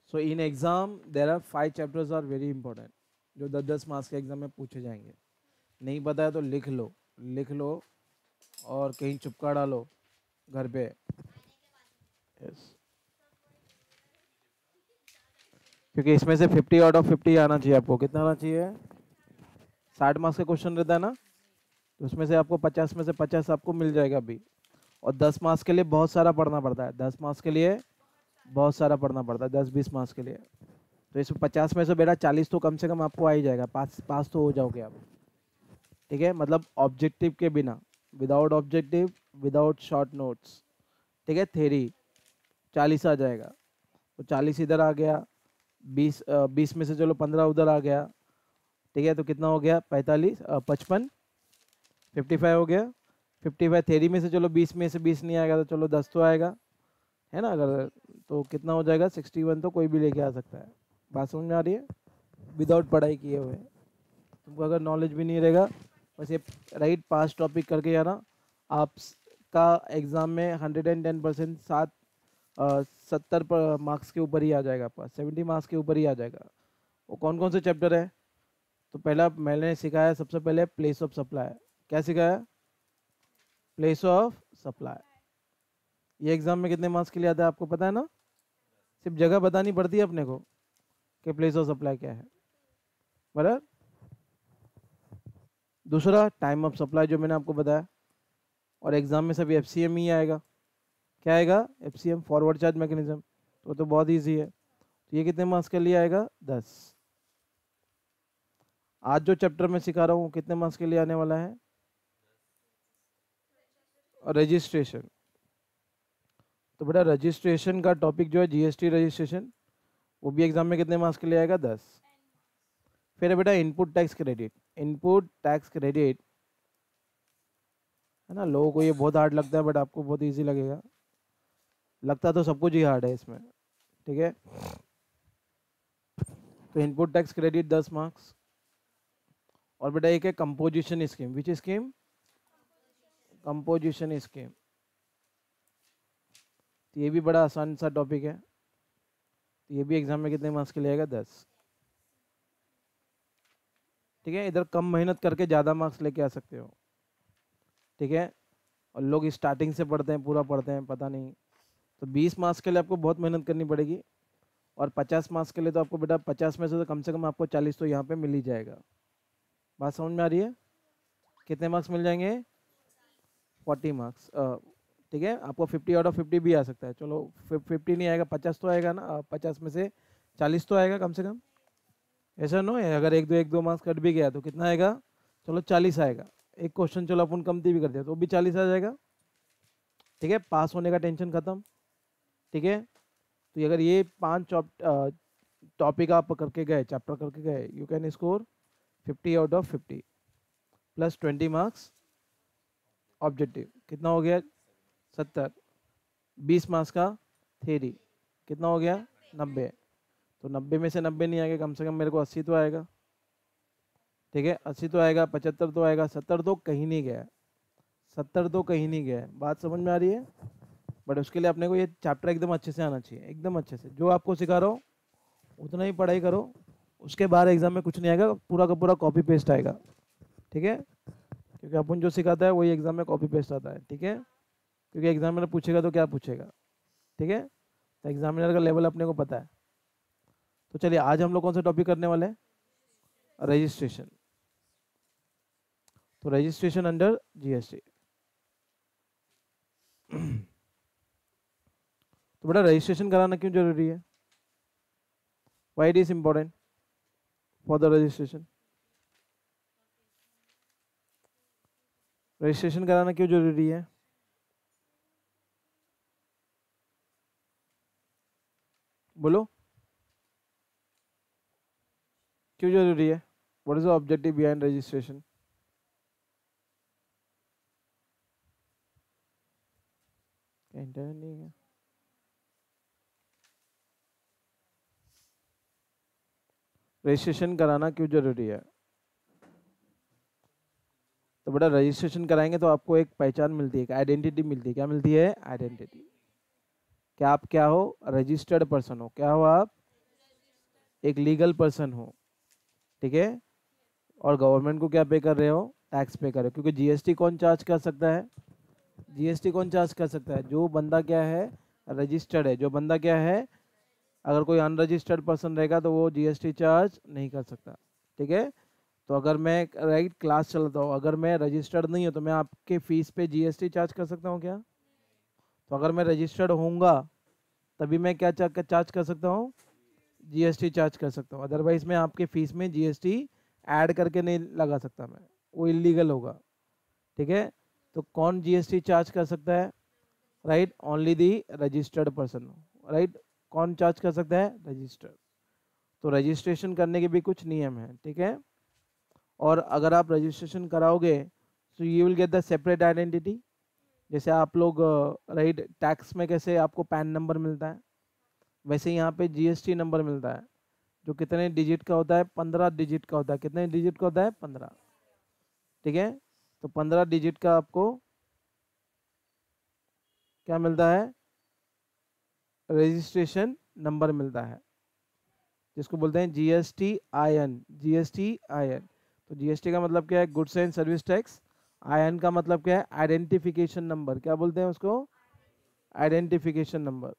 So in exam there are 5 chapters are very important, जो 10-10 marks के exam में पूछे जाएंगे। नहीं पता है तो लिख लो और कहीं चिपका डालो घर पे। यस, क्योंकि इसमें से 50 आउट ऑफ 50 आना चाहिए आपको। कितना आना चाहिए? 60 मार्क्स का क्वेश्चन रहता है ना, तो उसमें से आपको 50 में से 50 आपको मिल जाएगा अभी। और 10 मार्क्स के लिए बहुत सारा पढ़ना पड़ता है, 10 मार्क्स के लिए बहुत सारा पढ़ना पड़ता है, 10-20 मार्क्स के लिए। तो इसमें 50 में से बेटा 40 तो कम से कम आपको आ ही जाएगा, पास पास तो हो जाओगे आप। ठीक है, मतलब ऑब्जेक्टिव के बिना, without objective, without short notes. ठीक है, थेरी 40 आ जाएगा। तो 40 इधर आ गया, 20 में से चलो 15 उधर आ गया। ठीक है, तो कितना हो गया? 45, 55, 55 हो गया। 55 थेरी में से चलो 20 में से 20 नहीं आएगा तो चलो 10 तो आएगा, है ना। अगर तो कितना हो जाएगा? 61 तो कोई भी लेके आ सकता है। बात समझ में आ रही है? विदाउट पढ़ाई किए हुए। तुमको अगर नॉलेज भी नहीं रहेगा, बस ये राइट पास टॉपिक करके जाना, आपका एग्ज़ाम में 110% 70 मार्क्स के ऊपर ही आ जाएगा, आपका 70 मार्क्स के ऊपर ही आ जाएगा। वो कौन कौन से चैप्टर है? तो पहला मैंने सिखाया सबसे पहले प्लेस ऑफ सप्लाई। क्या सिखाया? Place of supply. ये एग्जाम में कितने मार्क्स के लिए आता है आपको पता है ना? सिर्फ जगह बतानी पड़ती है अपने को कि प्लेस ऑफ सप्लाई क्या है, बराबर। दूसरा टाइम ऑफ सप्लाई, जो मैंने आपको बताया। और एग्जाम में सब एफसीएम ही आएगा। क्या आएगा? FCM, forward charge mechanism. तो बहुत ईजी है। तो ये कितने मार्क्स के लिए आएगा? 10। आज जो चैप्टर मैं सिखा रहा हूँ कितने मार्क्स के लिए आने वाला है? रजिस्ट्रेशन। तो बेटा रजिस्ट्रेशन का टॉपिक जो है जीएसटी रजिस्ट्रेशन, वो भी एग्जाम में कितने मार्क्स के लिए आएगा? 10। फिर है बेटा input tax credit. Input tax credit है ना, लोगों को ये बहुत हार्ड लगता है, बट आपको बहुत इजी लगेगा। लगता तो सब कुछ ही हार्ड है इसमें। ठीक है, तो इनपुट टैक्स क्रेडिट 10 मार्क्स। और बेटा एक है composition scheme. Which scheme? Composition scheme. तो ये भी बड़ा आसान सा टॉपिक है। तो ये भी एग्जाम में कितने मार्क्स के लिए आएगा? 10। ठीक है, इधर कम मेहनत करके ज़्यादा मार्क्स लेके आ सकते हो। ठीक है, और लोग स्टार्टिंग से पढ़ते हैं, पूरा पढ़ते हैं, पता नहीं। तो 20 मार्क्स के लिए आपको बहुत मेहनत करनी पड़ेगी। और 50 मार्क्स के लिए तो आपको बेटा 50 में से तो कम से कम आपको 40 तो यहाँ पे मिल ही जाएगा। बात समझ में आ रही है? कितने मार्क्स मिल जाएंगे? 40 मार्क्स। ठीक है, आपको 50 आउट ऑफ 50 भी आ सकता है। चलो 50 नहीं आएगा, 50 तो आएगा ना। 50 में से 40 तो आएगा कम से कम। ऐसा नो है, अगर एक दो मार्क्स कट भी गया तो कितना आएगा? चलो 40 आएगा। एक क्वेश्चन चलो अपन कमती भी कर दिया तो भी 40 आ जाएगा। ठीक है, पास होने का टेंशन खत्म। ठीक है, तो अगर ये 5 टॉपिक आप करके गए, चैप्टर करके गए, you can score 50 out of 50 plus 20 marks objective. कितना हो गया? 70। 20 मार्क्स का थ्योरी, कितना हो गया? 90। तो 90 में से 90 नहीं आएगा, कम से कम मेरे को 80 तो आएगा। ठीक है, 80 तो आएगा, 75 तो आएगा, 70 तो कहीं नहीं गया। 70 तो कहीं नहीं गया। बात समझ में आ रही है? बट उसके लिए अपने को ये चैप्टर एकदम अच्छे से आना चाहिए, एकदम अच्छे से। जो आपको सिखा रहा हूँ उतना ही पढ़ाई करो, उसके बाद एग्जाम में कुछ नहीं आएगा, पूरा का पूरा कॉपी पेस्ट आएगा। ठीक है, क्योंकि अपन जो सिखाता है वही एग्जाम में कॉपी पेस्ट आता है। ठीक है, क्योंकि एग्जामिनर पूछेगा तो क्या पूछेगा। ठीक है, तो एग्जामिनर का लेवल अपने को पता है। तो चलिए आज हम लोग कौन सा टॉपिक करने वाले हैं? रजिस्ट्रेशन। तो रजिस्ट्रेशन अंडर जीएसटी। तो बेटा रजिस्ट्रेशन कराना क्यों जरूरी है? Why it is important for the registration? Registration कराना क्यों जरूरी है? बोलो, क्यों जरूरी है? What is the objective behind registration? Internet नहीं है? रजिस्ट्रेशन कराना क्यों जरूरी है? तो बेटा रजिस्ट्रेशन कराएंगे तो आपको एक पहचान मिलती है, एक आइडेंटिटी मिलती है। क्या मिलती है? आइडेंटिटी। क्या आप क्या हो? रजिस्टर्ड पर्सन हो। क्या हो आप? एक लीगल पर्सन हो, ठीक है, और गवर्नमेंट को क्या पे कर रहे हो, टैक्स पे कर रहे हो। क्योंकि जीएसटी कौन चार्ज कर सकता है, जीएसटी कौन चार्ज कर सकता है, जो बंदा क्या है, रजिस्टर्ड है। जो बंदा क्या है, अगर कोई अनरजिस्टर्ड पर्सन रहेगा तो वो जीएसटी चार्ज नहीं कर सकता, ठीक है। तो अगर मैं राइट क्लास चलाता हूँ, अगर मैं रजिस्टर्ड नहीं हूँ तो मैं आपके फीस पे जीएसटी चार्ज कर सकता हूँ क्या? तो अगर मैं रजिस्टर्ड होऊंगा तभी मैं क्या चार्ज कर सकता हूँ, जीएसटी चार्ज कर सकता हूँ। अदरवाइज मैं आपके फीस में जीएसटी ऐड करके नहीं लगा सकता, मैं, वो इलीगल होगा, ठीक है। तो कौन जीएसटी चार्ज कर सकता है, right, only the registered person, right. कौन चार्ज कर सकता है, रजिस्टर्ड। तो रजिस्ट्रेशन करने के भी कुछ नियम हैं, ठीक है। और अगर आप रजिस्ट्रेशन कराओगे तो you will get the separate identity. जैसे आप लोग राइट टैक्स में कैसे आपको पैन नंबर मिलता है, वैसे यहाँ पे जीएसटी नंबर मिलता है, जो कितने डिजिट का होता है, 15 डिजिट का होता है। कितने डिजिट का होता है, 15, ठीक है। तो 15 डिजिट का आपको क्या मिलता है, रजिस्ट्रेशन नंबर मिलता है, जिसको बोलते हैं जीएसटी आईएन, जीएसटी आईएन। तो जीएसटी का मतलब क्या है, goods and service tax. IN का मतलब क्या है, आइडेंटिफिकेशन नंबर। क्या बोलते हैं उसको, आइडेंटिफिकेशन नंबर।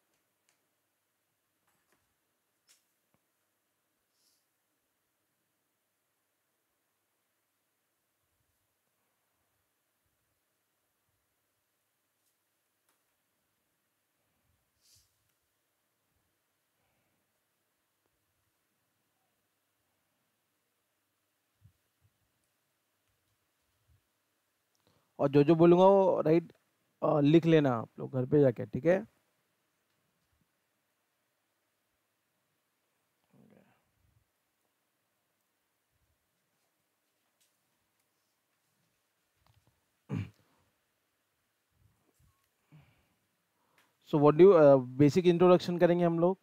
और जो जो बोलूंगा वो राइट लिख लेना आप लोग घर पे जाके, ठीक है। So what do, basic introduction करेंगे हम लोग।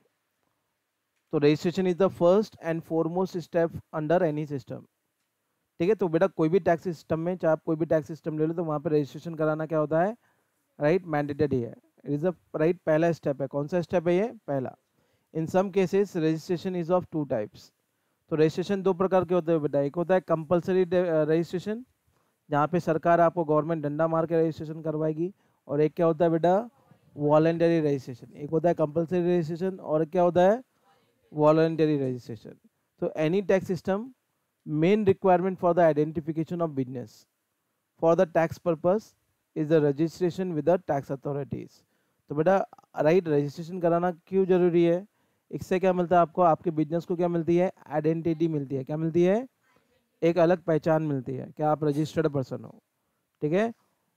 तो registration is the first and foremost step under any system, ठीक है। तो बेटा कोई भी टैक्स सिस्टम में, चाहे आप कोई भी टैक्स सिस्टम ले लो, तो वहाँ पे रजिस्ट्रेशन कराना क्या होता है, राइट, मैंडेटरी है। इट इज द राइट पहला स्टेप है। कौन सा स्टेप है ये, पहला। In some cases registration is of two types. तो रजिस्ट्रेशन दो प्रकार के होते हैं बेटा। एक होता है कंपलसरी रजिस्ट्रेशन, जहाँ पे सरकार आपको गवर्नमेंट डंडा मार के रजिस्ट्रेशन करवाएगी। और एक क्या होता है बेटा, वॉलंटरी रजिस्ट्रेशन। एक होता है कंपलसरी रजिस्ट्रेशन और एक क्या होता है, वॉलंटरी रजिस्ट्रेशन। तो any tax system main requirement for the identification of business for the tax purpose is the registration with the tax authorities। तो बेटा राइट रजिस्ट्रेशन कराना क्यों जरूरी है, इससे क्या मिलता है आपको, आपके बिजनेस को क्या मिलती है, आइडेंटिटी मिलती है। क्या मिलती है, एक अलग पहचान मिलती है, क्या आप रजिस्टर्ड पर्सन हो, ठीक है।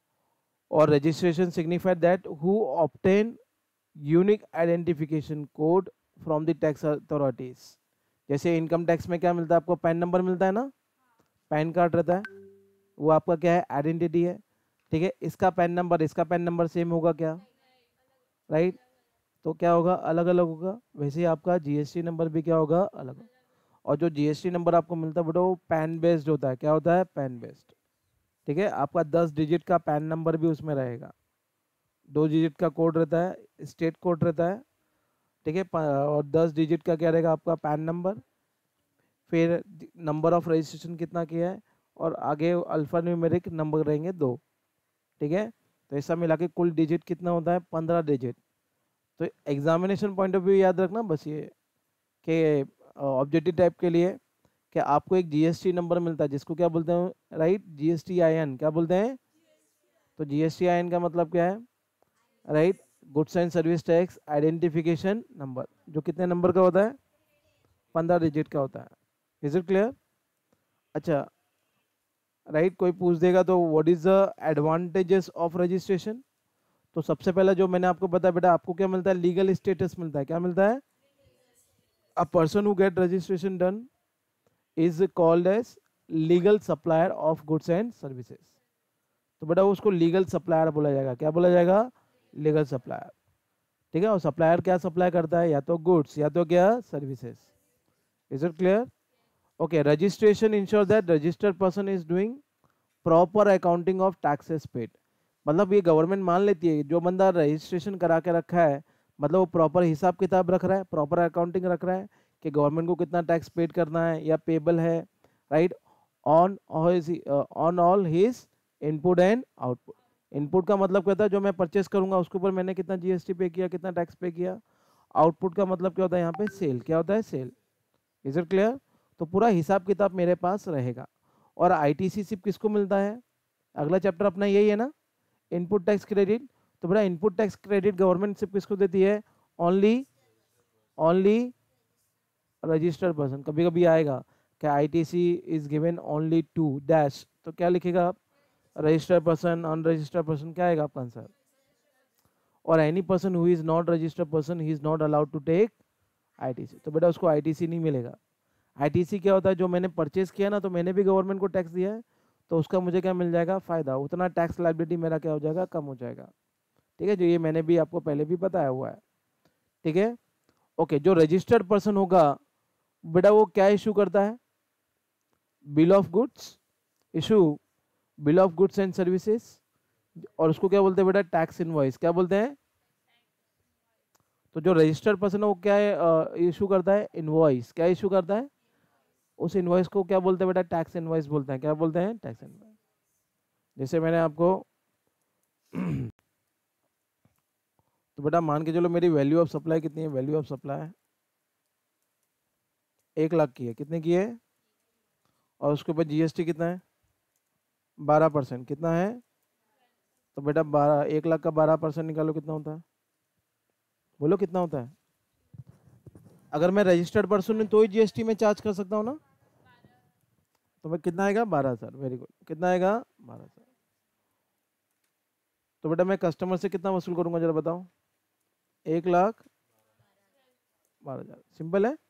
और registration signified that who obtain unique identification code from the tax authorities. जैसे इनकम टैक्स में क्या मिलता है आपको, पैन नंबर मिलता है ना, पैन कार्ड रहता है, वो आपका क्या है, आइडेंटिटी है, ठीक है। इसका पैन नंबर, इसका पैन नंबर सेम होगा क्या, राइट। तो क्या होगा, अलग अलग होगा। वैसे ही आपका जीएसटी नंबर भी क्या होगा, अलग। और जो जीएसटी नंबर आपको मिलता है बेटा वो पैन बेस्ड होता है। क्या होता है, पैन बेस्ड, ठीक है। आपका 10 डिजिट का पैन नंबर भी उसमें रहेगा, 2 डिजिट का कोड रहता है, स्टेट कोड रहता है, ठीक है। और 10 डिजिट का क्या रहेगा, आपका पैन नंबर। फिर नंबर ऑफ रजिस्ट्रेशन कितना किया है, और आगे अल्फा न्यूमेरिक नंबर रहेंगे 2, ठीक है। तो ऐसा मिला के कुल डिजिट कितना होता है, 15 डिजिट। तो एग्जामिनेशन पॉइंट ऑफ व्यू याद रखना बस ये, कि ऑब्जेक्टिव टाइप के लिए कि आपको एक जीएसटी नंबर मिलता है, जिसको क्या बोलते हैं, राइट, जीएसटी आईएन। क्या बोलते हैं, तो जीएसटी आईएन का मतलब क्या है, right, goods and service tax identification number, जो कितने नंबर का होता है, 15 डिजिट का होता है। Is it clear? अच्छा, राइट, कोई पूछ देगा तो what is the advantages of registration. तो सबसे पहला जो मैंने आपको बताया बेटा, आपको क्या मिलता है, लीगल स्टेटस मिलता है। क्या मिलता है, a person who get registration done is called as legal supplier of goods and services. तो बेटा उसको लीगल सप्लायर बोला जाएगा। क्या बोला जाएगा, लीगल सप्लायर, ठीक है। और सप्लायर क्या सप्लाई करता है, या तो गुड्स या तो क्या, services. Is it clear? Okay, registration ensure that registered person is doing proper accounting of taxes paid. मतलब ये गवर्नमेंट मान लेती है जो बंदा रजिस्ट्रेशन करा के रखा है, मतलब वो प्रॉपर हिसाब किताब रख रहा है, प्रॉपर अकाउंटिंग रख रहा है, कि गवर्नमेंट को कितना टैक्स पेड करना है या पेबल है, right, on all his input and output. Input का मतलब क्या होता है, जो मैं परचेस करूंगा उसके ऊपर मैंने कितना जीएसटी पे किया, कितना टैक्स पे किया। आउटपुट का मतलब क्या होता है यहाँ पे, सेल, क्या होता है, सेल। Is it clear? तो पूरा हिसाब किताब मेरे पास रहेगा। और आईटीसी सिर्फ किसको मिलता है, अगला चैप्टर अपना यही है ना, इनपुट टैक्स क्रेडिट। तो बड़ा इनपुट टैक्स क्रेडिट गवर्नमेंट सिर्फ किसको देती है, ओनली रजिस्टर्ड पर्सन। कभी कभी आएगा कि ITC is given only to dash, तो क्या लिखेगा आप, रजिस्टर्ड पर्सन, अनरजिस्टर्ड पर्सन, क्या आएगा आपका आंसर। और any person who is not registered person he is not allowed to take ITC. तो बेटा उसको आईटीसी नहीं मिलेगा। आईटीसी क्या होता है, जो मैंने परचेज किया ना, तो मैंने भी गवर्नमेंट को टैक्स दिया है, तो उसका मुझे क्या मिल जाएगा, फायदा, उतना टैक्स लायबिलिटी मेरा क्या हो जाएगा, कम हो जाएगा। ठीक है, जो ये मैंने भी आपको पहले भी बताया हुआ है। ठीक है, ओके। जो रजिस्टर्ड पर्सन होगा बेटा वो क्या इशू करता है, bill of goods, issue bill of goods and services, और उसको क्या बोलते हैं बेटा, टैक्स इनवॉइस, क्या बोलते हैं। तो जो रजिस्टर्ड पर्सन है वो क्या है, इशू करता है इनवॉइस, क्या इशू करता है, उस इनवॉइस को क्या बोलते हैं बेटा, टैक्स इनवॉइस बोलते हैं, क्या बोलते हैं, टैक्स इनवॉइस। जैसे मैंने आपको तो बेटा मान के चलो मेरी वैल्यू ऑफ सप्लाई कितनी है, वैल्यू ऑफ सप्लाई 1 लाख की है, कितने की है, और उसके ऊपर जीएसटी कितना है, 12%, कितना है, तो बेटा 1 लाख का 12% निकालो, कितना होता है, बोलो कितना होता है। अगर मैं रजिस्टर्ड पर्सन हूँ तो ही जीएसटी में चार्ज कर सकता हूँ ना, तो मैं कितना आएगा, 12,000, वेरी गुड, कितना आएगा, 12,000। तो बेटा मैं कस्टमर से कितना वसूल करूंगा जरा बताओ, 1,12,000, सिंपल है।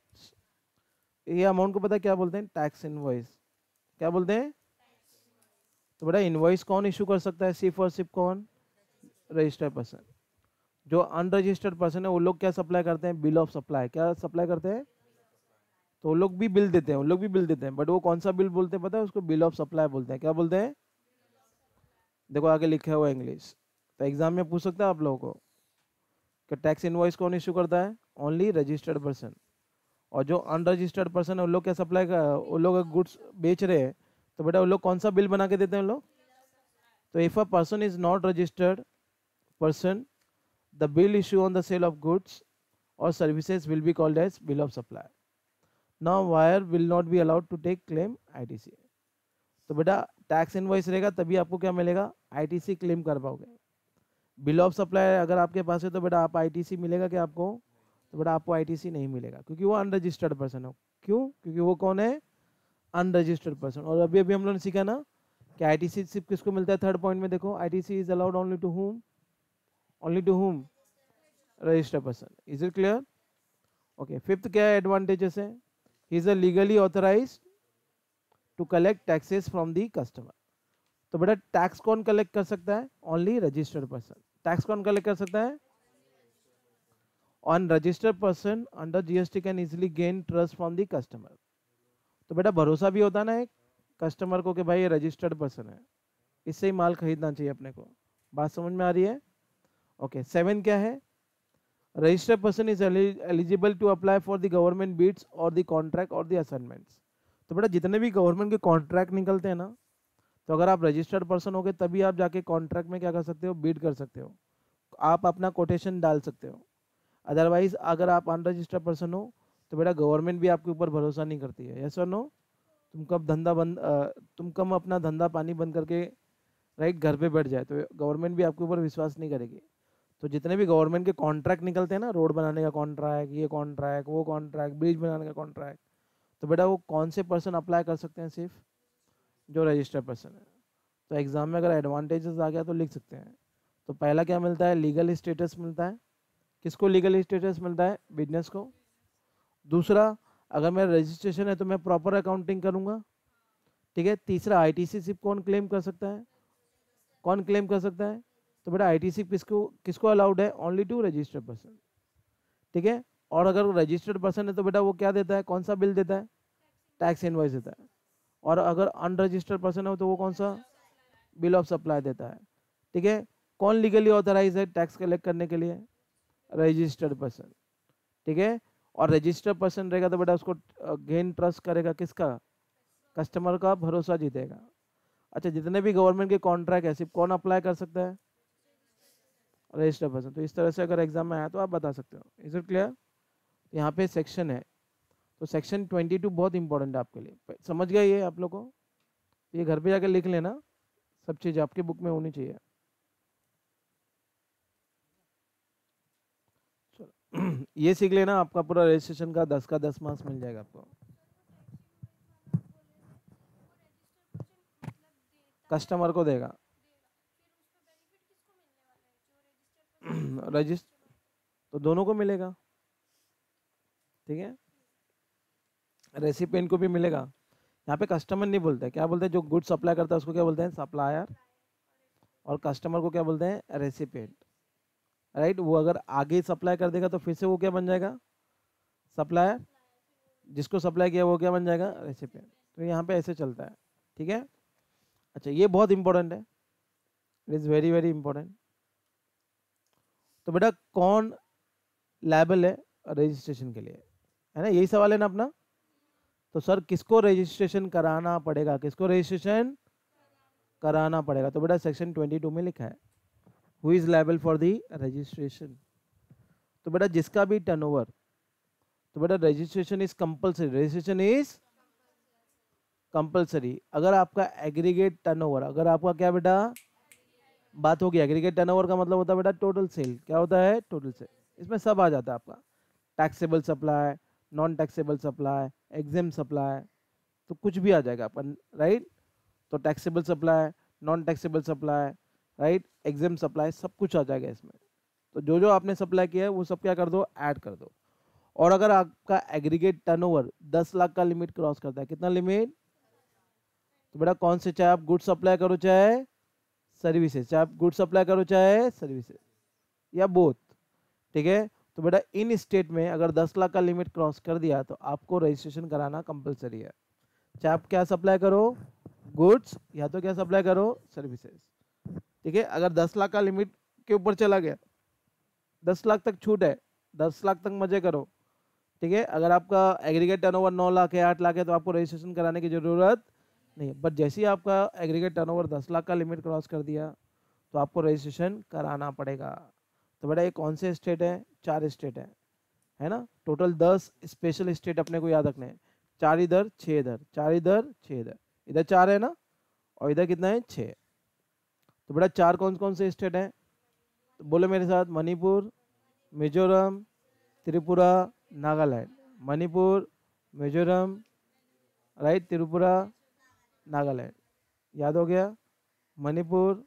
ये अमाउंट को पता है क्या बोलते हैं, टैक्स इनवॉइस, क्या बोलते हैं। तो बेटा इनवॉइस कौन इशू कर सकता है, सिर्फ और सिर्फ कौन, रजिस्टर्ड पर्सन। जो अनरजिस्टर्ड पर्सन है वो लोग क्या सप्लाई करते हैं, बिल ऑफ सप्लाई, क्या सप्लाई करते हैं, तो वो लोग भी बिल देते हैं, वो लोग भी बिल देते हैं, बट वो कौन सा बिल बोलते हैं पता है, उसको बिल ऑफ सप्लाई बोलते हैं, क्या बोलते हैं। देखो आगे लिखा हुआ है इंग्लिश, तो एग्जाम में पूछ सकता है आप लोगों को कि टैक्स इनवॉइस कौन इशू करता है, ओनली रजिस्टर्ड पर्सन। और जो अनरजिस्टर्ड पर्सन है उन लोग क्या सप्लाई का, वो लोग गुड्स बेच रहे हैं, तो बेटा वो लोग कौन सा बिल बना के देते हैं लोग। तो if a person is not registered person, the bill issue on the sale of goods और services will be called as bill of supply. Now buyer will not be allowed to take claim ITC. तो बेटा tax invoice रहेगा तभी आपको क्या मिलेगा, ITC claim कर पाओगे। बिल ऑफ सप्लाई अगर आपके पास है तो बेटा आप आईटीसी मिलेगा क्या आपको, तो बेटा आपको आईटीसी नहीं मिलेगा, क्योंकि वो अनरजिस्टर्ड पर्सन हो। क्यों, क्योंकि वो कौन है, अनरजिस्टर्ड पर्सन। और अभी अभी हम लोगों ने सीखा ना कि आईटीसी सिर्फ किसको मिलता है, थर्ड पॉइंट में देखो, ITC is allowed only to whom, only to whom, registered person. Is it clear? Okay, fifth क्या है एडवांटेजेस है, he is a legally authorised to collect taxes from the customer. तो बेटा टैक्स कौन collect कर सकता है, ओनली रजिस्टर्ड पर्सन। टैक्स कौन कलेक्ट कर सकता है, unregistered person under GST can easily gain trust from the customer. तो बेटा भरोसा भी होता है ना एक कस्टमर को कि भाई ये रजिस्टर्ड पर्सन है, इससे ही माल खरीदना चाहिए अपने को। बात समझ में आ रही है? ओके, 7 क्या है, registered person is eligible to apply for the government bids और द कॉन्ट्रैक्ट और द असाइनमेंट्स। तो बेटा जितने भी गवर्नमेंट के कॉन्ट्रैक्ट निकलते हैं ना, तो अगर आप रजिस्टर्ड पर्सन हो गए तभी आप जाके कॉन्ट्रैक्ट में क्या कर सकते हो, बिड कर सकते हो, आप अपना कोटेशन डाल सकते हो। अदरवाइज अगर आप अनरजिस्टर्ड पर्सन हो तो बेटा गवर्नमेंट भी आपके ऊपर भरोसा नहीं करती है। यस और नो? तुम कम अपना धंधा पानी बंद करके राइट घर पे बैठ जाए तो गवर्नमेंट भी आपके ऊपर विश्वास नहीं करेगी। तो जितने भी गवर्नमेंट के कॉन्ट्रैक्ट निकलते हैं ना, रोड बनाने का कॉन्ट्रैक्ट, ये कॉन्ट्रैक्ट, वो कॉन्ट्रैक्ट, ब्रिज बनाने का कॉन्ट्रैक्ट, तो बेटा वो कौन से पर्सन अप्लाई कर सकते हैं, सिर्फ जो रजिस्टर्ड पर्सन है। तो एग्जाम में अगर एडवांटेजेस आ गया तो लिख सकते हैं। तो पहला क्या मिलता है, लीगल स्टेटस मिलता है। किसको लीगल स्टेटस मिलता है, बिजनेस को। दूसरा, अगर मेरा रजिस्ट्रेशन है तो मैं प्रॉपर अकाउंटिंग करूंगा। ठीक है। तीसरा, आईटीसी सिर्फ कौन क्लेम कर सकता है, कौन क्लेम कर सकता है, तो बेटा आईटीसी किसको किसको अलाउड है, ओनली टू रजिस्टर्ड पर्सन। ठीक है। और अगर रजिस्टर्ड पर्सन है तो बेटा वो क्या देता है, कौन सा बिल देता है, टैक्स इनवॉइस देता है। और अगर अनरजिस्टर्ड पर्सन हो तो वो कौन सा, बिल ऑफ सप्लाई देता है। ठीक है। कौन लीगली ऑथराइज है टैक्स कलेक्ट करने के लिए, रजिस्टर्ड पर्सन। ठीक है। और रजिस्टर्ड पर्सन रहेगा तो बेटा उसको गेन ट्रस्ट करेगा किसका, कस्टमर का भरोसा जीतेगा। अच्छा, जितने भी गवर्नमेंट के कॉन्ट्रैक्ट है सिर्फ कौन अप्लाई कर सकता है, रजिस्टर्ड पर्सन। तो इस तरह से अगर एग्जाम में आया तो आप बता सकते हो। Is it clear? यहाँ पे सेक्शन है, तो सेक्शन 22 बहुत इंपॉर्टेंट है आपके लिए, समझ गए ये आप लोग को? ये घर पे जाकर लिख लेना, सब चीज़ आपके बुक में होनी चाहिए। चलो ये सीख लेना, आपका पूरा रजिस्ट्रेशन का 10 का 10 मार्क्स मिल जाएगा आपको। कस्टमर को देगा रजिस्टर, तो दोनों को मिलेगा, ठीक है, रेसिपिएंट को भी मिलेगा। यहाँ पे कस्टमर नहीं बोलते, क्या बोलते हैं, जो गुड सप्लाई करता है उसको क्या बोलते हैं, सप्लायर, और कस्टमर को क्या बोलते हैं, रेसिपिएंट, राइट। वो अगर आगे सप्लाई कर देगा तो फिर से वो क्या बन जाएगा, सप्लायर, जिसको सप्लाई किया वो क्या बन जाएगा, रेसिपिएंट। तो यहाँ पे ऐसे चलता है, ठीक है। अच्छा, ये बहुत इंपॉर्टेंट है, it is very very important. तो बेटा कौन लायबल है रजिस्ट्रेशन के लिए, है ना, यही सवाल है ना अपना। तो सर किसको रजिस्ट्रेशन कराना पड़ेगा, किसको रजिस्ट्रेशन कराना पड़ेगा, तो बेटा सेक्शन 22 में लिखा है, who is liable for the registration. तो बेटा जिसका भी टर्नओवर, तो बेटा registration is compulsory, registration is compulsory. अगर आपका एग्रीगेट टर्नओवर, अगर आपका क्या बेटा, बात होगी, एग्रीगेट टर्नओवर का मतलब होता है बेटा टोटल सेल, क्या होता है, टोटल सेल। इसमें सब आ जाता है आपका, taxable supply, non taxable supply, exempt supply, तो कुछ भी आ जाएगा अपन, राइट। तो taxable supply, non taxable supply, right, exempt supply, सब कुछ आ जाएगा इसमें। तो जो जो आपने सप्लाई किया है वो सब क्या कर दो, ऐड कर दो। और अगर आपका एग्रीगेट टर्नओवर 10 लाख का लिमिट क्रॉस करता है, कितना लिमिट, तो बेटा कौन से, चाहे आप गुड सप्लाई करो चाहे सर्विसेज, चाहे आप गुड सप्लाई करो चाहे सर्विसेज, या बोथ, ठीक है। तो बेटा इन स्टेट में अगर 10 लाख का लिमिट क्रॉस कर दिया तो आपको रजिस्ट्रेशन कराना कंपलसरी है, चाहे आप क्या सप्लाई करो, गुड्स, या तो क्या सप्लाई करो, सर्विसेज, ठीक है। अगर 10 लाख का लिमिट के ऊपर चला गया, 10 लाख तक छूट है, 10 लाख तक मजे करो, ठीक है। अगर आपका एग्रीगेट टर्नओवर 9 लाख है, 8 लाख है, तो आपको रजिस्ट्रेशन कराने की जरूरत नहीं है। बट जैसे ही आपका एग्रीगेट टर्नओवर 10 लाख का लिमिट क्रॉस कर दिया तो आपको रजिस्ट्रेशन कराना पड़ेगा। तो बेटा ये कौन से स्टेट है, 4 स्टेट है ना, टोटल 10 स्पेशल स्टेट अपने को याद रखने हैं, 4 इधर 6 इधर, 4 इधर 6 इधर, इधर 4 है ना, और इधर कितना है, 6। तो बेटा 4 कौन कौन से स्टेट हैं, तो बोलो मेरे साथ, मणिपुर, मिजोरम, त्रिपुरा, नागालैंड। मणिपुर, मिजोरम, राइट, त्रिपुरा, नागालैंड, याद हो गया, Manipur,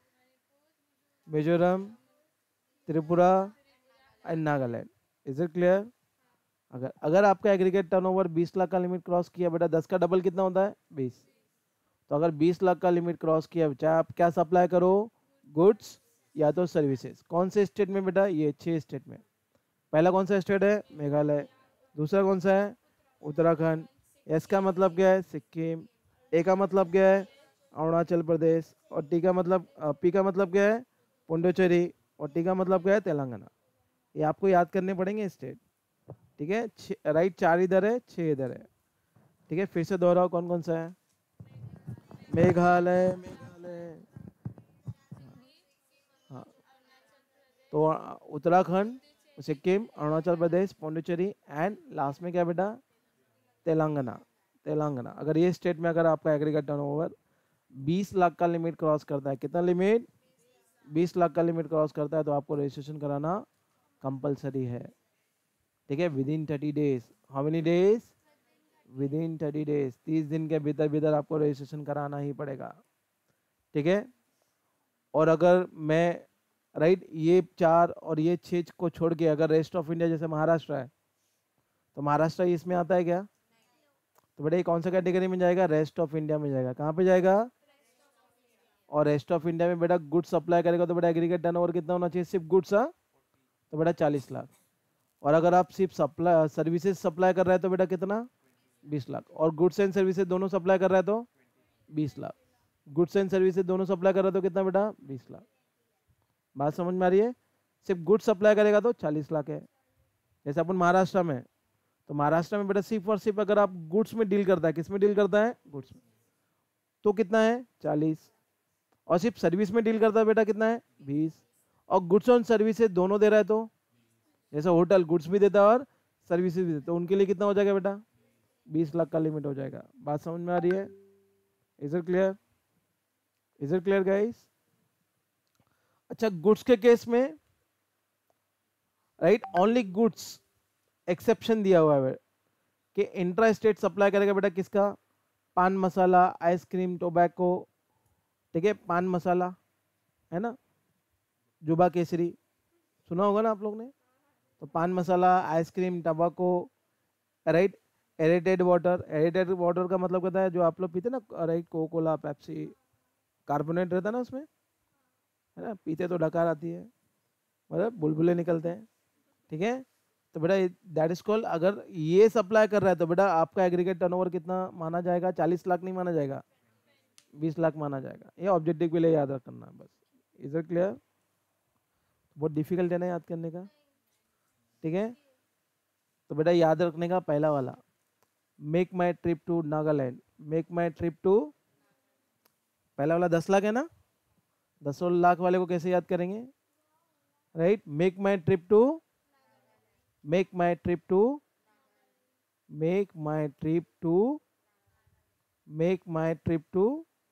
Mizoram, Tripura and Nagaland. Is it clear? अगर आपका एग्रीगेट टर्नओवर 20 लाख का लिमिट क्रॉस किया, बेटा 10 का डबल कितना होता है, 20। तो अगर 20 लाख का लिमिट क्रॉस किया, चाहे आप क्या सप्लाई करो, गुड्स या तो सर्विसेज, कौन से स्टेट में बेटा, ये 6 स्टेट में। पहला कौन सा स्टेट है, मेघालय। दूसरा कौन सा है, उत्तराखंड। एस का मतलब क्या है, सिक्किम। ए का मतलब क्या है, अरुणाचल प्रदेश। और टी का मतलब, पी का मतलब क्या है, पुडुचेरी। और टी का मतलब क्या है, तेलंगाना। ये आपको याद करने पड़ेंगे स्टेट, ठीक है। राइट, 4 इधर है, 6 इधर है, ठीक है। फिर से दोहराओ, कौन कौन सा है, मेघालय, मेघालय, हाँ। तो उत्तराखंड, सिक्किम, अरुणाचल प्रदेश, पुडुचेरी एंड लास्ट में क्या बेटा, तेलंगाना। तेलंगाना, अगर ये स्टेट में अगर आपका एग्रीगेट टर्नओवर 20 लाख का लिमिट क्रॉस करता है, कितना लिमिट, 20 लाख का लिमिट क्रॉस करता है, तो आपको रजिस्ट्रेशन कराना कंपलसरी है, ठीक है। Within 30 days, how many days, within 30 days, 30 दिन के भीतर भीतर आपको रजिस्ट्रेशन कराना ही पड़ेगा, ठीक है। और अगर मैं, राइट, ये 4 और ये 6 को छोड़ के अगर रेस्ट ऑफ इंडिया जैसे महाराष्ट्र है, तो महाराष्ट्र इसमें आता है क्या, तो बेटा ये कौन सा कैटेगरी में जाएगा, रेस्ट ऑफ इंडिया में जाएगा। कहाँ पे जाएगा, और रेस्ट ऑफ इंडिया में बेटा गुड्स सप्लाई करेगा, तो बेटा एग्रीगेट टर्नओवर कितना होना चाहिए, सिर्फ गुड्स, तो बेटा 40 लाख। और अगर आप सिर्फ सप्लाई सर्विसेज सप्लाई कर रहे हैं तो बेटा कितना, 20 लाख। और गुड्स एंड सर्विसेज दोनों सप्लाई कर रहा है तो 20 लाख। गुड्स एंड सर्विसेज दोनों सप्लाई कर रहा है तो कितना बेटा, 20 लाख। बात समझ में आ रही है? सिर्फ गुड्स सप्लाई करेगा तो 40 लाख है। जैसे अपन महाराष्ट्र में, तो तो महाराष्ट्र में बेटा सिर्फ और सिर्फ अगर आप गुड्स में डील करता है, किस में डील करता है, गुड्स में, तो कितना है 40, और सिर्फ सर्विस में डील करता है बेटा कितना है 20, और गुड्स और सर्विसेज दोनों दे रहा है, तो जैसे होटल गुड्स भी देता है और सर्विसेज भी देता है, तो उनके लिए कितना हो जाएगा बेटा 20 लाख का लिमिट हो जाएगा। बात समझ में आ रही है? Is it clear? Is it clear guys? अच्छा, गुड्स के केस में राइट ओनली गुड्स एक्सेप्शन दिया हुआ है कि इंट्रा स्टेट सप्लाई करेगा बेटा किसका, पान मसाला, आइसक्रीम, टोबैको, ठीक है, पान मसाला है ना, जुबा केसरी सुना होगा ना आप लोग ने, तो paan masala, ice cream, tobacco, right, aerated water, aerated water का मतलब कहता है जो आप लोग पीते ना, right, Coca Cola, Pepsi, carbonate रहता है ना उसमें, है ना, पीते तो डकार आती है, मतलब बुलबुले निकलते हैं, ठीक है, तो बेटा दैट इज कॉल्ड, अगर ये सप्लाई कर रहा है तो बेटा आपका एग्रीगेट टर्नओवर कितना माना जाएगा, 40 लाख नहीं माना जाएगा, 20 लाख माना जाएगा। ये ऑब्जेक्टिव के लिए याद रखना है बस। इज इट क्लियर? बहुत डिफिकल्ट है ना याद करने का, ठीक है, तो बेटा याद रखने का पहला वाला, make my trip to Nagaland, make my trip to, पहला वाला 10 लाख है ना, 10 लाख वाले को कैसे याद करेंगे, right, make my trip to, make my trip to, make my trip to, make my trip to,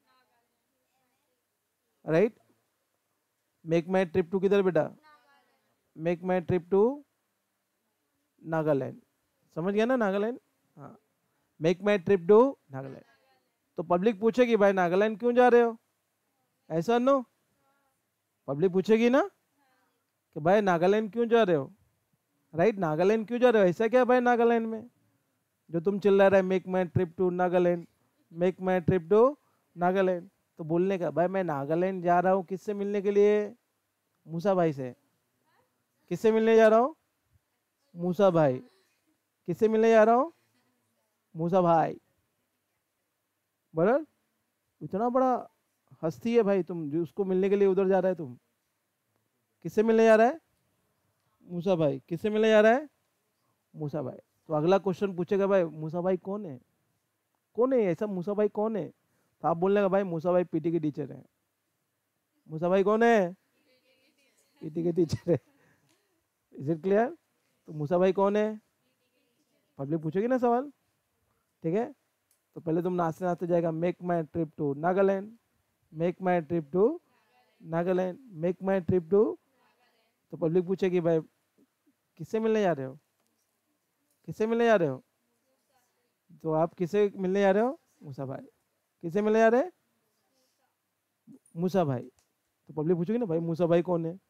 right, make my trip to किधर बेटा, make my trip to Nagaland, समझ गया ना नागालैंड, हाँ, make my trip to Nagaland. तो पब्लिक पूछेगी भाई नागालैंड क्यों जा रहे हो, ऐसा नो, पब्लिक पूछेगी ना कि भाई नागालैंड क्यों जा रहे हो, राइट, नागालैंड क्यों जा रहे हो, ऐसा क्या भाई नागालैंड में जो तुम चिल्ला रहे, make my trip to Nagaland, make my trip to Nagaland, तो बोलने का भाई मैं नागालैंड जा रहा हूँ किससे मिलने के लिए, मूसा भाई से, किससे मिलने जा रहा हूँ, मूसा भाई, किससे मिलने जा रहा हूँ, मूसा भाई, बराबर, इतना बड़ा हस्ती है भाई तुम जो उसको मिलने के लिए उधर जा रहा है, तुम किससे मिलने जा रहा है, मूसा भाई, किससे मिलने जा रहा है, मूसा भाई। तो अगला क्वेश्चन पूछेगा भाई मूसा भाई कौन है, कौन है ऐसा मूसा भाई कौन है, तो आप बोलने का भाई मूसा भाई पीटी के टीचर है, मूसा भाई कौन है, पीटी के टीचर है। Is it clear? तो मूसा भाई कौन है, पब्लिक पूछेगी ना सवाल, ठीक है, तो पहले तुम नाचते नाचते जाएगा, make my trip to Nagaland, make my trip to Nagaland, make my trip to, तो पब्लिक पूछेगी भाई किससे मिलने जा रहे हो, किससे मिलने जा रहे हो, तो आप किससे मिलने जा रहे हो, मूसा भाई, किससे मिलने जा रहे हैं, मूसा भाई, तो पब्लिक पूछेगी ना भाई मूसा भाई कौन है,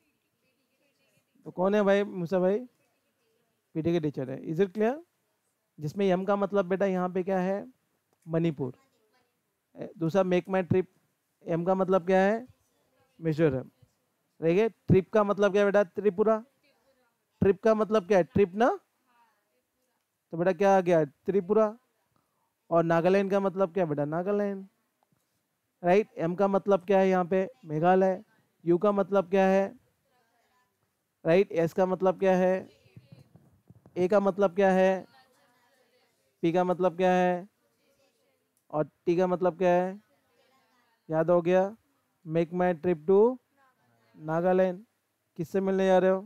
तो कौन है भाई मूसा भाई, पीटी के टीचर है। Is it clear? जिसमें यम का मतलब बेटा यहाँ पे क्या है, मणिपुर, दूसरा मेक माई ट्रिप, एम का मतलब क्या है, मिजोरम, देखिए ट्रिप का मतलब क्या है बेटा, त्रिपुरा, ट्रिप का मतलब क्या है, ट्रिप ना, तो बेटा क्या आ गया, त्रिपुरा, और नागालैंड का मतलब क्या है बेटा, नागालैंड, राइट, एम का मतलब क्या है यहाँ पे, मेघालय, यू का मतलब क्या है, राइट, एस का मतलब क्या है, ए का मतलब क्या है, पी का मतलब क्या है, और टी का मतलब क्या है, याद हो गया, make my trip to Nagaland, किससे मिलने जा रहे हो,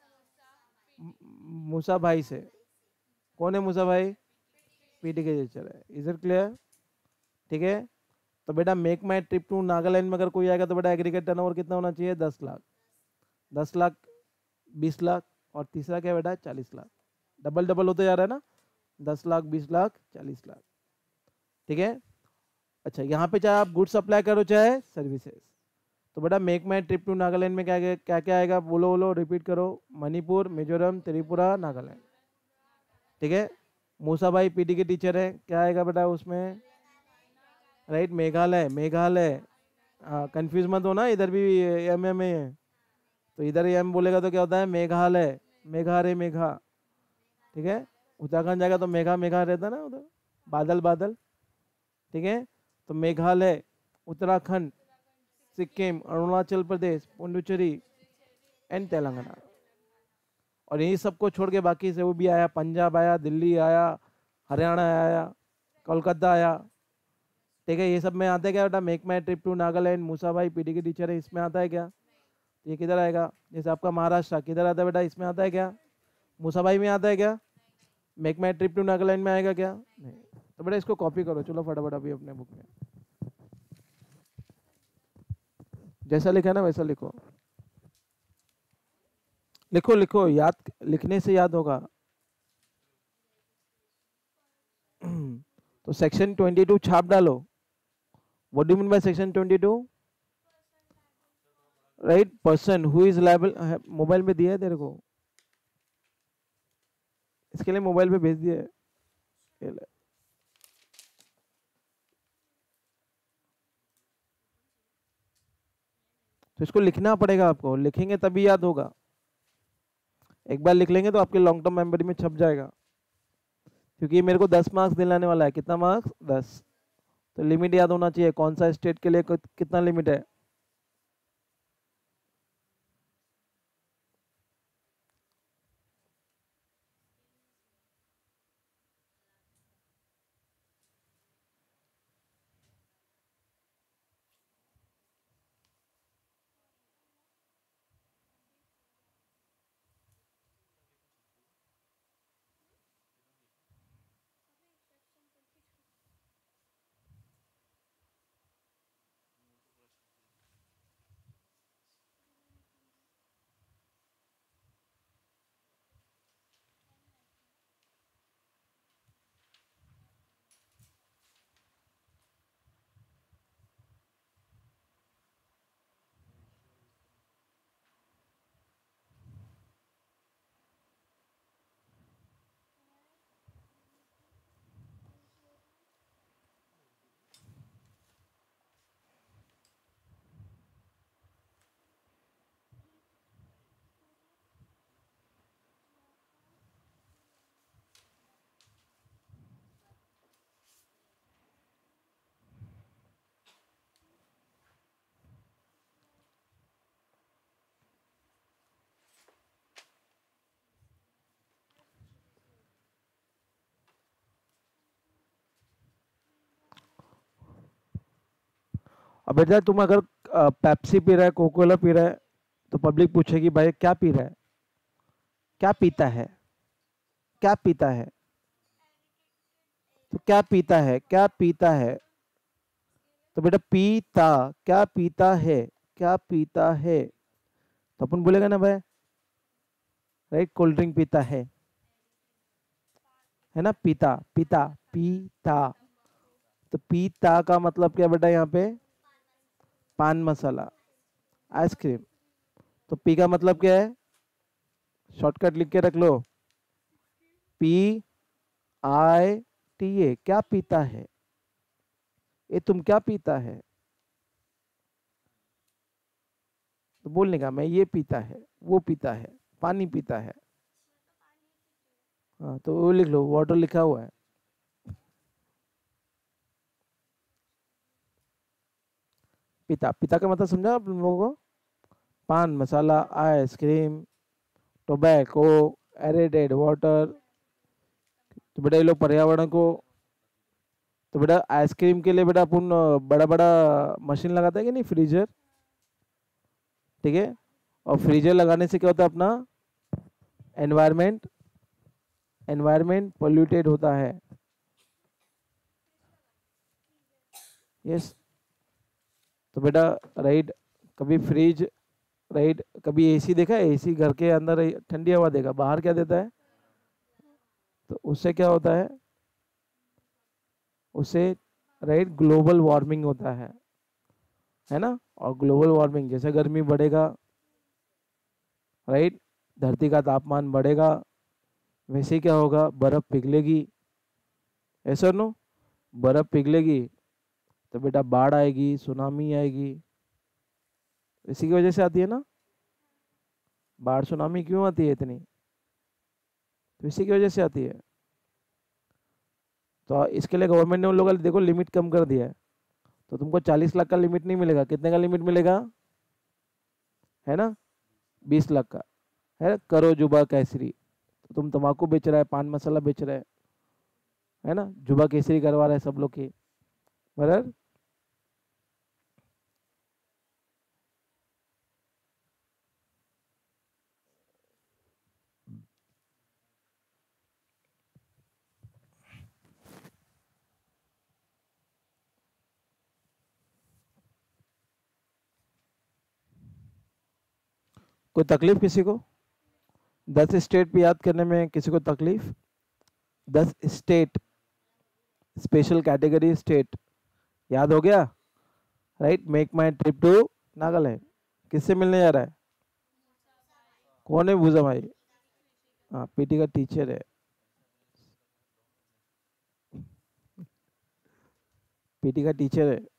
मूसा भाई से, कौन है मूसा भाई, पीटी के टीचर है। Is it clear? ठीक है, तो बेटा make my trip to Nagaland में अगर कोई आएगा तो बेटा एग्रीगेट टर्नओवर कितना होना चाहिए, 10 लाख, 10 लाख, 20 लाख, और तीसरा क्या बेटा 40 लाख, डबल डबल होते जा रहा है ना, 10 लाख, 20 लाख, 40 लाख, ठीक है। अच्छा, यहाँ पे चाहे आप गुड्स सप्लाई करो चाहे सर्विसेज, तो बेटा make my trip to Nagaland में क्या क्या क्या आएगा, बोलो बोलो, रिपीट करो, मणिपुर, मिजोरम, त्रिपुरा, नागालैंड, ठीक है। मूसा भाई पीटी के टीचर है, क्या आएगा बेटा उसमें, राइट, मेघालय, मेघालय, हाँ कंफ्यूज मत हो ना, इधर भी एम है, तो इधर एम बोलेगा तो क्या होता है, मेघालय, मेघा रे मेघा, ठीक है। उत्तराखंड जाएगा तो मेघा मेघा रहता है ना उधर, बादल बादल, ठीक है। तो मेघालय, उत्तराखंड, सिक्किम, अरुणाचल प्रदेश, पुडुचेरी एंड तेलंगाना, और यही सबको छोड़ के बाकी से वो भी आया, पंजाब आया, दिल्ली आया, हरियाणा आया, कोलकाता आया। ठीक है, ये सब में आता है क्या बेटा? Make my trip to Nagaland, Musa भाई पीटी के टीचर है, इसमें आता है क्या? ये किधर आएगा? जैसे आपका महाराष्ट्र किधर आता है बेटा? इसमें आता है क्या? मूसा भाई में आता है क्या? Make my trip to Nagaland में आएगा क्या? नहीं। तो बेटा इसको कॉपी करो, चलो फटाफट अभी अपने बुक में जैसा लिखा है ना वैसा लिखो। लिखो लिखो, याद, लिखने से याद होगा। तो सेक्शन 22 छाप डालो। What do mean by section 22? Right, person who is liable. Mobile में दिया है तेरे को, इसके लिए मोबाइल पे भेज दिया है। ये ले। तो इसको लिखना पड़ेगा आपको, लिखेंगे तभी याद होगा। एक बार लिख लेंगे तो आपके लॉन्ग टर्म मेमोरी में छप जाएगा। क्योंकि मेरे को 10 मार्क्स दिलाने वाला है। कितना मार्क्स? 10। तो लिमिट याद होना चाहिए, कौन सा स्टेट के लिए कितना लिमिट है। अब बेटा तुम अगर पेप्सी पी रहा है, कोका कोला पी रहा है, तो पब्लिक पूछेगी भाई क्या पी रहा है, क्या पीता है, क्या पीता है। तो क्या पीता है, क्या पीता है। तो बेटा पीता, क्या पीता है, क्या पीता है। तो अपन बोलेगा ना भाई, राइट, कोल्ड ड्रिंक पीता है ना, पीता, पीता, पीता। तो पीता का मतलब क्या बेटा? यहाँ पे पान मसाला, आइसक्रीम। तो पी का मतलब क्या है? शॉर्टकट लिख के रख लो, पी आई टी ए। क्या पीता है, ये तुम क्या पीता है। तो बोलने का मैं ये पीता है, वो पीता है, पानी पीता है। हाँ तो वो लिख लो, वाटर लिखा हुआ है। पिता, पिता का मतलब समझा आप लोगों को? Paan masala, ice cream, tobacco, aerated water. तो बेटा ये लोग पर्यावरण को, तो बेटा आइसक्रीम के लिए बेटा अपन बड़ा बड़ा मशीन लगाता है कि नहीं, फ्रीजर। ठीक है, और फ्रीजर लगाने से क्या होता है? अपना एनवायरमेंट, एनवायरमेंट पोल्यूटेड होता है। यस। तो बेटा राइट, कभी फ्रिज, राइट, कभी एसी देखा है? एसी घर के अंदर ठंडी हवा देगा, बाहर क्या देता है? तो उससे क्या होता है? उससे राइट ग्लोबल वार्मिंग होता है ना। और ग्लोबल वार्मिंग जैसे गर्मी बढ़ेगा, राइट, धरती का तापमान बढ़ेगा, वैसे ही क्या होगा? बर्फ पिघलेगी। ऐसा नो, बर्फ पिघलेगी तो बेटा बाढ़ आएगी, सुनामी आएगी। इसी की वजह से आती है ना बाढ़, सुनामी क्यों आती है इतनी? तो इसी की वजह से आती है। तो इसके लिए गवर्नमेंट ने उन लोगों को देखो लिमिट कम कर दिया है। तो तुमको 40 लाख का लिमिट नहीं मिलेगा, कितने का लिमिट मिलेगा? है ना, 20 लाख का। है करो जुबा केसरी, तो तुम तम्बाकू बेच रहा है, पान मसाला बेच रहा है ना, जुबा केसरी करवा रहा है सब लोग की, बराबर। कोई तकलीफ किसी को? 10 स्टेट पे याद करने में किसी को तकलीफ? 10 स्टेट, स्पेशल कैटेगरी स्टेट, याद हो गया? Right, make my trip to Nagaland, किससे मिलने जा रहा है? कौन है भूजा भाई? हाँ, पीटी का टीचर है, पीटी का टीचर है।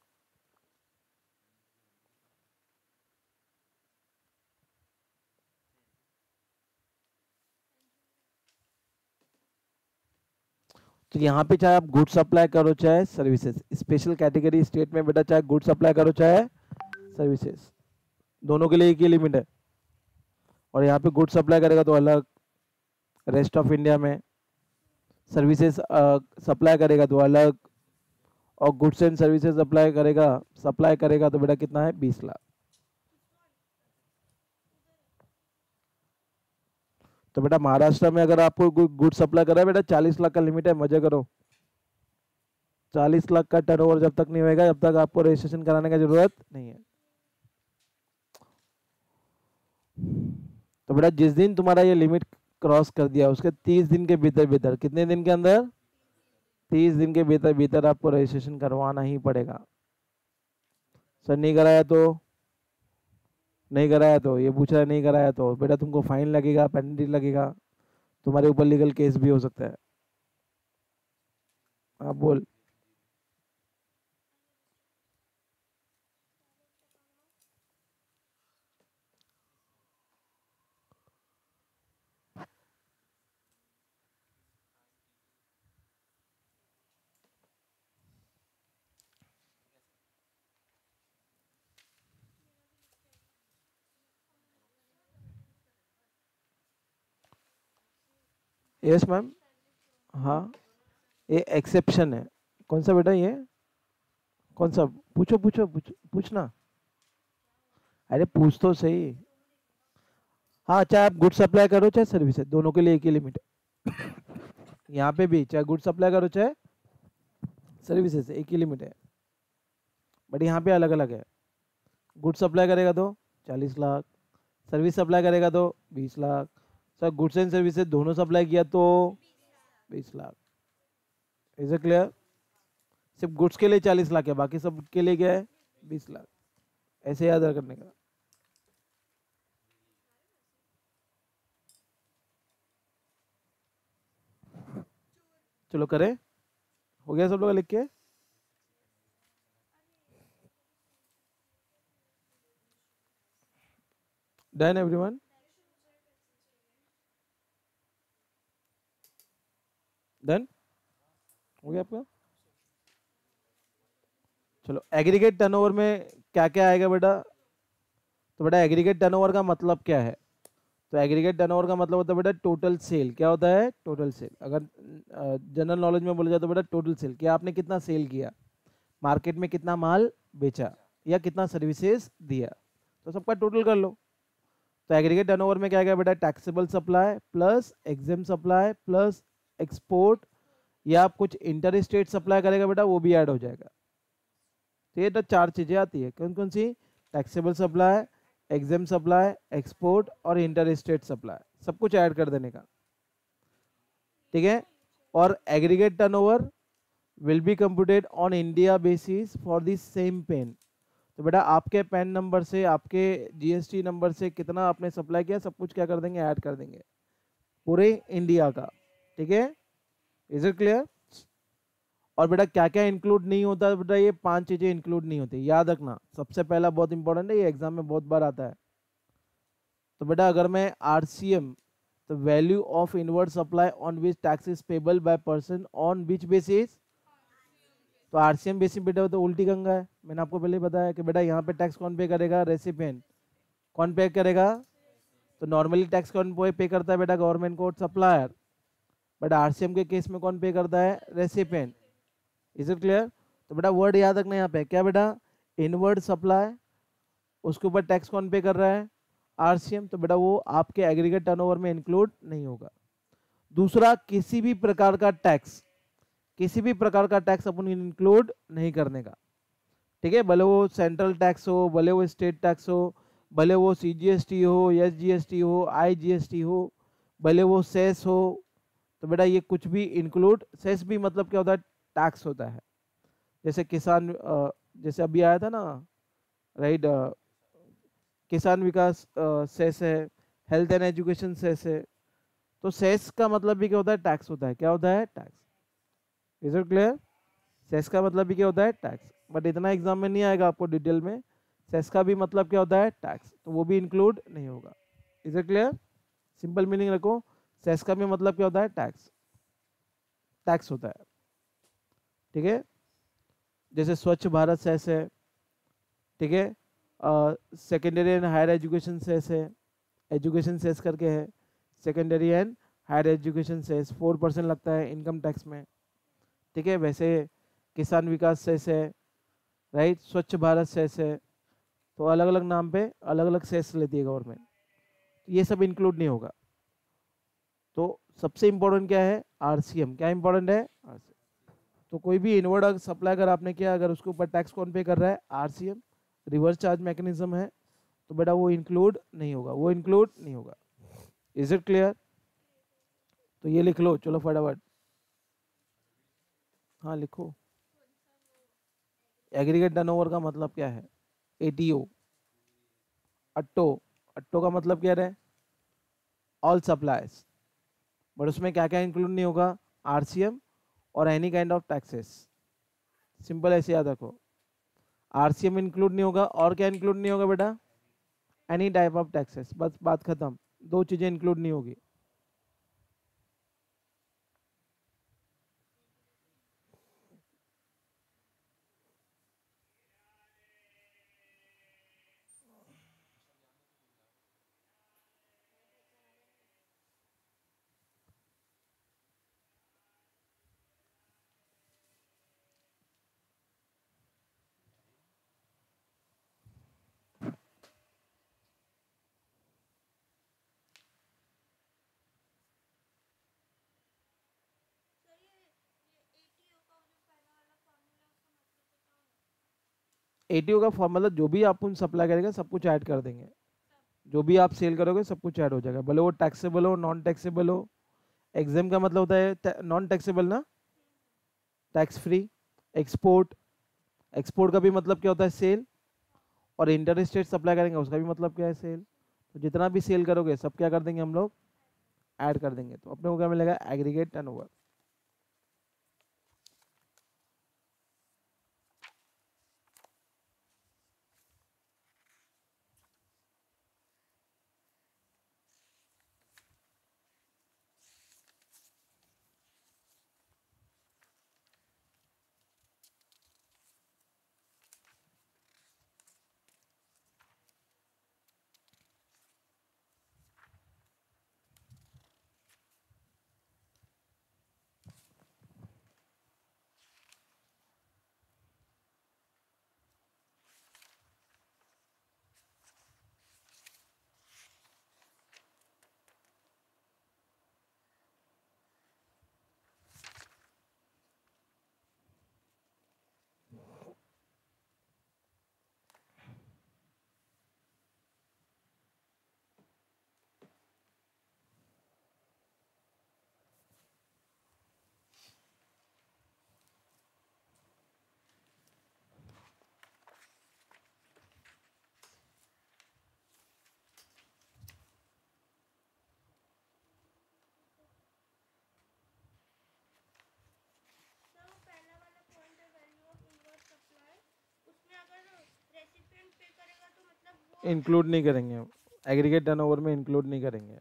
तो यहाँ पे चाहे आप गुड्स सप्लाई करो चाहे सर्विसेज, स्पेशल कैटेगरी स्टेट में बेटा चाहे गुड्स सप्लाई करो चाहे सर्विसेज, दोनों के लिए एक ही लिमिट है। और यहाँ पे गुड्स सप्लाई करेगा तो अलग, रेस्ट ऑफ इंडिया में सर्विसेज सप्लाई करेगा तो अलग, और गुड्स एंड सर्विसेज सप्लाई करेगा तो बेटा कितना है? 20 लाख। तो बेटा महाराष्ट्र में अगर आपको गुड सप्लाई कर रहा है बेटा, 40 लाख का लिमिट है, मजे करो। 40 लाख का टर्नओवर जब तक नहीं होएगा जब तक आपको रजिस्ट्रेशन कराने की जरूरत नहीं है। तो बेटा जिस दिन तुम्हारा ये लिमिट क्रॉस कर दिया उसके 30 दिन के भीतर भीतर, कितने दिन के अंदर? 30 दिन के भीतर भीतर आपको रजिस्ट्रेशन करवाना ही पड़ेगा। सर नहीं कराया तो? नहीं कराया तो ये पूछ रहा है, नहीं कराया तो बेटा तुमको फाइन लगेगा, पेनल्टी लगेगा, तुम्हारे ऊपर लीगल केस भी हो सकता है। आप बोल। Yes ma'am. हाँ, ये एक्सेप्शन है। कौन सा बेटा ये? कौन सा? पूछो पूछो पूछो, पूछना। अरे पूछ तो सही। हाँ, चाहे आप गुड सप्लाई करो चाहे सर्विस है, दोनों के लिए एक ही लिमिट है। यहाँ पे भी चाहे गुड सप्लाई करो चाहे सर्विसेज, एक ही लिमिट है, बट यहाँ पे अलग अलग है। गुड सप्लाई करेगा तो 40 लाख, सर्विस सप्लाई करेगा तो 20 lakh, sir goods and services दोनों सप्लाई किया तो 20 लाख। Is it clear? सिर्फ गुड्स के लिए 40 लाख है, बाकी सब के लिए क्या है? 20 लाख। ऐसे याद करने का। चलो करें, हो गया सब लोग लिख के? Done everyone? डन हो गया आपका? चलो एग्रीगेट टर्नओवर में क्या क्या आएगा बेटा? तो बेटा एग्रीगेट टर्नओवर का मतलब क्या है? तो एग्रीगेट टर्नओवर का मतलब होता है बेटा टोटल सेल। क्या होता है? Total sale. अगर जनरल नॉलेज में बोला जाए तो बेटा टोटल सेल, कि आपने कितना सेल किया, मार्केट में कितना माल बेचा, या कितना सर्विसेज दिया, तो सबका टोटल कर लो। तो एग्रीगेट टर्नओवर में क्या आएगा बेटा? Taxable supply plus exempt supply plus export, या आप कुछ इंटर स्टेट सप्लाई करेगा बेटा वो भी ऐड हो जाएगा। तो ये तो 4 चीजें आती है, कौन कौन सी? Taxable supply, exempt supply, export और इंटर स्टेट सप्लाई, सब कुछ ऐड कर देने का। ठीक है। और aggregate turnover will be computed on India basis for the same PAN. तो बेटा आपके पैन नंबर से, आपके जीएसटी नंबर से कितना आपने सप्लाई किया, सब कुछ क्या कर देंगे? ऐड कर देंगे, पूरे इंडिया का। ठीक है, इज इट क्लियर? और बेटा क्या क्या इंक्लूड नहीं होता बेटा? ये 5 चीजें इंक्लूड नहीं होती, याद रखना। सबसे पहला बहुत इंपॉर्टेंट है, ये एग्जाम में बहुत बार आता है। तो बेटा अगर मैं आरसीएम, तो value of inward supply on which tax is payable by person on which basis? तो आरसीएम बेसिस बेटा तो उल्टी गंगा है, मैंने आपको पहले ही बताया कि बेटा यहाँ पे टैक्स कौन पे करेगा? रेसिपिएंट। कौन पे करेगा? तो नॉर्मली टैक्स कौन पे करता है बेटा? गवर्नमेंट को, सप्लायर। बट आरसीएम के केस में कौन पे करता है? रेसिपिएंट। Is it clear? तो बेटा वर्ड याद रखना यहाँ पे क्या बेटा? इनवर्ड सप्लाई, उसके ऊपर टैक्स कौन पे कर रहा है? आरसीएम। तो बेटा वो आपके एग्रीगेट टर्नओवर में इंक्लूड नहीं होगा। दूसरा, किसी भी प्रकार का टैक्स, किसी भी प्रकार का टैक्स अपन इंक्लूड नहीं करने का, ठीक है? भले वो सेंट्रल टैक्स हो, भले वो स्टेट टैक्स हो, भले वो सीजीएसटी हो, एसजीएसटी हो, आईजीएसटी हो, भले वो सेस हो, तो बेटा ये कुछ भी इंक्लूड, सेस भी मतलब क्या होता है? टैक्स होता है। जैसे किसान, जैसे अभी आया था ना, राइट, किसान विकास सेस है, हेल्थ एंड एजुकेशन सेस है। तो सेस का मतलब भी क्या होता है? टैक्स होता है। क्या होता है? Tax. Is it clear? Cess का मतलब भी क्या होता है? टैक्स। बट इतना एग्जाम में नहीं आएगा आपको डिटेल में। सेस का भी मतलब क्या होता है? टैक्स। तो वो भी इंक्लूड नहीं होगा। Is it clear? Simple meaning रखो, सेस का भी मतलब क्या होता है? टैक्स, टैक्स होता है, ठीक है? जैसे स्वच्छ भारत सेस है, ठीक है? Secondary and higher education cess है, एजुकेशन सेस करके है, secondary and higher education cess 4% लगता है इनकम टैक्स में, ठीक है? वैसे किसान विकास सेस है, राइट, स्वच्छ भारत सेस है। तो अलग अलग नाम पे अलग अलग सेस लेती है गवर्नमेंट, ये सब इंक्लूड नहीं होगा। तो सबसे इंपॉर्टेंट क्या है? आरसीएम। क्या इंपॉर्टेंट है? आरसीएम। तो कोई भी इनवर्ड सप्लाई अगर आपने किया, अगर उसके ऊपर टैक्स कौन पे कर रहा है? आरसीएम। रिवर्स चार्ज मैकेनिज्म है, तो बेटा वो इंक्लूड नहीं होगा, वो इंक्लूड नहीं होगा। Is it clear? तो ये लिख लो, चलो फटाफट। हाँ लिखो। एग्रीगेट टर्नओवर का मतलब क्या है? एटीओ, अट्टो। अट्टो का मतलब क्या है? All supplies. बट उसमें क्या क्या इंक्लूड नहीं होगा? आरसीएम और any kind of taxes. Simple ऐसे याद रखो, आरसीएम इंक्लूड नहीं होगा, और क्या इंक्लूड नहीं होगा बेटा? Any type of taxes. बस बात खत्म, दो चीजें इंक्लूड नहीं होगी। एटीओ का फॉर्मूला, जो भी आप उन सप्लाई करेंगे सब कुछ ऐड कर देंगे, जो भी आप सेल करोगे सब कुछ ऐड हो जाएगा, भले वो टैक्सेबल हो, नॉन टैक्सेबल हो। एग्जाम का मतलब होता है नॉन टैक्सेबल ना, टैक्स फ्री। एक्सपोर्ट, एक्सपोर्ट का भी मतलब क्या होता है? सेल। और इंटर स्टेट सप्लाई करेंगे उसका भी मतलब क्या है? सेल। तो जितना भी सेल करोगे सब क्या कर देंगे हम लोग? ऐड कर देंगे। तो अपने को क्या मिलेगा? Aggregate turnover. इंक्लूड नहीं करेंगे हम, एग्रीगेट टर्नओवर में इंक्लूड नहीं करेंगे।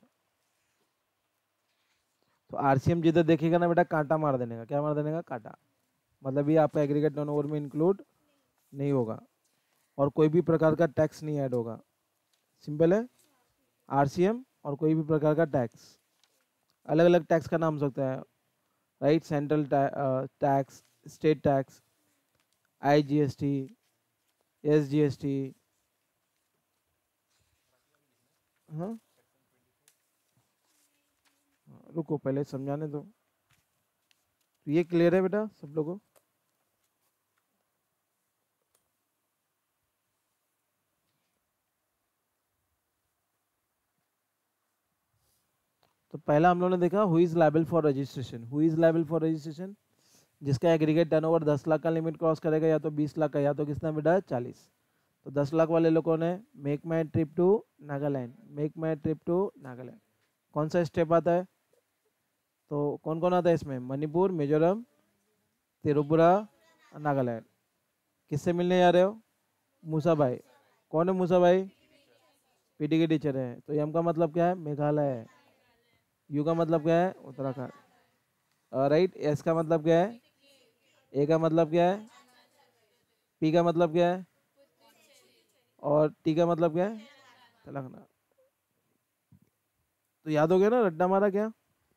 तो आरसीएम जिधर देखेगा ना बेटा, कांटा मार देने का। क्या मार देने का? कांटा। मतलब ये आपका एग्रीगेट टर्नओवर में इंक्लूड नहीं होगा, और कोई भी प्रकार का टैक्स नहीं ऐड होगा। सिंपल है। आरसीएम और कोई भी प्रकार का टैक्स, अलग अलग टैक्स का नाम हो सकता है, right, central tax, state tax, IGST, SGST. हाँ, रुको पहले समझाने दो। तो ये क्लियर है बेटा सब लोगों? तो पहला हम लोगों ने देखा who is liable for registration. Who is liable for registration? जिसका एग्रीगेट टर्नओवर 10 लाख का लिमिट क्रॉस करेगा, या तो 20 लाख का, या तो कितना बेटा 40। तो 10 लाख वाले लोगों ने make my trip to Nagaland, make my trip to Nagaland. कौन सा स्टेप आता है? तो कौन कौन आता है इसमें? मणिपुर, मिजोरम, त्रिपुरा, नागालैंड। किससे मिलने जा रहे हो? मूसा भाई। कौन है मूसा भाई? पीटी के टीचर है। तो एम का मतलब क्या है? मेघालय है। यू का मतलब क्या है? उत्तराखंड। राइट। एस का मतलब क्या है? ए का मतलब क्या है? पी का मतलब क्या है? और टी का मतलब क्या है? तेलंगाना। तो याद हो गया ना रट्टा मारा क्या?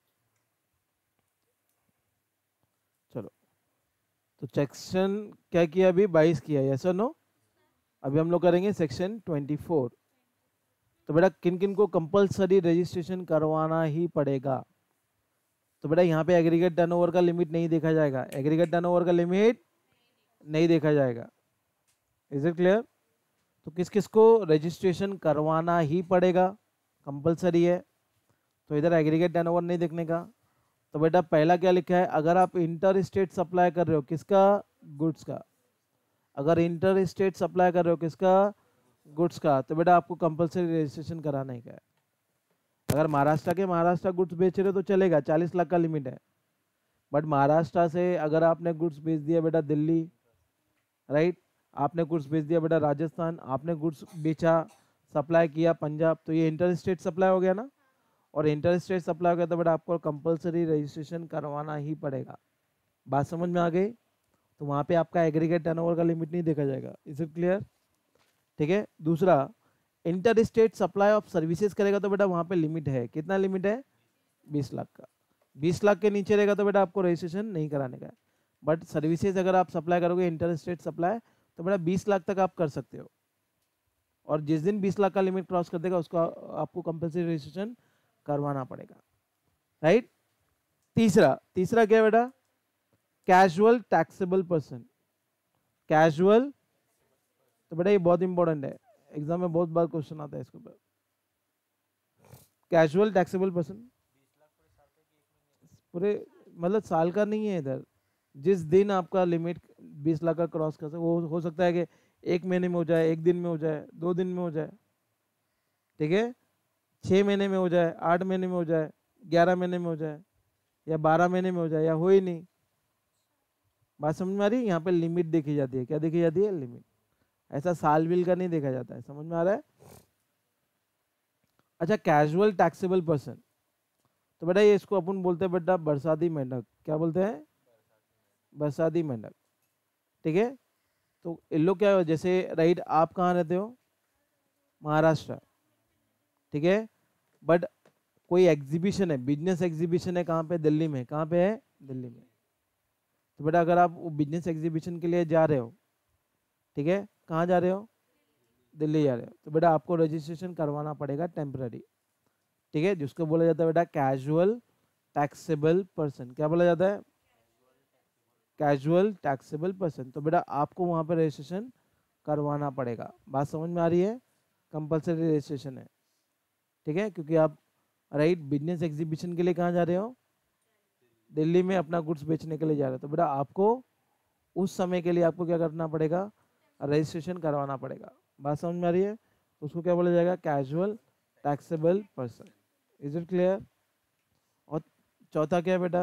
चलो, तो सेक्शन क्या किया अभी? 22 किया, यस और नो? अभी हम लोग करेंगे सेक्शन 24। तो बेटा किन किन को कंपलसरी रजिस्ट्रेशन करवाना ही पड़ेगा? तो बेटा यहाँ पे एग्रीगेट टर्नओवर का लिमिट नहीं देखा जाएगा, एग्रीगेट टर्नओवर का लिमिट नहीं देखा जाएगा। Is it clear? तो किस किस को रजिस्ट्रेशन करवाना ही पड़ेगा, कंपलसरी है। तो इधर एग्रीगेट टर्नओवर नहीं देखने का। तो बेटा पहला क्या लिखा है? अगर आप इंटर स्टेट सप्लाई कर रहे हो, किसका? गुड्स का। अगर इंटर स्टेट सप्लाई कर रहे हो, किसका? गुड्स का। तो बेटा आपको कंपलसरी रजिस्ट्रेशन कराना ही का है। अगर महाराष्ट्र के महाराष्ट्र गुड्स बेच रहे हो तो चलेगा, 40 लाख का लिमिट है। बट महाराष्ट्र से अगर आपने गुड्स बेच दिया बेटा दिल्ली, राइट, आपने गुड्स बेच दिया बेटा राजस्थान, आपने गुड्स बेचा सप्लाई किया पंजाब, तो ये इंटर स्टेट सप्लाई हो गया ना। और इंटर स्टेट सप्लाई हो गया तो बेटा आपको कंपलसरी रजिस्ट्रेशन करवाना ही पड़ेगा। बात समझ में आ गई? तो वहाँ पे आपका एग्रीगेट टर्नओवर का लिमिट नहीं देखा जाएगा। Is it clear? ठीक है। दूसरा, inter state supply of services करेगा तो बेटा वहाँ पे लिमिट है, कितना लिमिट है? 20 लाख का। 20 लाख के नीचे रहेगा तो बेटा आपको रजिस्ट्रेशन नहीं कराने का है। बट सर्विसेज अगर आप सप्लाई करोगे इंटर स्टेट सप्लाई, तो बेटा 20 लाख तक आप कर सकते हो। और जिस दिन 20 लाख का लिमिट क्रॉस कर देगा उसका आपको कंपलसरी रजिस्ट्रेशन करवाना पड़ेगा, राइट। तीसरा, तीसरा क्या है बेटा? Casual taxable person. कैजुअल, तो बेटा ये बहुत इंपॉर्टेंट है, एग्जाम में बहुत बार क्वेश्चन आता है इसके ऊपर। कैजुअल टैक्सेबल पर्सन पूरे मतलब साल का नहीं है इधर। जिस दिन आपका लिमिट 20 लाख का क्रॉस कर सकते, वो हो सकता है कि 1 महीने में हो जाए, 1 दिन में हो जाए, 2 दिन में हो जाए, ठीक है, 6 महीने में हो जाए, 8 महीने में हो जाए, 11 महीने में हो जाए, या 12 महीने में हो जाए, या हो ही नहीं। बात समझ में आ रही है? यहाँ पे लिमिट देखी जाती है। क्या देखी जाती है? लिमिट। ऐसा साल बिल का नहीं देखा जाता है। समझ में आ रहा है? अच्छा, कैजुअल टैक्सेबल पर्सन, तो बेटा ये इसको अपन बोलते हैं बेटा बरसाती मेंढक। क्या बोलते हैं? बरसाती मेंढक। ठीक है। तो इन लोग क्या हो, जैसे राइट, आप कहाँ रहते हो? महाराष्ट्र, ठीक है। बट कोई एग्जीबिशन है, बिजनेस एग्जीबिशन है, कहाँ पे? दिल्ली में। कहाँ पे है? दिल्ली में। तो बेटा अगर आप बिजनेस एग्जीबिशन के लिए जा रहे हो, ठीक है, कहाँ जा रहे हो? दिल्ली जा रहे हो, तो बेटा आपको रजिस्ट्रेशन करवाना पड़ेगा टेम्पररी, ठीक है, जिसको बोला जाता है बेटा कैजुअल टैक्सेबल पर्सन। क्या बोला जाता है? Casual taxable person. तो बेटा आपको वहाँ पर रजिस्ट्रेशन करवाना पड़ेगा। बात समझ में आ रही है? कंपलसरी रजिस्ट्रेशन है, ठीक है, क्योंकि आप राइट बिजनेस एग्जीबिशन के लिए कहाँ जा रहे हो? दिल्ली में अपना गुड्स बेचने के लिए जा रहे हो। तो बेटा आपको उस समय के लिए आपको क्या करना पड़ेगा? रजिस्ट्रेशन करवाना पड़ेगा। बात समझ में आ रही है? उसको क्या बोला जाएगा? Casual taxable person. Is it clear? और चौथा क्या है बेटा?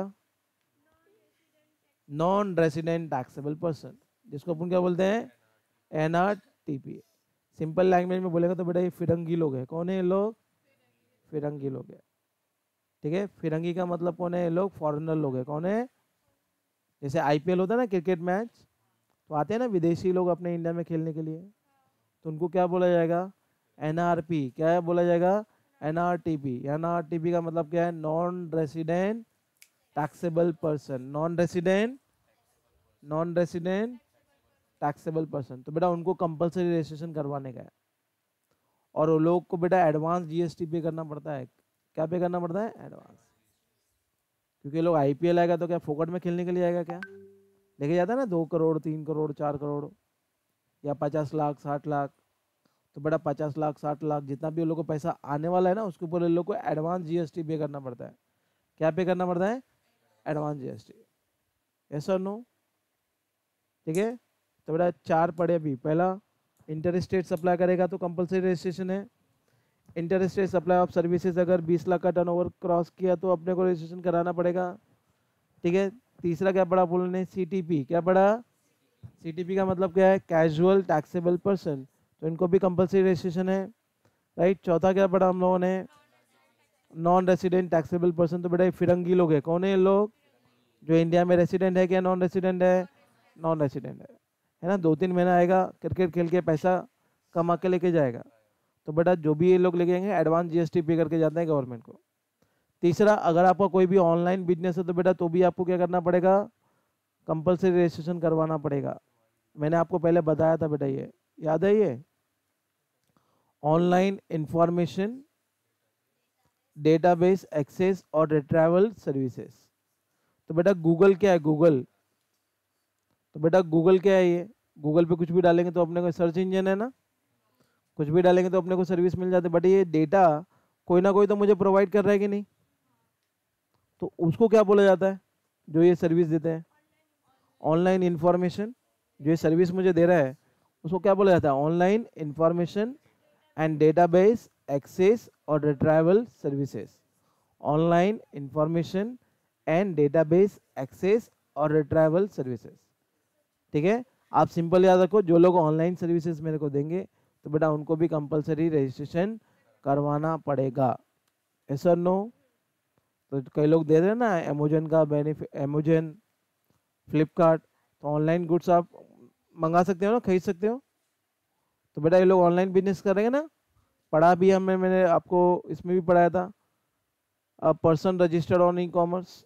नॉन रेसिडेंट टैक्सेबल पर्सन, जिसको अपन क्या बोलते हैं? NRTP। सिंपल लैंग्वेज में बोलेगा तो बेटा ये फिरंगी लोग हैं। कौन है ये लोग? फिरंगी लोग हैं, ठीक है। फिरंगी का मतलब कौन है? ये लोग फॉरेनर लोग हैं। कौन है? जैसे IPL होता है ना, क्रिकेट मैच, तो आते हैं ना विदेशी लोग अपने इंडिया में खेलने के लिए, तो उनको क्या बोला जाएगा? NRP। क्या बोला जाएगा? NRTP, NRTP का मतलब क्या है? Non resident taxable person, non resident taxable person. तो बेटा उनको कंपलसरी रजिस्ट्रेशन करवाने का है, और वो लोग को बेटा एडवांस जीएसटी पे करना पड़ता है। क्या पे करना पड़ता है? एडवांस। क्योंकि लोग आईपीएल आएगा तो क्या फोकट में खेलने के लिए आएगा क्या? लेके जाता है ना 2 करोड़, 3 करोड़, 4 करोड़, या 50 लाख, 60 लाख। तो बेटा 50 लाख, 60 लाख जितना भी उन लोग को पैसा आने वाला है ना, उसके ऊपर उन लोग को एडवांस जीएसटी पे करना पड़ता है। क्या पे करना पड़ता है? Advance GST. यस और नो? ठीक है। तो बेटा 4 पढ़े अभी। पहला, इंटर स्टेट सप्लाई करेगा तो कंपलसरी रजिस्ट्रेशन है। Inter state supply of services अगर 20 लाख का टर्नओवर क्रॉस किया तो अपने को रजिस्ट्रेशन कराना पड़ेगा। ठीक है। तीसरा क्या पढ़ा बोलने? सीटीपी। क्या पढ़ा? सीटीपी का मतलब क्या है? कैजुअल टैक्सेबल पर्सन, तो इनको भी कंपलसरी रजिस्ट्रेशन है। राइट। चौथा क्या पढ़ा हम लोगों ने? Non resident taxable person. तो बेटा ये फिरंगी लोग है। कौन है ये लोग? जो इंडिया में रेसिडेंट है क्या नॉन रेसिडेंट है? नॉन रेसिडेंट है ना। 2-3 महीना आएगा, क्रिकेट खेल के पैसा कमा के लेके जाएगा। तो बेटा जो भी ये लोग लेके जाएंगे एडवांस जीएसटी पे करके जाते हैं गवर्नमेंट को। तीसरा, अगर आपका कोई भी ऑनलाइन बिजनेस है तो बेटा तो भी आपको क्या करना पड़ेगा? कंपलसरी रजिस्ट्रेशन करवाना पड़ेगा। मैंने आपको पहले बताया था बेटा, ये याद है? ये ऑनलाइन इंफॉर्मेशन डेटाबेस एक्सेस और रिट्राइवल सर्विसेज। तो बेटा गूगल क्या है? गूगल, तो बेटा गूगल क्या है? ये गूगल पे कुछ भी डालेंगे तो अपने को, सर्च इंजन है ना, कुछ भी डालेंगे तो अपने को सर्विस मिल जाती है। बट ये डेटा कोई ना कोई तो मुझे प्रोवाइड कर रहा है कि नहीं? तो उसको क्या बोला जाता है जो ये सर्विस देते हैं? Online information. जो ये सर्विस मुझे दे रहा है उसको क्या बोला जाता है? Online information and database access और retrieval services. Online information and database access और रिट्राइवल सर्विसेज। ठीक है। आप सिंपल याद रखो, जो लोग ऑनलाइन सर्विसेज मेरे को देंगे तो बेटा उनको भी कंपलसरी रजिस्ट्रेशन करवाना पड़ेगा। यस और नो? तो कई लोग दे रहे हैं ना अमेजन का बेनिफिट, अमेजन, फ्लिपकार्ट, तो ऑनलाइन गुड्स आप मंगा सकते हो ना, खरीद सकते हो। तो बेटा ये लोग ऑनलाइन बिजनेस करेंगे ना। पढ़ा भी हमें, मैंने आपको इसमें भी पढ़ाया था, a person registered on e commerce,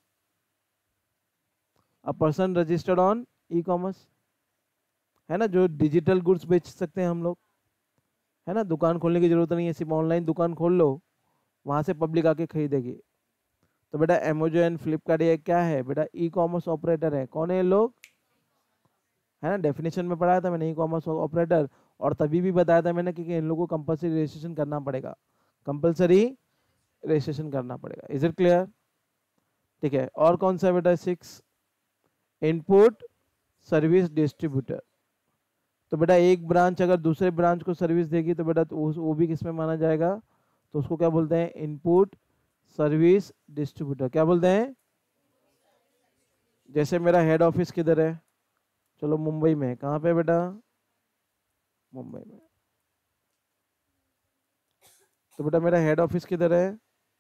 a person registered on e commerce, है ना, जो डिजिटल गुड्स बेच सकते हैं हम लोग, है ना। दुकान खोलने की जरूरत नहीं है, सिर्फ ऑनलाइन दुकान खोल लो, वहां से पब्लिक आके खरीदेगी। तो बेटा अमेजन, फ्लिपकार्ट ये क्या है बेटा? ई कॉमर्स ऑपरेटर है। कौन है ये लोग? है ना, डेफिनेशन में पढ़ाया था मैंने ई कॉमर्स ऑपरेटर। और तभी भी बताया था मैंने कि इन लोगों को कंपलसरी रजिस्ट्रेशन करना पड़ेगा, कंपलसरी रजिस्ट्रेशन करना पड़ेगा। Is it clear? ठीक है। और कौन सा बेटा? 6, इनपुट सर्विस डिस्ट्रीब्यूटर। तो बेटा एक ब्रांच अगर दूसरे ब्रांच को सर्विस देगी तो बेटा तो वो भी किस में माना जाएगा? तो उसको क्या बोलते हैं? Input service distributor. क्या बोलते हैं? जैसे मेरा हेड ऑफिस किधर है? चलो मुंबई में है। कहाँ पे बेटा? मुंबई में। तो बेटा मेरा हेड ऑफिस किधर है?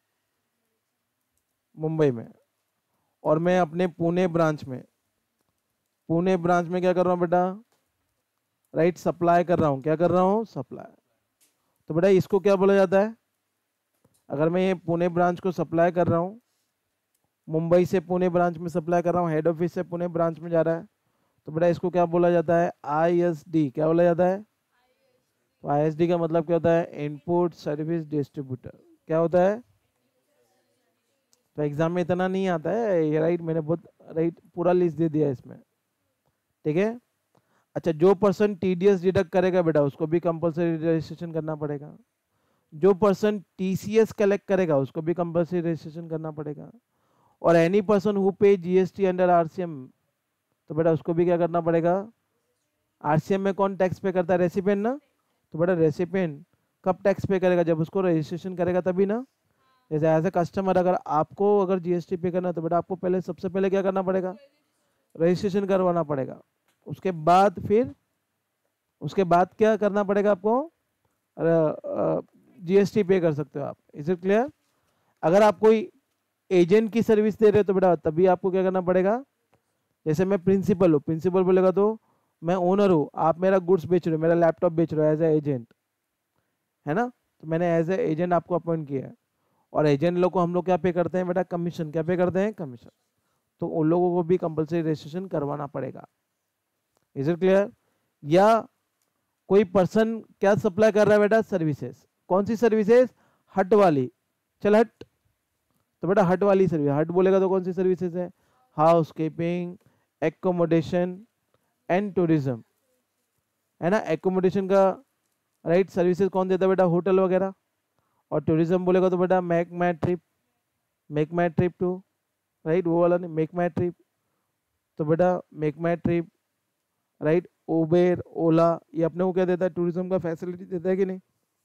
मुंबई में। और मैं अपने पुणे ब्रांच में, पुणे ब्रांच में क्या कर रहा हूँ बेटा? राइट, सप्लाई कर रहा हूँ। क्या कर रहा हूँ? सप्लाई। तो बेटा इसको क्या बोला जाता है? अगर मैं ये पुणे ब्रांच को सप्लाई कर रहा हूँ, मुंबई से पुणे ब्रांच में सप्लाई कर रहा हूँ, हेड ऑफिस से पुणे ब्रांच में जा रहा है, तो बेटा इसको क्या बोला जाता है? ISD। क्या बोला जाता है? तो ISD का मतलब क्या होता है? Input service distributor. क्या होता है? तो एग्जाम में इतना नहीं आता है ये, राइट। मैंने बहुत राइट पूरा लिस्ट दे दिया इसमें। ठीक है। अच्छा, जो पर्सन TDS डिडक्ट करेगा बेटा उसको भी कंपलसरी रजिस्ट्रेशन करना पड़ेगा। जो पर्सन TCS कलेक्ट करेगा उसको भी कंपलसरी रजिस्ट्रेशन करना पड़ेगा। और any person who pay GST under RCM, तो बेटा उसको भी क्या करना पड़ेगा? RCM में कौन टैक्स पे करता है? रेसिपेंट ना। तो बेटा रेसिपेंट कब टैक्स पे करेगा? जब उसको रजिस्ट्रेशन करेगा तभी ना। जैसे एज ए कस्टमर अगर आपको अगर GST पे करना है तो बेटा आपको पहले, सबसे पहले क्या करना पड़ेगा? रजिस्ट्रेशन करवाना पड़ेगा। उसके बाद फिर, उसके बाद क्या करना पड़ेगा आपको? GST पे कर सकते हो आप। Is it clear? अगर आप कोई एजेंट की सर्विस दे रहे हो तो बेटा तभी आपको क्या करना पड़ेगा? जैसे मैं प्रिंसिपल हूँ, प्रिंसिपल बोलेगा तो मैं ओनर हूँ, आप मेरा गुड्स बेच रहे हो, मेरा लैपटॉप बेच रहे हो एज ए एजेंट, है ना। तो मैंने एज ए एजेंट आपको अपॉइंट किया है, और एजेंट लोग को हम लोग क्या पे करते हैं बेटा, कमीशन। क्या पे करते हैं, कमीशन। तो उन लोगों को भी कंपलसरी रजिस्ट्रेशन करवाना पड़ेगा। Is it clear? या कोई पर्सन क्या सप्लाई कर रहा है बेटा, सर्विसेज। कौन सी सर्विसेज, हट वाली। चल हट, तो बेटा हट वाली सर्विस, हट बोलेगा तो कौन सी सर्विसेज है, housekeeping, accommodation and tourism, है ना। एकोमोडेशन का राइट सर्विसेज कौन देता है बेटा, होटल वगैरह। और टूरिज्म बोलेगा तो बेटा make my trip, make my trip to, right वो वाला नहीं, मेक माई ट्रिप। तो बेटा make my trip, right, Uber, Ola, ये अपने को क्या देता है, टूरिज्म का फैसिलिटी देता है कि नहीं।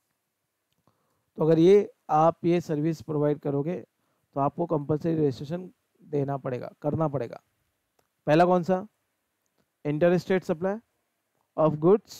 तो अगर ये आप ये सर्विस प्रोवाइड करोगे तो आपको कंपलसरी रजिस्ट्रेशन देना पड़ेगा, करना पड़ेगा। पहला कौन सा, inter state supply of goods,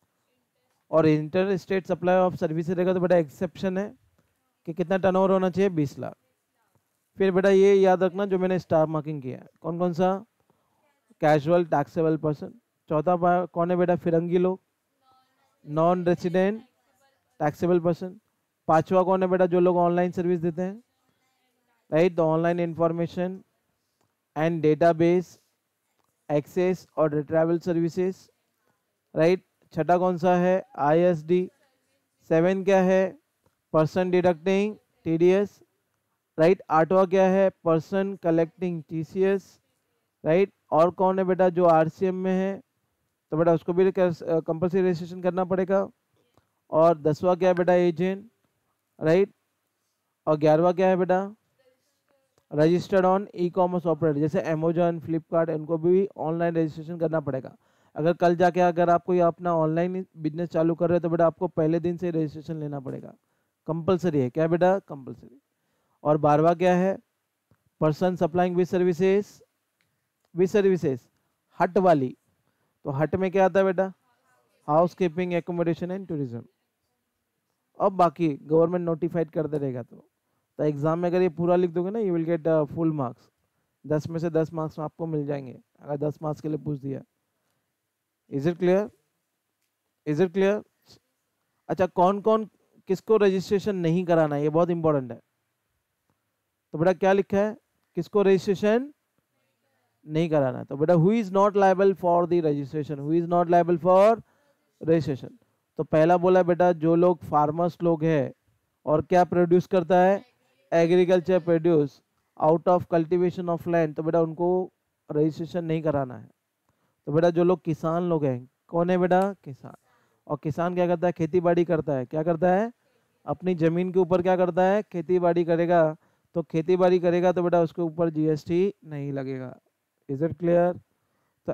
और inter state supply of services रहेगा तो बेटा एक्सेप्शन है कि कितना टर्नओवर होना चाहिए, 20 लाख। फिर बेटा ये याद रखना जो मैंने स्टार मार्किंग किया है, कौन कौन सा, कैजुअल टैक्सेबल पर्सन। चौथा कौन है बेटा, फिरंगी लोग, नॉन रेसिडेंट टैक्सेबल पर्सन। पांचवा कौन है बेटा, जो लोग ऑनलाइन सर्विस देते हैं, right, the online information and database access और रिट्राइवल सर्विसेज, राइट। छठा कौन सा है, ISD। 7 क्या है, पर्सन डिडक्टिंग TDS, राइट। 8वां क्या है, पर्सन कलेक्टिंग TCS, राइट। और कौन है बेटा, जो RCM में है, तो बेटा उसको भी कंपल्सरी रजिस्ट्रेशन करना पड़ेगा। और 10वां क्या है बेटा, एजेंट, राइट। और 11वां क्या है बेटा, रजिस्टर्ड ऑन ई-कॉमर्स ऑपरेटर, जैसे अमेजोन, फ्लिपकार्ट, इनको भी ऑनलाइन रजिस्ट्रेशन करना पड़ेगा। अगर कल जाके अगर आपको ये अपना ऑनलाइन बिजनेस चालू कर रहे हो तो बेटा आपको पहले दिन से रजिस्ट्रेशन लेना पड़ेगा, कंपलसरी है। क्या बेटा, कंपलसरी। और 12वां क्या है, person supplying with services, with services hat वाली। तो हट में क्या आता है बेटा, housekeeping, accommodation and tourism. अब बाकी गवर्नमेंट नोटिफाइड करते रहेगा। तो एग्जाम में अगर ये पूरा लिख दोगे ना, you will get full marks. 10 में से 10 मार्क्स आपको मिल जाएंगे अगर 10 मार्क्स के लिए पूछ दिया। Is it clear, is it clear? अच्छा, कौन कौन किसको रजिस्ट्रेशन नहीं कराना है, ये बहुत इंपॉर्टेंट है। तो बेटा क्या लिखा है, किसको रजिस्ट्रेशन नहीं कराना है। तो बेटा who is not liable for the registration, who is not liable for registration. तो पहला बोला बेटा जो लोग फार्मर्स लोग हैं और क्या प्रोड्यूस करता है, agriculture produce out of cultivation of land, तो बेटा उनको रजिस्ट्रेशन नहीं कराना है। तो बेटा जो लोग किसान लोग हैं, कौन है बेटा, किसान। और किसान क्या करता है, खेती बाड़ी करता है। क्या करता है, अपनी जमीन के ऊपर क्या करता है, खेती बाड़ी करेगा। तो खेती बाड़ी करेगा तो बेटा उसके ऊपर GST नहीं लगेगा। Is it clear? तो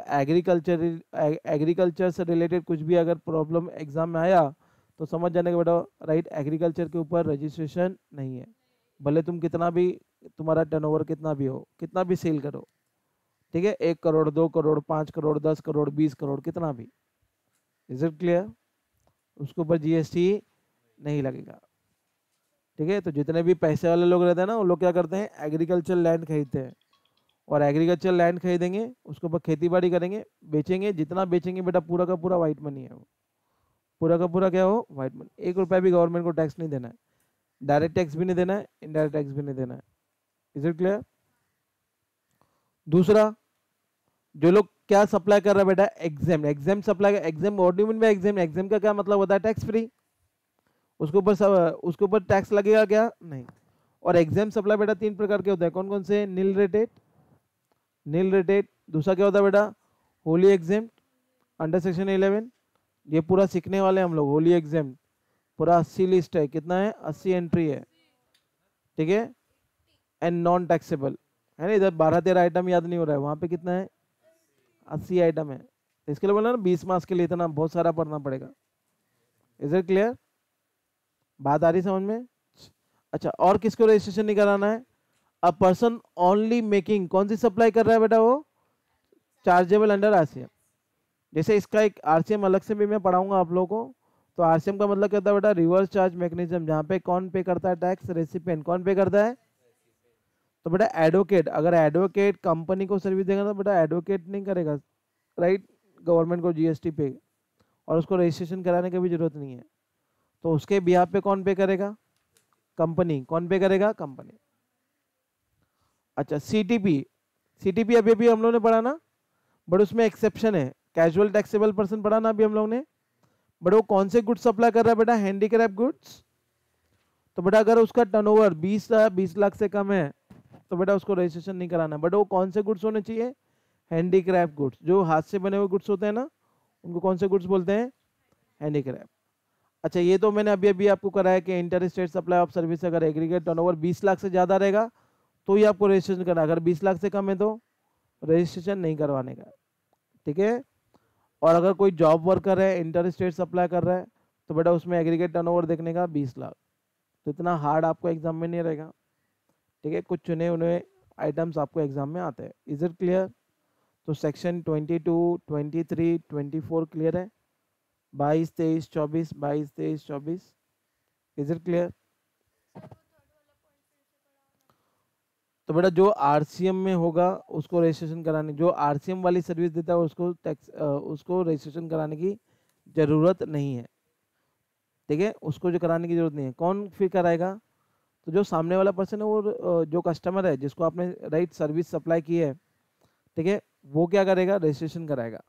एग्रीकल्चर से रिलेटेड कुछ भी अगर प्रॉब्लम एग्जाम में आया तो समझ जाने का बेटा, राइट, एग्रीकल्चर के ऊपर रजिस्ट्रेशन नहीं है। भले तुम कितना भी, तुम्हारा टर्नओवर कितना भी हो, कितना भी सेल करो, ठीक है, 1 करोड़, 2 करोड़, 5 करोड़, 10 करोड़, 20 करोड़, कितना भी। Is it clear? उसके ऊपर GST नहीं लगेगा, ठीक है। तो जितने भी पैसे वाले लोग रहते हैं ना, वो लोग क्या करते हैं, एग्रीकल्चर लैंड खरीदते हैं, और एग्रीकल्चर लैंड खरीदेंगे, उसके ऊपर खेती बाड़ी करेंगे, बेचेंगे। जितना बेचेंगे बेटा पूरा का पूरा वाइट मनी है वो, पूरा का पूरा क्या हो, वाइट मनी। 1 रुपया भी गवर्नमेंट को टैक्स नहीं देना है, डायरेक्ट टैक्स भी नहीं देना है, इनडायरेक्ट टैक्स भी नहीं देना है। Is it clear? दूसरा, जो लोग क्या सप्लाई कर रहा है बेटा, exam, exam supply, exam ordinary में एग्जाम, एग्जाम का क्या मतलब होता है, टैक्स फ्री। उसके ऊपर टैक्स लगेगा क्या, नहीं। और एग्जाम सप्लाई बेटा 3 प्रकार के होते हैं, कौन कौन से, नील रेटेड, नील रेटेड। दूसरा क्या होता है बेटा, होली एग्जाम अंडर सेक्शन 11, ये पूरा सीखने वाले हम लोग। होली एग्जाम पूरा 80 लिस्ट है, कितना है, 80 एंट्री है, ठीक है। एंड नॉन टैक्सेबल है ना, इधर 12-13 आइटम याद नहीं हो रहा है, वहां पे कितना है, 80 आइटम है। इसके लिए बोला ना 20 मार्क्स के लिए इतना बहुत सारा पढ़ना पड़ेगा। Is it clear? बात आ रही समझ में? अच्छा, और किसको रजिस्ट्रेशन नहीं कराना है, अ पर्सन ओनली मेकिंग, कौन सी सप्लाई कर रहा है बेटा, वो चार्जेबल अंडर RCM। जैसे इसका एक RCM अलग से भी मैं पढ़ाऊंगा आप लोगों को। तो RCM का मतलब क्या होता है बेटा, रिवर्स चार्ज मैकेनिज्म, जहाँ पे कौन पे करता है टैक्स, रेसिपिएंट। कौन पे करता है, तो बेटा एडवोकेट। अगर एडवोकेट कंपनी को सर्विस देगा तो बेटा एडवोकेट नहीं करेगा, राइट, गवर्नमेंट को GST पे, और उसको रजिस्ट्रेशन कराने की भी जरूरत नहीं है। तो उसके बिहाफ पे कौन पे करेगा? कंपनी। कौन पे करेगा? कंपनी। अच्छा, सीटीपी। सीटीपी अभी अभी हम लोग ने पढ़ा ना, बट उसमें एक्सेप्शन है, कैजुअल टैक्सेबल पर्सन पढ़ा ना अभी हम लोग ने। बट वो कौन से गुड्स सप्लाई कर रहा है बेटा? Handicraft goods. तो बेटा अगर उसका टर्नओवर 20 लाख से कम है तो बेटा उसको रजिस्ट्रेशन नहीं कराना। बट वो कौन से गुड्स होने चाहिए? Handicraft goods. जो हाथ से बने हुए गुड्स होते हैं ना, उनको कौन से गुड्स बोलते हैं? हैंडीक्राफ्ट। अच्छा, ये तो मैंने अभी अभी आपको कराया कि inter state supply of service अगर एग्रीगेट टर्नओवर 20 लाख से ज़्यादा रहेगा तो ही आपको रजिस्ट्रेशन करना, अगर 20 लाख से कम है तो रजिस्ट्रेशन नहीं करवाने का। ठीक है। और अगर कोई जॉब वर्कर है, इंटर स्टेट सप्लाई कर रहा है, तो बेटा उसमें एग्रीगेट टर्नओवर देखने का 20 लाख। तो इतना हार्ड आपको एग्जाम में नहीं रहेगा। ठीक है, कुछ चुने हुए आइटम्स आपको एग्जाम में आते हैं। Is it clear? तो सेक्शन 22, 23, 24 क्लियर है। 22, 23, 24, 22, 23, 24। Is it clear? तो बेटा जो आरसीएम में होगा उसको रजिस्ट्रेशन कराने, जो आरसीएम वाली सर्विस देता है उसको टैक्स उसको रजिस्ट्रेशन कराने की जरूरत नहीं है। ठीक है, उसको जो कराने की जरूरत नहीं है। कौन फिर कराएगा? तो जो सामने वाला पर्सन है वो जो कस्टमर है जिसको आपने राइट सर्विस सप्लाई की है, ठीक है, वो क्या करेगा? रजिस्ट्रेशन कराएगा।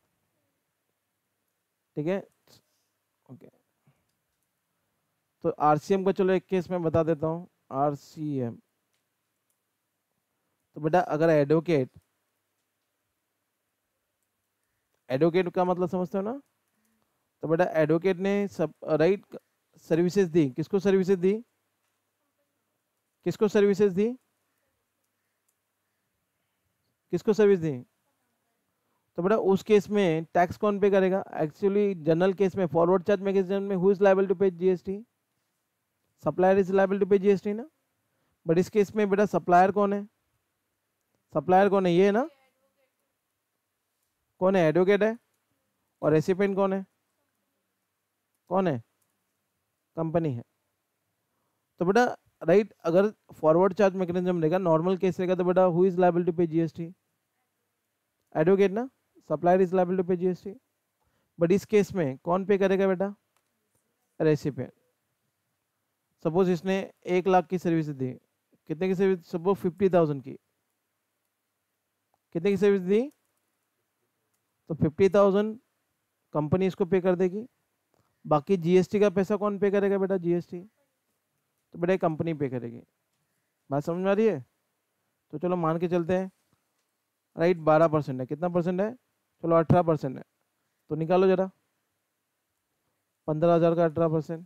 ठीक है, ओके। तो आरसीएम का चलो एक केस में बता देता हूँ। आरसीएम, तो बेटा अगर एडवोकेट, एडवोकेट का मतलब समझते हो ना? तो बेटा एडवोकेट ने सब राइट सर्विसेज दी। किसको सर्विसेज दी? किसको सर्विसेज दी? किसको सर्विस दी? तो बेटा उस केस में टैक्स कौन पे करेगा? एक्चुअली जनरल केस में फॉरवर्ड चार्ज मैकेनिज्म में who is liable to pay GST? Supplier is liable to pay GST ना। बट इस केस में बेटा सप्लायर कौन है? सप्लायर कौन है? ये है ना। कौन है? एडवोकेट है। और रेसिपेंट कौन है? कौन है? कंपनी है। तो बेटा राइट अगर फॉरवर्ड चार्ज मैकेनिज्म रहेगा, नॉर्मल केस रहेगा, तो बेटा who is liable to pay GST? Advocate ना। Supplier is liable to pay GST. But इस केस में कौन पे करेगा बेटा? रेसिपेंट। सपोज इसने 1 लाख की सर्विस दी। कितने की सर्विस? सपोज 50,000 की। कितने की सर्विस दी? तो 50,000 कंपनी इसको पे कर देगी। बाकी जीएसटी का पैसा कौन पे करेगा बेटा? जीएसटी। तो बेटा कंपनी पे करेगी। बात समझ में आ रही है? तो चलो मान के चलते हैं राइट 12% है। कितना परसेंट है? चलो 18% है। तो निकालो जरा, 15,000 का 18%,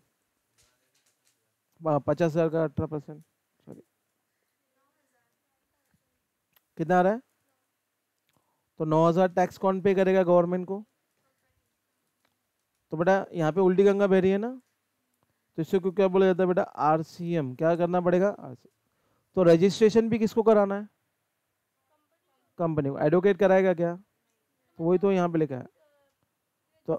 50,000 का 18%, सॉरी कितना आ रहा है? तो 9,000 टैक्स कौन पे करेगा गवर्नमेंट को? तो बेटा यहाँ पे उल्टी गंगा बह रही है ना, तो इससे को क्या बोला जाता है बेटा? आरसीएम। क्या करना पड़ेगा? आरसीएम। तो रजिस्ट्रेशन भी किसको कराना है? कंपनी को। एडवोकेट कराएगा क्या? तो वही तो यहाँ पे लिखा है। तो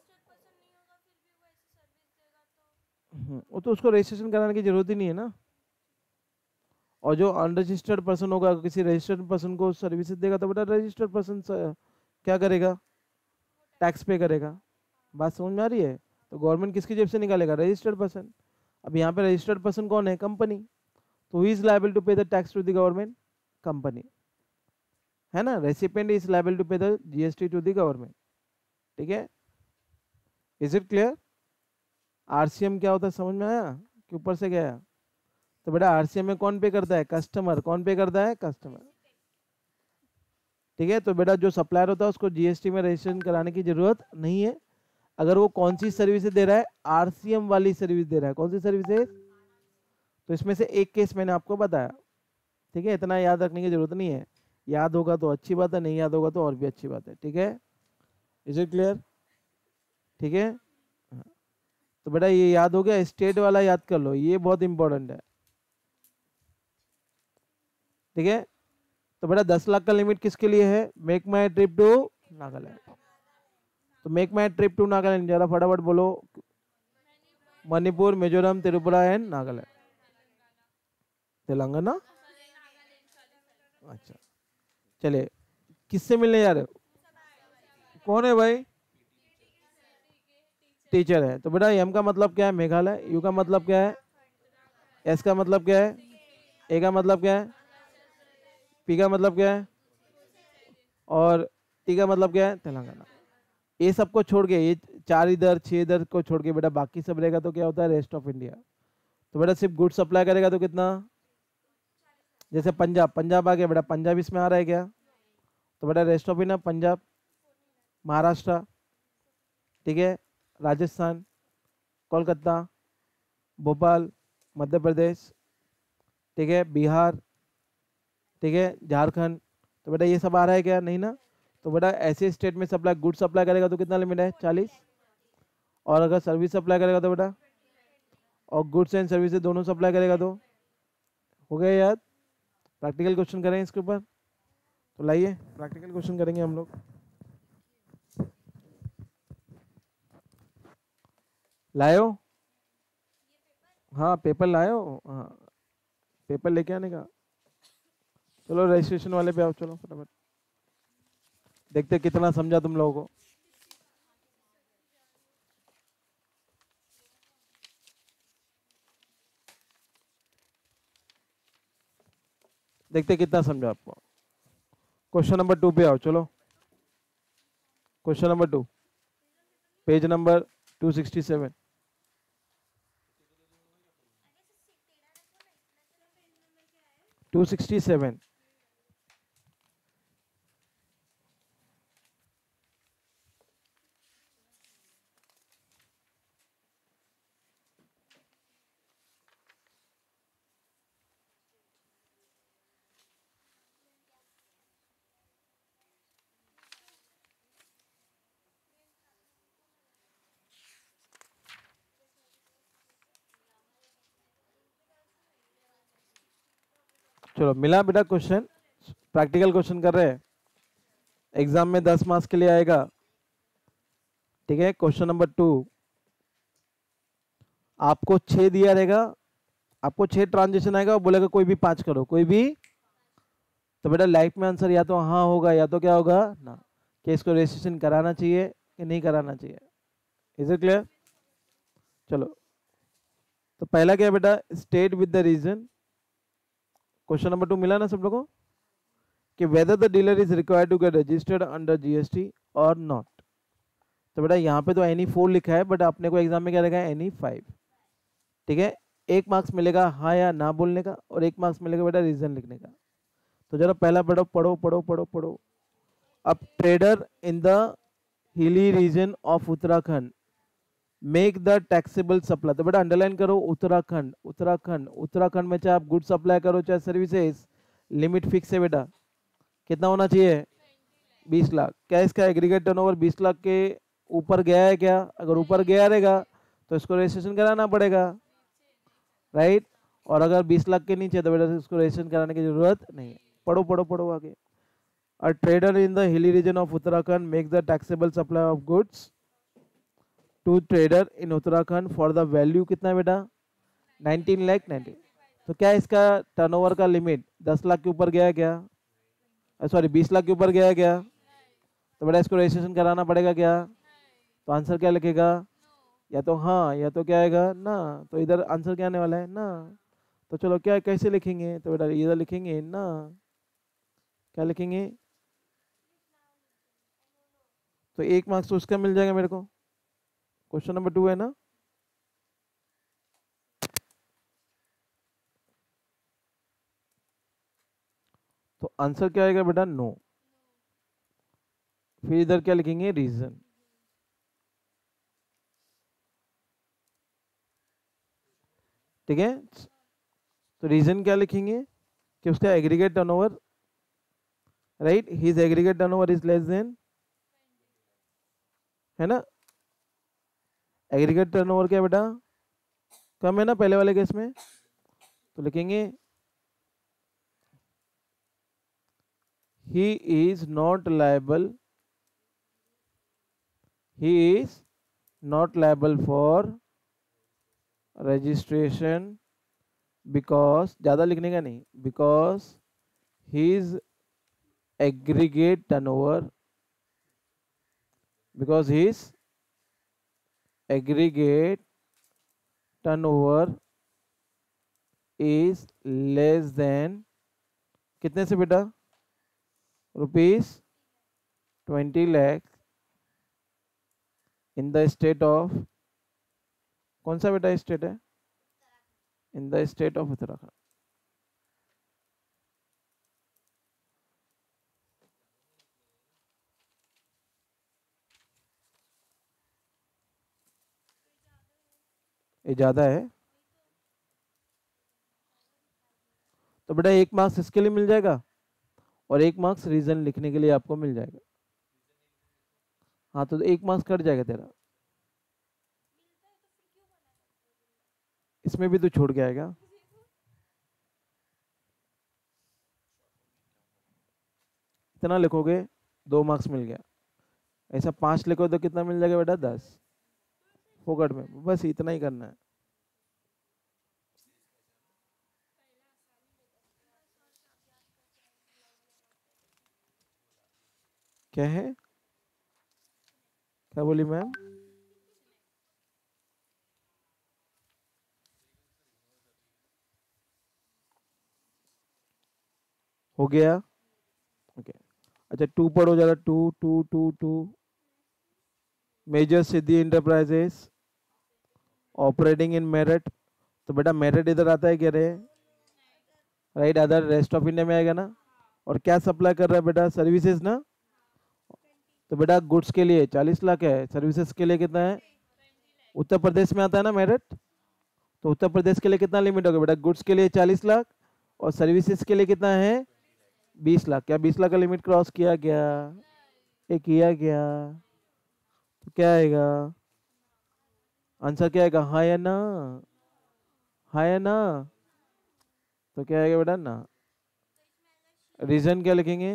वो तो उसको रजिस्ट्रेशन कराने की जरूरत ही नहीं है ना। और जो अनरजिस्टर्ड पर्सन होगा, किसी रजिस्टर्ड पर्सन को सर्विसेज देगा, तो बेटा रजिस्टर्ड पर्सन क्या करेगा? टैक्स पे करेगा। बात समझ में आ रही है? तो गवर्नमेंट किसकी जेब से निकालेगा? Registered person. अब यहाँ पे रजिस्टर्ड पर्सन कौन है? कंपनी। तो he is liable to pay the tax to the government? Company है ना। Recipient is liable to pay the GST to the government. ठीक है, इज इट क्लियर? आरसीएम क्या होता है समझ में आया कि ऊपर से गया? तो बेटा आरसीएम में कौन पे करता है? कस्टमर। कौन पे करता है? कस्टमर। ठीक है, तो बेटा जो सप्लायर होता है उसको जीएसटी में रजिस्ट्रेशन कराने की जरूरत नहीं है। अगर वो कौन सी सर्विस दे रहा है? आरसीएम वाली सर्विस दे रहा है। कौन सी सर्विसेज? तो इसमें से एक केस मैंने आपको बताया। ठीक है, इतना याद रखने की जरूरत नहीं है। याद होगा तो अच्छी बात है, नहीं याद होगा तो और भी अच्छी बात है। ठीक है, इज इट क्लियर? ठीक है, हाँ। तो बेटा ये याद हो गया। स्टेट वाला याद कर लो, ये बहुत इंपॉर्टेंट है। ठीक है, तो बेटा 10 लाख का लिमिट किसके लिए है? Make my trip to Nagaland. तो make my trip to Nagaland जरा फटाफट बोलो। मणिपुर, मिजोरम, त्रिपुरा एंड नागालैंड। तेलंगाना। अच्छा, चलिए किससे मिलने जा रहे हो? कौन है भाई? टीचर है। तो बेटा एम का मतलब क्या है? मेघालय। यू का मतलब क्या है? एस का मतलब क्या है? ए का मतलब क्या है? पी का मतलब क्या है? और टी का मतलब क्या है? तेलंगाना। ये सबको छोड़ के, ये 4 इधर 6 इधर को छोड़ के बेटा बाकी सब रहेगा तो क्या होता है? Rest of India. तो बेटा सिर्फ गुड सप्लाई करेगा तो कितना? जैसे पंजाब, पंजाब आ गया बेटा, पंजाब इसमें आ रहा है क्या? तो बेटा rest of India Punjab, Maharashtra, ठीक है, राजस्थान, कोलकाता, भोपाल, मध्य प्रदेश, ठीक है, बिहार, ठीक है, झारखंड। तो बेटा ये सब आ रहा है क्या? नहीं ना। तो बेटा ऐसे स्टेट में सप्लाई, गुड सप्लाई करेगा तो कितना लिमिट है? 40। और अगर सर्विस सप्लाई करेगा तो बेटा, और गुड्स एंड सर्विसेज दोनों सप्लाई करेगा तो हो गया याद। प्रैक्टिकल क्वेश्चन करें इसके ऊपर, तो लाइए प्रैक्टिकल क्वेश्चन करेंगे हम लोग। लायो? हाँ पेपर लायो, हाँ पेपर लेके आने का। चलो रजिस्ट्रेशन वाले पे आओ, चलो फटाफट देखते कितना समझा तुम लोगों को। देखते कितना समझा आपको। क्वेश्चन नंबर 2 पे आओ, चलो question number 2, page number 267। Two 267। चलो मिला बेटा क्वेश्चन, प्रैक्टिकल क्वेश्चन कर रहे हैं, एग्जाम में 10 मार्क्स के लिए आएगा, ठीक है। क्वेश्चन नंबर 2, आपको 6 दिया रहेगा, आपको 6 ट्रांजेक्शन आएगा और बोलेगा कोई भी 5 करो, कोई भी। तो बेटा लाइफ में आंसर या तो हाँ होगा या तो क्या होगा ना, कि इसको रजिस्ट्रेशन कराना चाहिए कि नहीं कराना चाहिए। Is it clear? चलो तो पहला क्या है बेटा? State with the reason. Question number 2 मिला ना सब लोगों को, कि whether the dealer is required to get registered under GST और नॉट। तो बेटा यहाँ पे तो एनी 4 लिखा है, बट अपने को एग्जाम में क्या रहेगा? एनी 5, ठीक है। 1 मार्क्स मिलेगा हाँ या ना बोलने का, और 1 मार्क्स मिलेगा बेटा रीजन लिखने का। तो जरा पहला पढ़ो पढ़ो पढ़ो पढ़ो पढ़ो। अब trader in the hilly region of Uttarakhand make the taxable supply. तो बेटा अंडरलाइन करो उत्तराखंड, उत्तराखंड, उत्तराखंड में चाहे आप गुड सप्लाई करो चाहे सर्विसेज, लिमिट फिक्स है बेटा। कितना होना चाहिए? 20 लाख। क्या इसका एग्रीगेट टर्नओवर 20 लाख के ऊपर गया है क्या? अगर ऊपर गया रहेगा तो इसको रजिस्ट्रेशन कराना पड़ेगा, राइट। और अगर 20 लाख के नीचे तो बेटा इसको रजिस्ट्रेशन कराने की जरूरत नहीं है। पढ़ो पढ़ो पढ़ो आगे। A trader in the hilly region of Uttarakhand makes the taxable supply of goods to trader in Uttarakhand for the value कितना है बेटा? 19 लाख 90। तो क्या इसका टर्नओवर का लिमिट 10 लाख के ऊपर गया है क्या? सॉरी 20 लाख के ऊपर गया है क्या? तो बेटा इसको रजिस्ट्रेशन कराना पड़ेगा क्या? तो आंसर क्या लिखेगा? या तो हाँ या तो क्या आएगा ना। तो इधर आंसर क्या आने वाला है? ना। तो चलो क्या कैसे लिखेंगे? तो बेटा इधर लिखेंगे ना, क्या लिखेंगे? तो 1 मार्क्स तो उसका मिल जाएगा मेरे को। क्वेश्चन नंबर 2 है ना। तो आंसर क्या आएगा बेटा? नो। फिर इधर क्या लिखेंगे? रीजन। ठीक है, तो रीजन क्या लिखेंगे? कि उसका aggregate turnover, right, his aggregate turnover is less than, है ना। एग्रीगेट टर्नओवर क्या बेटा? कम है ना पहले वाले केस में। तो लिखेंगे he is not liable, he is not liable for registration because, ज़्यादा लिखने का नहीं, because his aggregate turnover, because his aggregate turnover is less than कितने से बेटा, ₹20 lakh in the state of, कौन सा बेटा स्टेट है, in the state of Uttarakhand. ये ज्यादा है तो बेटा 1 मार्क्स इसके लिए मिल जाएगा और 1 मार्क्स रीजन लिखने के लिए आपको मिल जाएगा। हाँ तो 1 मार्क्स कट जाएगा तेरा, इसमें भी तू छोड़ के आएगा। इतना लिखोगे 2 मार्क्स मिल गया, ऐसा 5 लिखो तो कितना मिल जाएगा बेटा, 10 फोकट में। बस इतना ही करना है। क्या है, क्या बोली मैम? हो गया, ओके। अच्छा 2 पढ़ो जरा, 2 major Siddhi enterprises operating in Meerut. तो बेटा मेरठ इधर आता है क्या रे, right, other rest of India में आएगा ना। और क्या सप्लाई कर रहा है बेटा, सर्विसेज ना। तो बेटा गुड्स के लिए 40 लाख है, सर्विसेज के लिए कितना है, उत्तर प्रदेश में आता है ना मेरठ, तो उत्तर प्रदेश के लिए कितना लिमिट होगा बेटा, गुड्स के लिए 40 लाख और सर्विसेज के लिए कितना है, 20 लाख। क्या 20 लाख का लिमिट क्रॉस किया गया, ये किया गया, तो क्या आएगा आंसर, क्या आएगा, हाँ या ना, हाँ या ना, तो क्या आएगा बेटा ना। रीजन क्या लिखेंगे,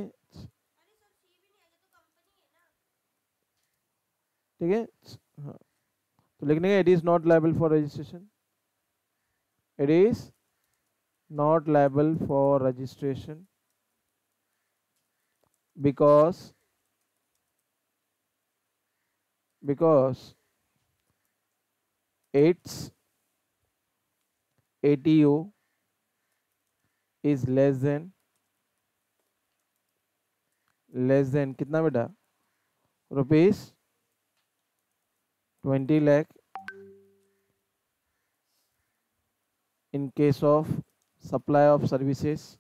ठीक है। हाँ तो लिखने का, it is not liable for registration, it is not liable for registration because its ATO is less than कितना बेटा, ₹20 lakh in case of supply of services,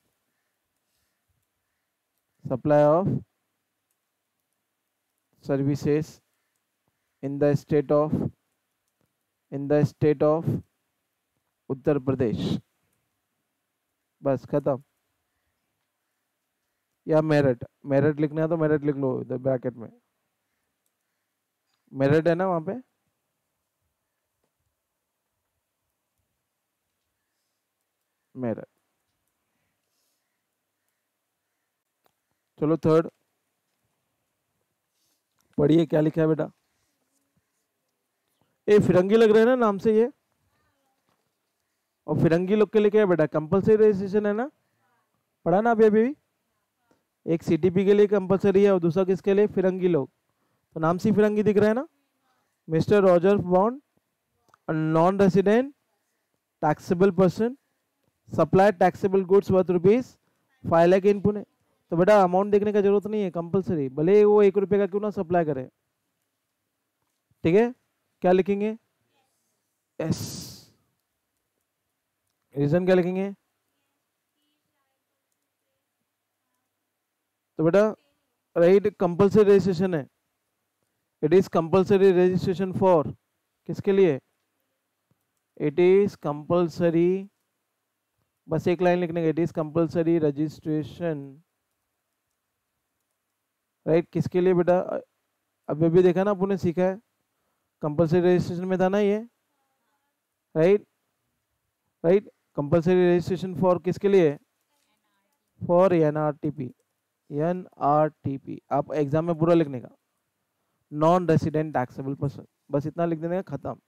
in the state of Uttar Pradesh. बस खत्म। या मेरठ, मेरठ लिखना है तो मेरठ लिख लो इधर ब्रैकेट में, मेरठ है ना वहां पे। मेरठ। चलो थर्ड पढ़िए, क्या लिखा है बेटा, ये फिरंगी लग रहा है ना नाम से ये, और फिरंगी लोग के लिए क्या है बेटा, कंपलसरी रजिस्ट्रेशन है ना, पढ़ा ना अभी अभी। एक सीटीपी के लिए कंपलसरी है और दूसरा किसके लिए, फिरंगी लोग। तो नाम से फिरंगी दिख रहा है ना। Mister Roger Bond, non resident taxable person, supply taxable goods worth ₹5 lakh in Pune. तो बेटा अमाउंट देखने का जरूरत नहीं है, कंपलसरी, भले वो ₹1 का क्यों ना सप्लाई करे, ठीक है। क्या लिखेंगे, यस। रीजन क्या लिखेंगे, तो बेटा राइट कंपलसरी रजिस्ट्रेशन है, it is compulsory registration for, किसके लिए, इट इज कंपलसरी, बस एक लाइन लिखने का, it is compulsory registration, right, किसके लिए बेटा। अभी भी देखा ना आपने, सीखा है, कंपलसरी रजिस्ट्रेशन में था ना ये, right, right. Compulsory registration for किसके लिए, फॉर एनआरटीपी, एनआरटीपी। आप एग्जाम में पूरा लिखने का, नॉन रेसिडेंट टैक्सेबल पर्सन, बस इतना लिख देने का, खत्म।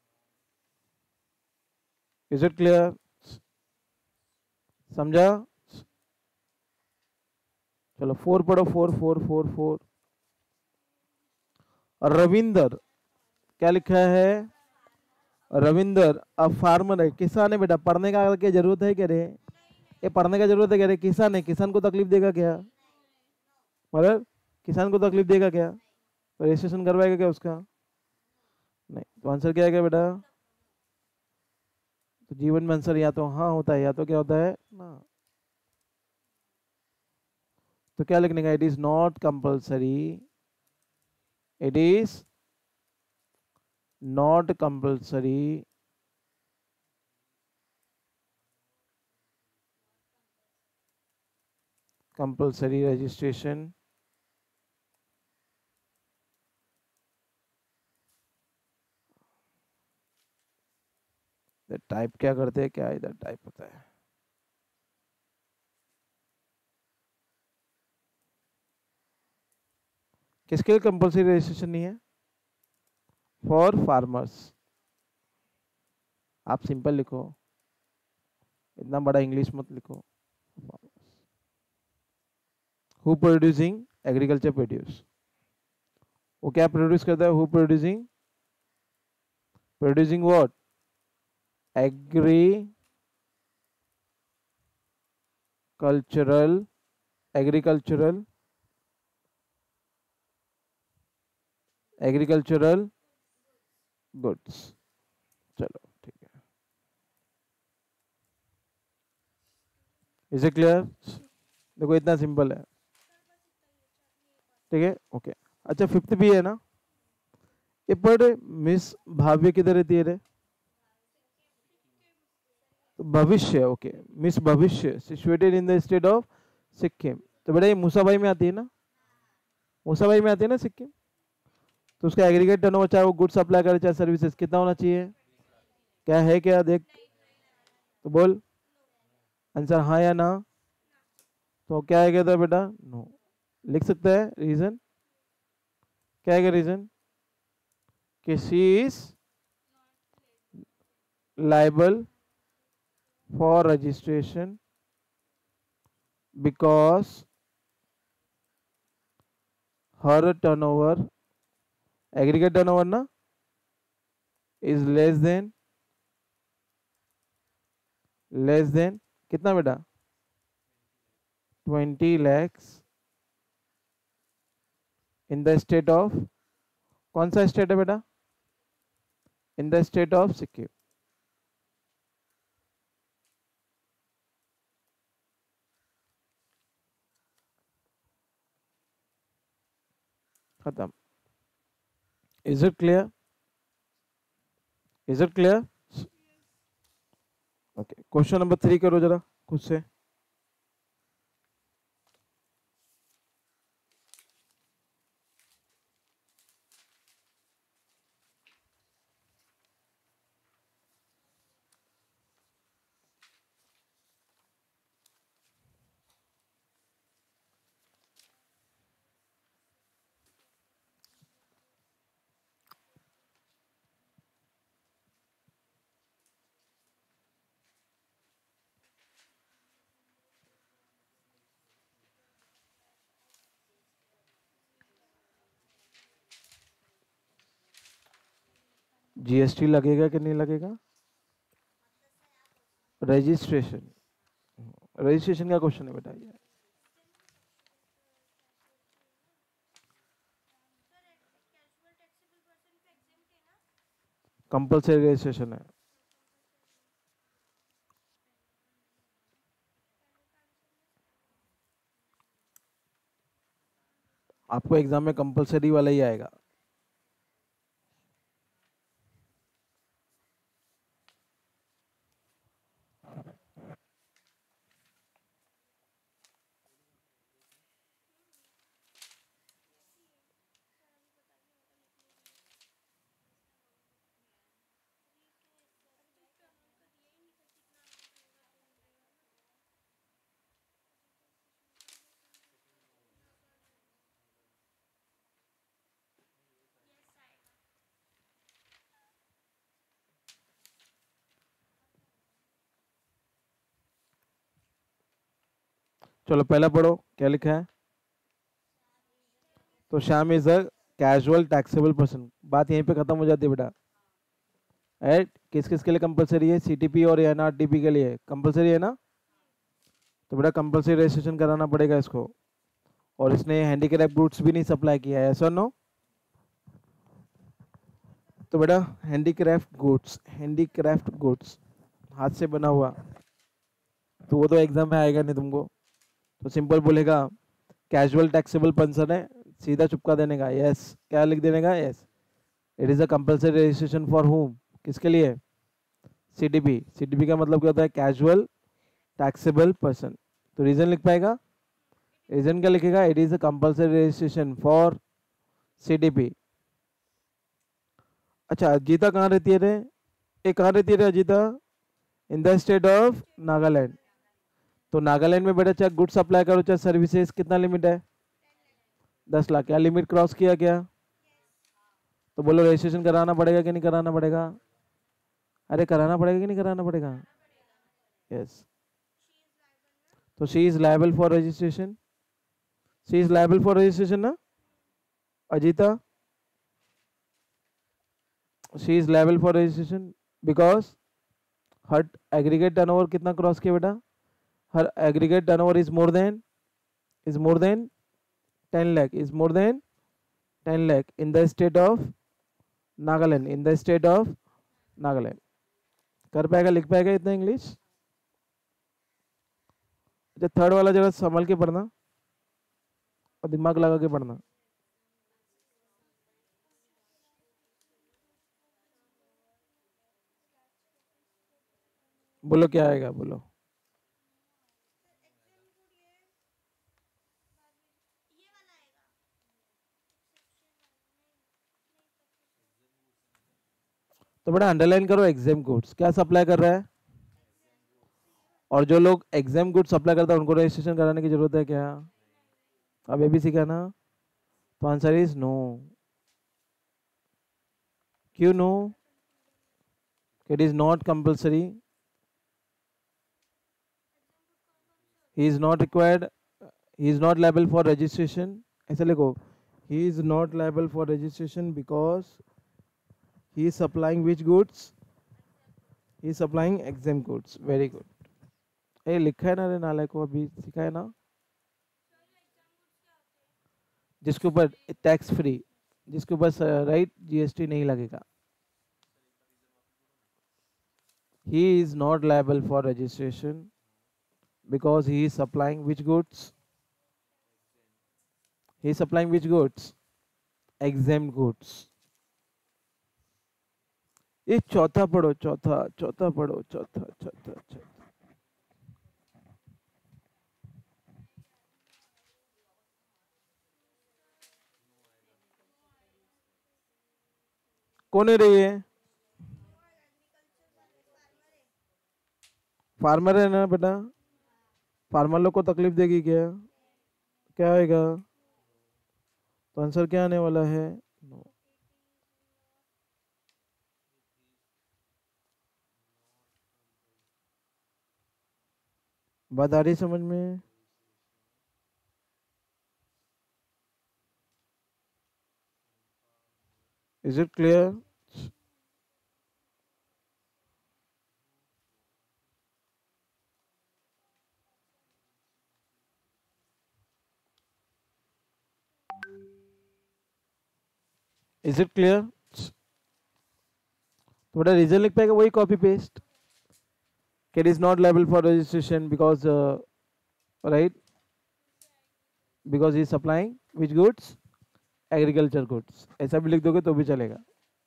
इज इट क्लियर, समझा। चलो 4 पढ़ो, 4 4 4 4। रविंदर क्या लिखा है? रविंदर अब फार्मर है, किसान है बेटा। पढ़ने का क्या जरूरत है? कह रहे ये पढ़ने का जरूरत है? कह रहे किसान है, किसान को तकलीफ देगा क्या? मतलब किसान को तकलीफ देगा क्या? तो रजिस्ट्रेशन करवाएगा क्या उसका? नहीं। तो आंसर क्या है बेटा? तो जीवन में आंसर या तो हाँ होता है या तो क्या होता है ना। तो क्या लिखने का? It is not compulsory, it is not compulsory compulsory registration type क्या करते हैं, क्या इधर टाइप होता है? किसके लिए कंपल्सरी रजिस्ट्रेशन नहीं है? For farmers. आप सिंपल लिखो, इतना बड़ा इंग्लिश मत लिखो। Who producing? Agriculture produce. वो क्या प्रोड्यूस करता है? Who producing? Producing what? Agricultural, agricultural, agricultural goods. चलो ठीक है। Is it clear? देखो इतना सिंपल है। ठीक है, ओके। अच्छा, फिफ्थ भी है ना? ये पढ़। मिस भाव्य किधर रहती है रे? तो Bhavishya, okay. Miss Bhavishya situated in the state of Sikkim. तो बेटा ये मूसाबाई में आती है ना? मूसाबाई में आती है ना सिक्किम? तो उसका एग्रीगेट टर्नओवर, चाहे वो गुड्स सप्लाई करे चाहे सर्विसेज, कितना होना चाहिए? क्या है, क्या देख तो बोल। आंसर हाँ या ना? तो क्या है कहता बेटा? नो। लिख सकता है रीजन? क्या है रीजन? कि she is liable for registration because her turnover, aggregate turnover ना, इज लेस देन कितना बेटा? 20 lakhs in the state of, कौन सा स्टेट है बेटा? In the state of Sikkim. खत्म। Is it clear? Is it clear? Okay, question number 3 करो जरा खुद से। जीएसटी लगेगा कि नहीं लगेगा? रजिस्ट्रेशन, रजिस्ट्रेशन का क्वेश्चन है बेटा ये। कंपल्सरी रजिस्ट्रेशन है। आपको एग्जाम में कंपल्सरी वाला ही आएगा। चलो पहला पढ़ो क्या लिखा है। तो Shyam is the casual taxable person, बात यहीं पे खत्म हो जाती है बेटा। एट किस किस के लिए कंपलसरी है? सीटीपी और एनआरटीपी के लिए कंपलसरी है ना, तो बेटा कंपलसरी रजिस्ट्रेशन कराना पड़ेगा इसको। और इसने हैंडीक्राफ्ट गुड्स भी नहीं सप्लाई किया है, ऐसा नो? तो बेटा हैंडीक्राफ्ट गुड्स हाथ से बना हुआ, तो वो तो एग्जाम में आएगा नहीं तुमको। तो सिंपल बोलेगा कैजुअल टैक्सेबल पर्सन है, सीधा चुपका देने का यस, क्या लिख देने का yes. It is a compulsory registration for whom, किसके लिए? सीटीपी। सीटीपी का मतलब क्या होता है? Casual taxable person. तो रीजन लिख पाएगा? रीजन क्या लिखेगा? It is a compulsory registration for CTP. अच्छा अजीता कहाँ रहती है रे? ये कहाँ रहती है रे Ajita? In the state of Nagaland. तो नागालैंड में बेटा चाहे गुड्स सप्लाई करो चाहे सर्विसेज, कितना लिमिट है? 10 लाख। क्या लिमिट क्रॉस किया क्या? तो बोलो रजिस्ट्रेशन कराना पड़ेगा कि नहीं कराना पड़ेगा? अरे कराना पड़ेगा कि नहीं कराना पड़ेगा? यस। तो she is liable for registration, she is liable for registration ना Ajita? She is liable for registration because her aggregate turnover कितना क्रॉस किया बेटा? Her aggregate turnover is more than 10 lakh, is more than 10 lakh in the state of Nagaland, in the state of Nagaland. कर पाएगा, लिख पाएगा इतना English? अच्छा थर्ड वाला जरा संभल के पढ़ना और दिमाग लगा के पढ़ना। बोलो क्या आएगा, बोलो। तो बेटा अंडरलाइन करो एग्जाम गुड्स क्या सप्लाई कर रहा है, और जो लोग एग्जाम गुड्स सप्लाई करता है उनको रजिस्ट्रेशन कराने की जरूरत है क्या? अब ये भी सीखा ना। तो आंसर इज नो। क्यों no? It is not compulsory, he is not required, he is not liable for registration. ऐसे लिखो, he is not liable for registration because he is supplying which goods? He is supplying exempt goods. Very good. ये लिखा है ना रे नाले को, अभी सीखा है ना, जिसके ऊपर टैक्स फ्री, जिसके ऊपर राइट जीएसटी नहीं लगेगा। He is not liable for registration because he is supplying which goods? He is supplying which goods? Exempt goods. ये चौथा पढ़ो, चौथा चौथा पढ़ो, चौथा चौथा चौथा। कौन है रे ये? फार्मर है ना बेटा? फार्मर लोग को तकलीफ देगी क्या? क्या आएगा? तो आंसर क्या आने वाला है? नो। बात आ रही समझ में? Is it clear? Is it clear? तो बेटा रीजन लिख पाएगा, वही copy paste. It is not liable for registration because right, because he is supplying which goods? Agriculture goods। ऐसा भी लिख दोगे तो भी चलेगा।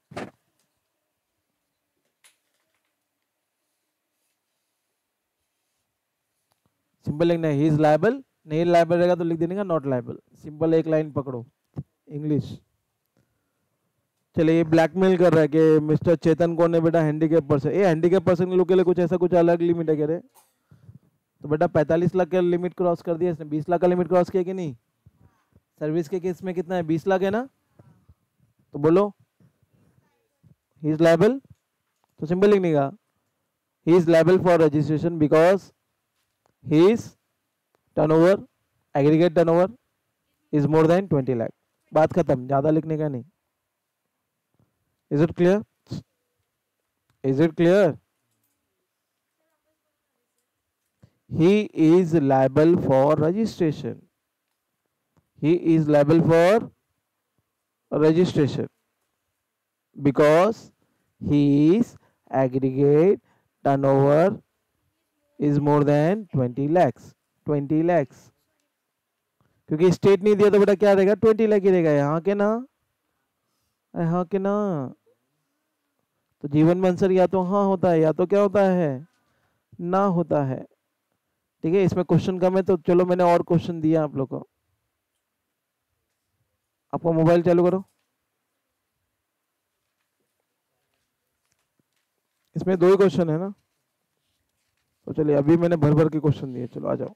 सिंपल लिखना है, ही इज लायबल, नहीं लायबल रहेगा तो लिख देने का नॉट लायबल। सिंपल एक लाइन पकड़ो इंग्लिश। चलिए ये ब्लैकमेल कर रहा है कि मिस्टर चेतन कौन है बेटा? Handicap person. ये हैंडीकैप पर्सन लोग के लिए कुछ ऐसा कुछ अलग लिमिट है क्या रे? तो बेटा 45 लाख का लिमिट क्रॉस कर दिया इसने, 20 लाख का लिमिट क्रॉस किया कि नहीं? सर्विस के केस में कितना है? 20 लाख है ना? तो बोलो ही इज लायबल। तो सिंपल लिखने का, he is liable for registration because he is turnover, aggregate turnover is more than 20 lakh. बात खत्म, ज्यादा लिखने का नहीं। Is it clear? Is it clear? he is liable for registration. He is liable for registration because his aggregate turnover is more than 20 lakhs. 20 lakhs, क्योंकि state नहीं दिया तो बेटा क्या रहेगा, 20 लाख ही रहेगा। यहाँ के ना, यहाँ के ना, तो जीवन में आंसर या तो हाँ होता है या तो क्या होता है, ना होता है। ठीक है, इसमें क्वेश्चन कम है तो चलो मैंने और क्वेश्चन दिया आप लोग को। आपको मोबाइल चालू करो, इसमें 2 ही क्वेश्चन है ना, तो चलिए अभी मैंने भर भर के क्वेश्चन दिए, चलो आ जाओ।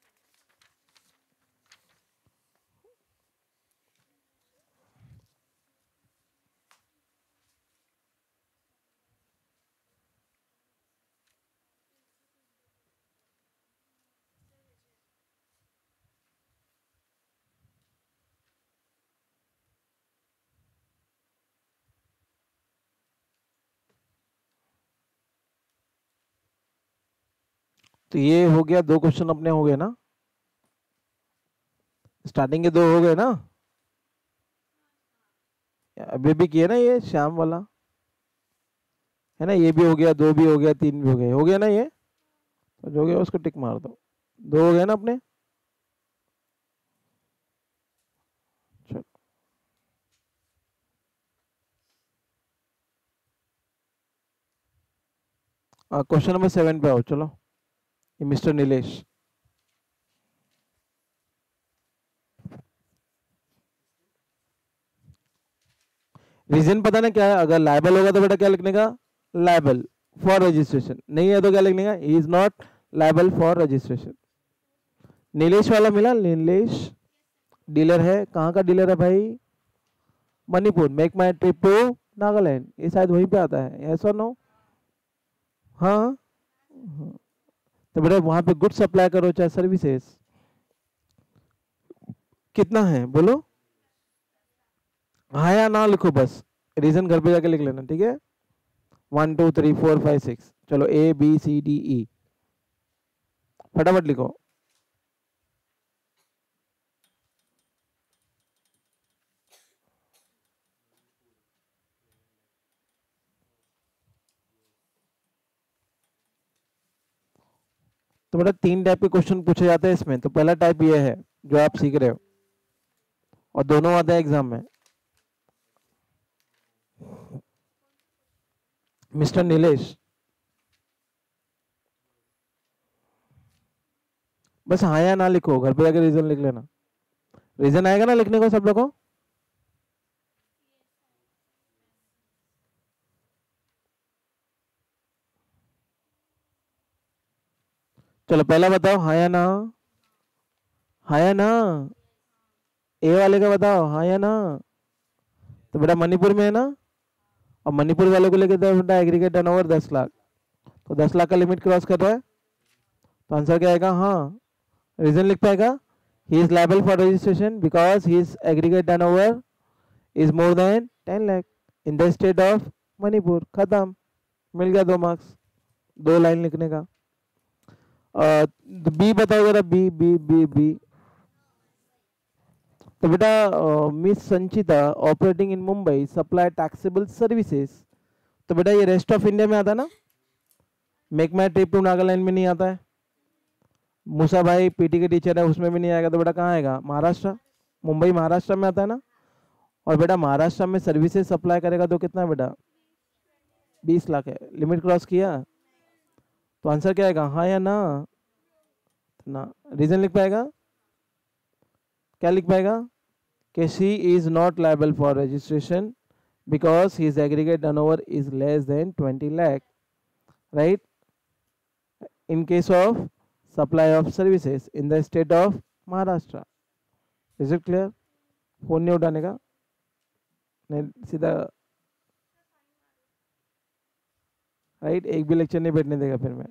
तो ये हो गया, 2 क्वेश्चन अपने हो गए ना, स्टार्टिंग के 2 हो गए ना, अभी भी किए ना, ये शाम वाला है ना, ये भी हो गया, 2 भी हो गया, 3 भी हो गया ना ये, तो जो गया उसको टिक मार दो। 2 हो गए ना अपने, चलो क्वेश्चन नंबर 7 पे आओ, चलो। ये मिस्टर नीलेश, रीजन पता ना क्या है, अगर लाइबल होगा तो बेटा क्या लिखने का, लाइबल फॉर रजिस्ट्रेशन, नहीं है तो क्या लिखने का, is not liable for registration. Nilesh वाला मिला, नीलेश डीलर है, कहाँ का डीलर है भाई, Manipur, make my trip to Nagaland, ये शायद वहीं पे आता है, ऐसा नो, हाँ हाँ। तो बेटा वहां पे गुड सप्लाई करो चाहे सर्विसेज, कितना है बोलो, हाँ या ना लिखो बस, रीजन घर पे जाके लिख लेना, ठीक है। 1 2 3 4 5 6, चलो ABCDE, फटाफट लिखो। तो बेटा 3 टाइप के क्वेश्चन पूछे जाते हैं इसमें, तो पहला टाइप ये है जो आप सीख रहे हो, और दोनों आते हैं एग्जाम में। मिस्टर नीलेश, बस हाँ या ना लिखो, घर पे जाके रीजन लिख लेना, रीजन आएगा ना लिखने को सब लोगों को। चलो पहला बताओ, हाँ या ना, हाँ या ना, ए वाले का बताओ, हाँ या ना। तो बेटा मणिपुर में है ना, और मणिपुर वाले को लेके तो बेटा एग्रीगेट टर्नओवर 10 लाख, तो 10 लाख का लिमिट क्रॉस कर रहा है, तो आंसर क्या आएगा, हाँ। रीजन लिख पाएगा, he is liable for registration because his aggregate turnover is more than 10 lakh in the state of Manipur, खत्म, मिल गया 2 मार्क्स, 2 लाइन लिखने का। बी बताओ जरा, बी बी बी बी। तो बेटा miss Sanchita operating in Mumbai supply taxable services, तो बेटा ये रेस्ट ऑफ इंडिया में आता है ना, make my trip to Nagaland में नहीं आता है, मूसा भाई पीटी के टीचर है उसमें भी नहीं आएगा, तो बेटा कहाँ आएगा, महाराष्ट्र, मुंबई महाराष्ट्र में आता है ना, और बेटा महाराष्ट्र में सर्विसेज सप्लाई करेगा तो कितना है बेटा, 20 लाख है, लिमिट क्रॉस किया, तो आंसर क्या आएगा, हाँ या ना, ना। रीजन लिख पाएगा, क्या लिख पाएगा, कि she is not liable for registration because his aggregate turnover is less than 20 lakh, right, in case of supply of services in the state of Maharashtra. Is it clear? Phone नहीं उठाने का, नहीं सीधा, राइट, एक भी लेक्चर नहीं बैठने देगा फिर मैं।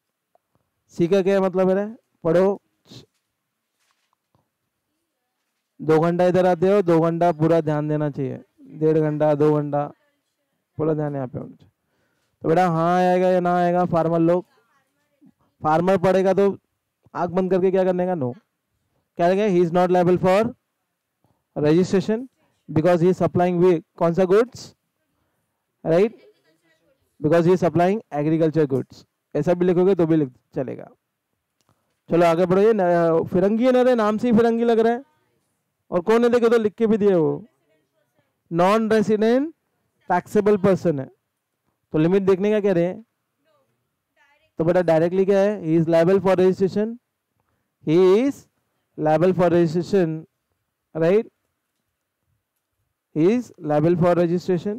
सी का क्या मतलब है, पढ़ो, 2 घंटा इधर आते हो, 2 घंटा पूरा ध्यान देना चाहिए, 1.5 घंटा 2 घंटा पूरा ध्यान यहाँ पे होना चाहिए। तो बेटा हाँ आएगा या ना आएगा? फार्मर लोग, फार्मर पढ़ेगा तो आंख बंद करके क्या करने का? नो। क्या कहेंगे? He is not liable for registration because he is supplying we कौन सा goods, right, because he is supplying agriculture goods. ऐसा भी लिखोगे तो भी लिख चलेगा। चलो आगे बढ़ो। ये फिरंगी है ना रे, नाम से ही फिरंगी लग रहा है। और कौन है? देखो तो लिख के भी दिए वो, नॉन रेसिडेंट टैक्सेबल पर्सन है। तो लिमिट देखने का कह रहे हैं, तो बेटा डायरेक्टली क्या है? He is liable for registration, he is liable for registration, right, he is liable for registration,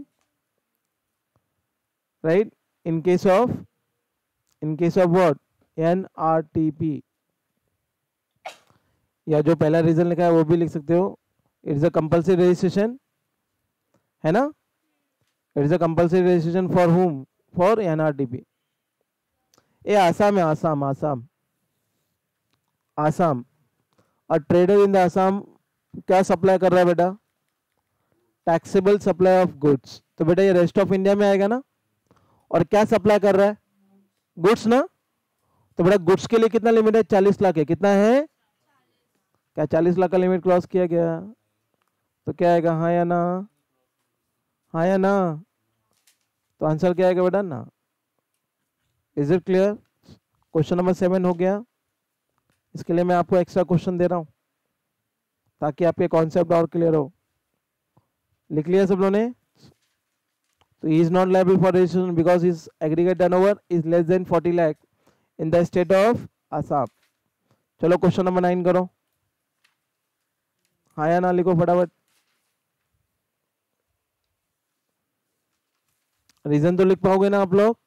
right, in case of what? NRTP। या जो पहला रीजन लिखा है वो भी लिख सकते हो, इट्स अ कंपल्सरी रजिस्ट्रेशन, है ना, it's a compulsory registration for whom? For NRTP। ये आसाम है, आसाम, आसाम, आसाम। और ट्रेडर इन द आसाम क्या सप्लाई कर रहा है बेटा? Taxable supply of goods. तो बेटा ये रेस्ट ऑफ इंडिया में आएगा ना। और क्या सप्लाई कर रहा है? गुड्स ना। तो बेटा गुड्स के लिए कितना लिमिट है? 40 लाख है। कितना है? क्या 40 लाख का लिमिट क्रॉस किया गया? तो क्या आएगा? हाँ या ना? हाँ या ना? तो आंसर क्या आएगा बेटा? ना। Is it clear? Question number 7 हो गया। इसके लिए मैं आपको एक्स्ट्रा क्वेश्चन दे रहा हूं ताकि आपके कॉन्सेप्ट और क्लियर हो। लिख लिया सब लोगों ने? तो he is not liable for registration because his aggregate turnover is less than 40 lakh in the state of Assam। चलो क्वेश्चन नंबर 9 करो। हाँ या ना लिखो फटाफट। रीजन तो लिख पाओगे ना आप लोग?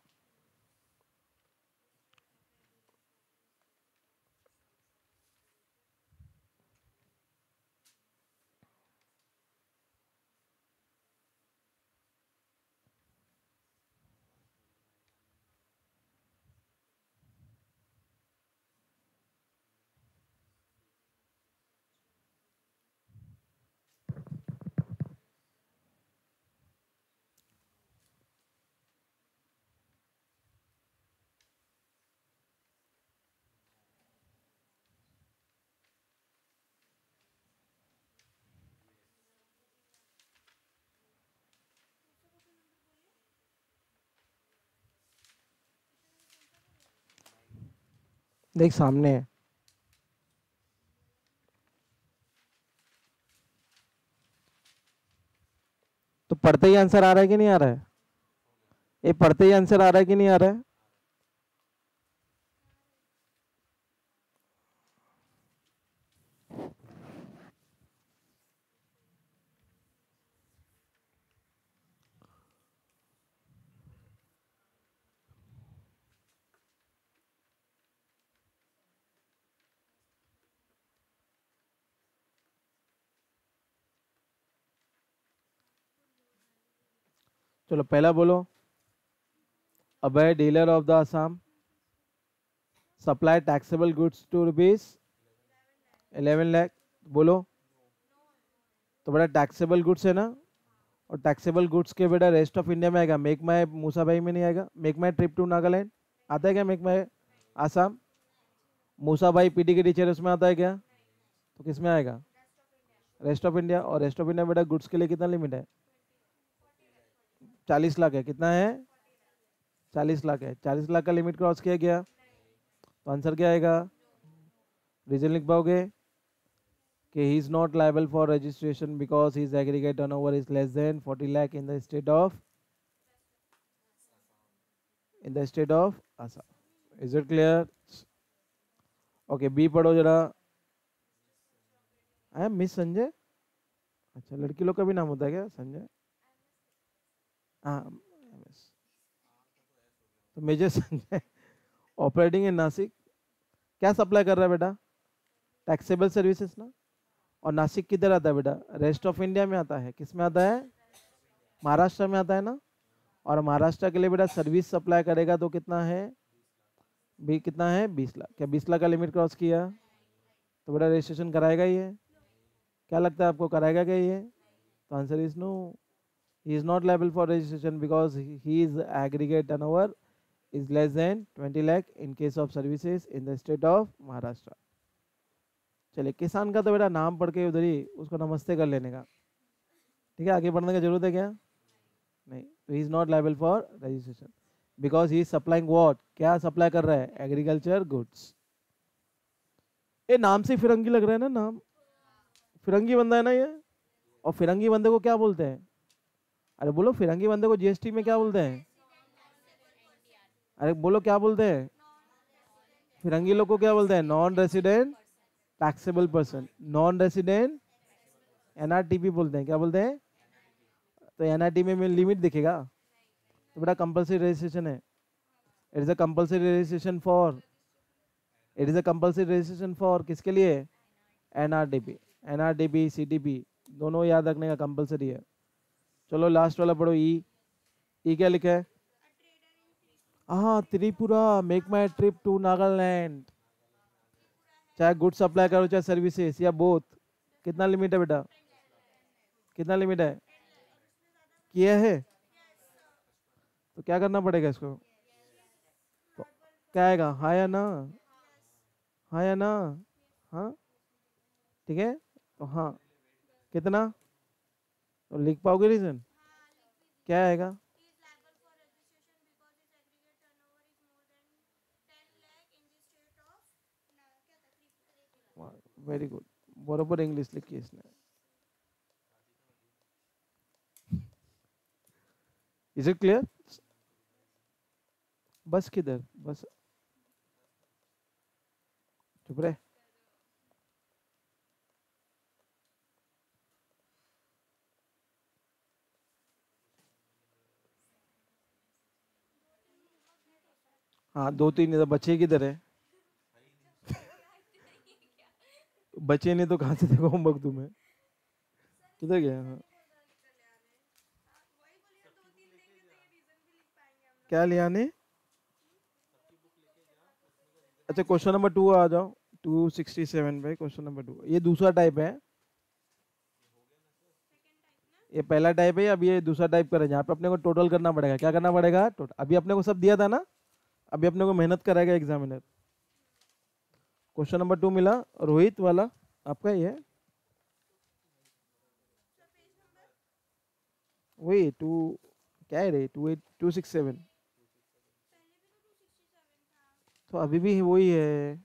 देख सामने है। तो पढ़ते ही आंसर आ रहा है कि नहीं आ रहा है? ये पढ़ते ही आंसर आ रहा है कि नहीं आ रहा है? चलो पहला बोलो। Abhay dealer of the Assam supply taxable goods to ₹11 lakh. बोलो। तो बेटा टैक्सेबल गुड्स है ना, और टैक्सेबल गुड्स के बेटा रेस्ट ऑफ इंडिया में आएगा। मेक माई मूसा भाई में नहीं आएगा। Make my trip to Nagaland आता है क्या? मेक माई आसाम, मूसा भाई पीटी के टीचर उसमें आता है क्या? तो किस में आएगा? Rest of India. और रेस्ट ऑफ इंडिया बेटा गुड्स के लिए कितना लिमिट है? 40 लाख है। कितना है? 40 लाख है। 40 लाख का लिमिट क्रॉस किया गया तो आंसर क्या आएगा? रीजन लिख पाओगे कि he is not liable for registration because his aggregate turnover is less than 40 lakh in the state of Assam. Is it clear? Okay B पढ़ो जरा। I miss Sanjay. अच्छा लड़की लोग का भी नाम होता है क्या संजय? हाँ MS। तो major Sanjay operating in Nashik क्या सप्लाई कर रहा है बेटा? टैक्सेबल सर्विसेज ना। और नासिक किधर आता है बेटा? रेस्ट ऑफ इंडिया में आता है। किस में आता है? महाराष्ट्र में आता है ना। और महाराष्ट्र के लिए बेटा सर्विस सप्लाई करेगा तो कितना है? भी कितना है? 20 लाख। क्या 20 लाख का लिमिट क्रॉस किया तो बेटा रजिस्ट्रेशन कराएगा ही है। क्या लगता है आपको, कराएगा क्या ये? तो answer is no, he is not liable for registration because he is aggregate turnover is less than 20 lakh in case of services in the state of Maharashtra. चलिए, किसान का तो बेटा नाम पढ़ के उधर ही उसको नमस्ते कर लेने का, ठीक है, आगे बढ़ने की जरूरत है क्या? नहीं। तो he is not liable for registration because he is supplying what, क्या सप्लाई कर रहा है? Agriculture goods. ये नाम से फिरंगी लग रहा है ना, नाम फिरंगी बंदा है ना ये। और फिरंगी बंदे को क्या बोलते हैं? अरे बोलो, फिरंगी बंदे को जीएसटी में क्या बोलते हैं? अरे बोलो क्या बोलते हैं? फिरंगी लोग को क्या बोलते हैं? Non resident taxable person, non resident NRTP बोलते हैं। क्या बोलते हैं? तो एनआरटी में लिमिट दिखेगा तो बेटा कंपलसरी रजिस्ट्रेशन है। It is a compulsory registration for, it is a compulsory registration for किसके लिए? एनआरटीपी, एनआरटीपी सीटीपी दोनों याद रखने का कंपलसरी है। चलो लास्ट वाला पढ़ो, ई क्या लिखा है? हाँ, Tripura make my trip to Nagaland. चाहे गुड सप्लाई करो चाहे सर्विसेज या बोथ, कितना लिमिट है बेटा? कितना लिमिट है? किया है तो क्या करना पड़ेगा इसको? तो क्या आएगा? हाँ या ना? हाँ या ना? हाँ, ठीक है। तो हाँ, कितना? तो लिख पाओगे रीजन? क्या आएगा? वेरी गुड, बरोबर इंग्लिश लिखी है इसने। Is it clear? बस किधर, बस चुप रहे। हाँ, दो तीन इधर बचे किधर है? बचे नहीं तो कहाँ से देखो होमवर्क तुम्हें, किधर गया? हाँ, क्या लिया ने? अच्छा, क्वेश्चन नंबर 2 आ जाओ, 267 पे क्वेश्चन नंबर 2। ये दूसरा टाइप है, ये पहला टाइप है, अब ये दूसरा टाइप करें जहाँ पे अपने को टोटल करना पड़ेगा। क्या करना पड़ेगा? टोटल। अभी अपने को सब दिया था ना, अभी अपने को मेहनत कराएगा एग्जामिनर। क्वेश्चन नंबर 2 मिला, रोहित वाला आपका ही है, वही टू, क्या है रे, 267। तो अभी भी वही है।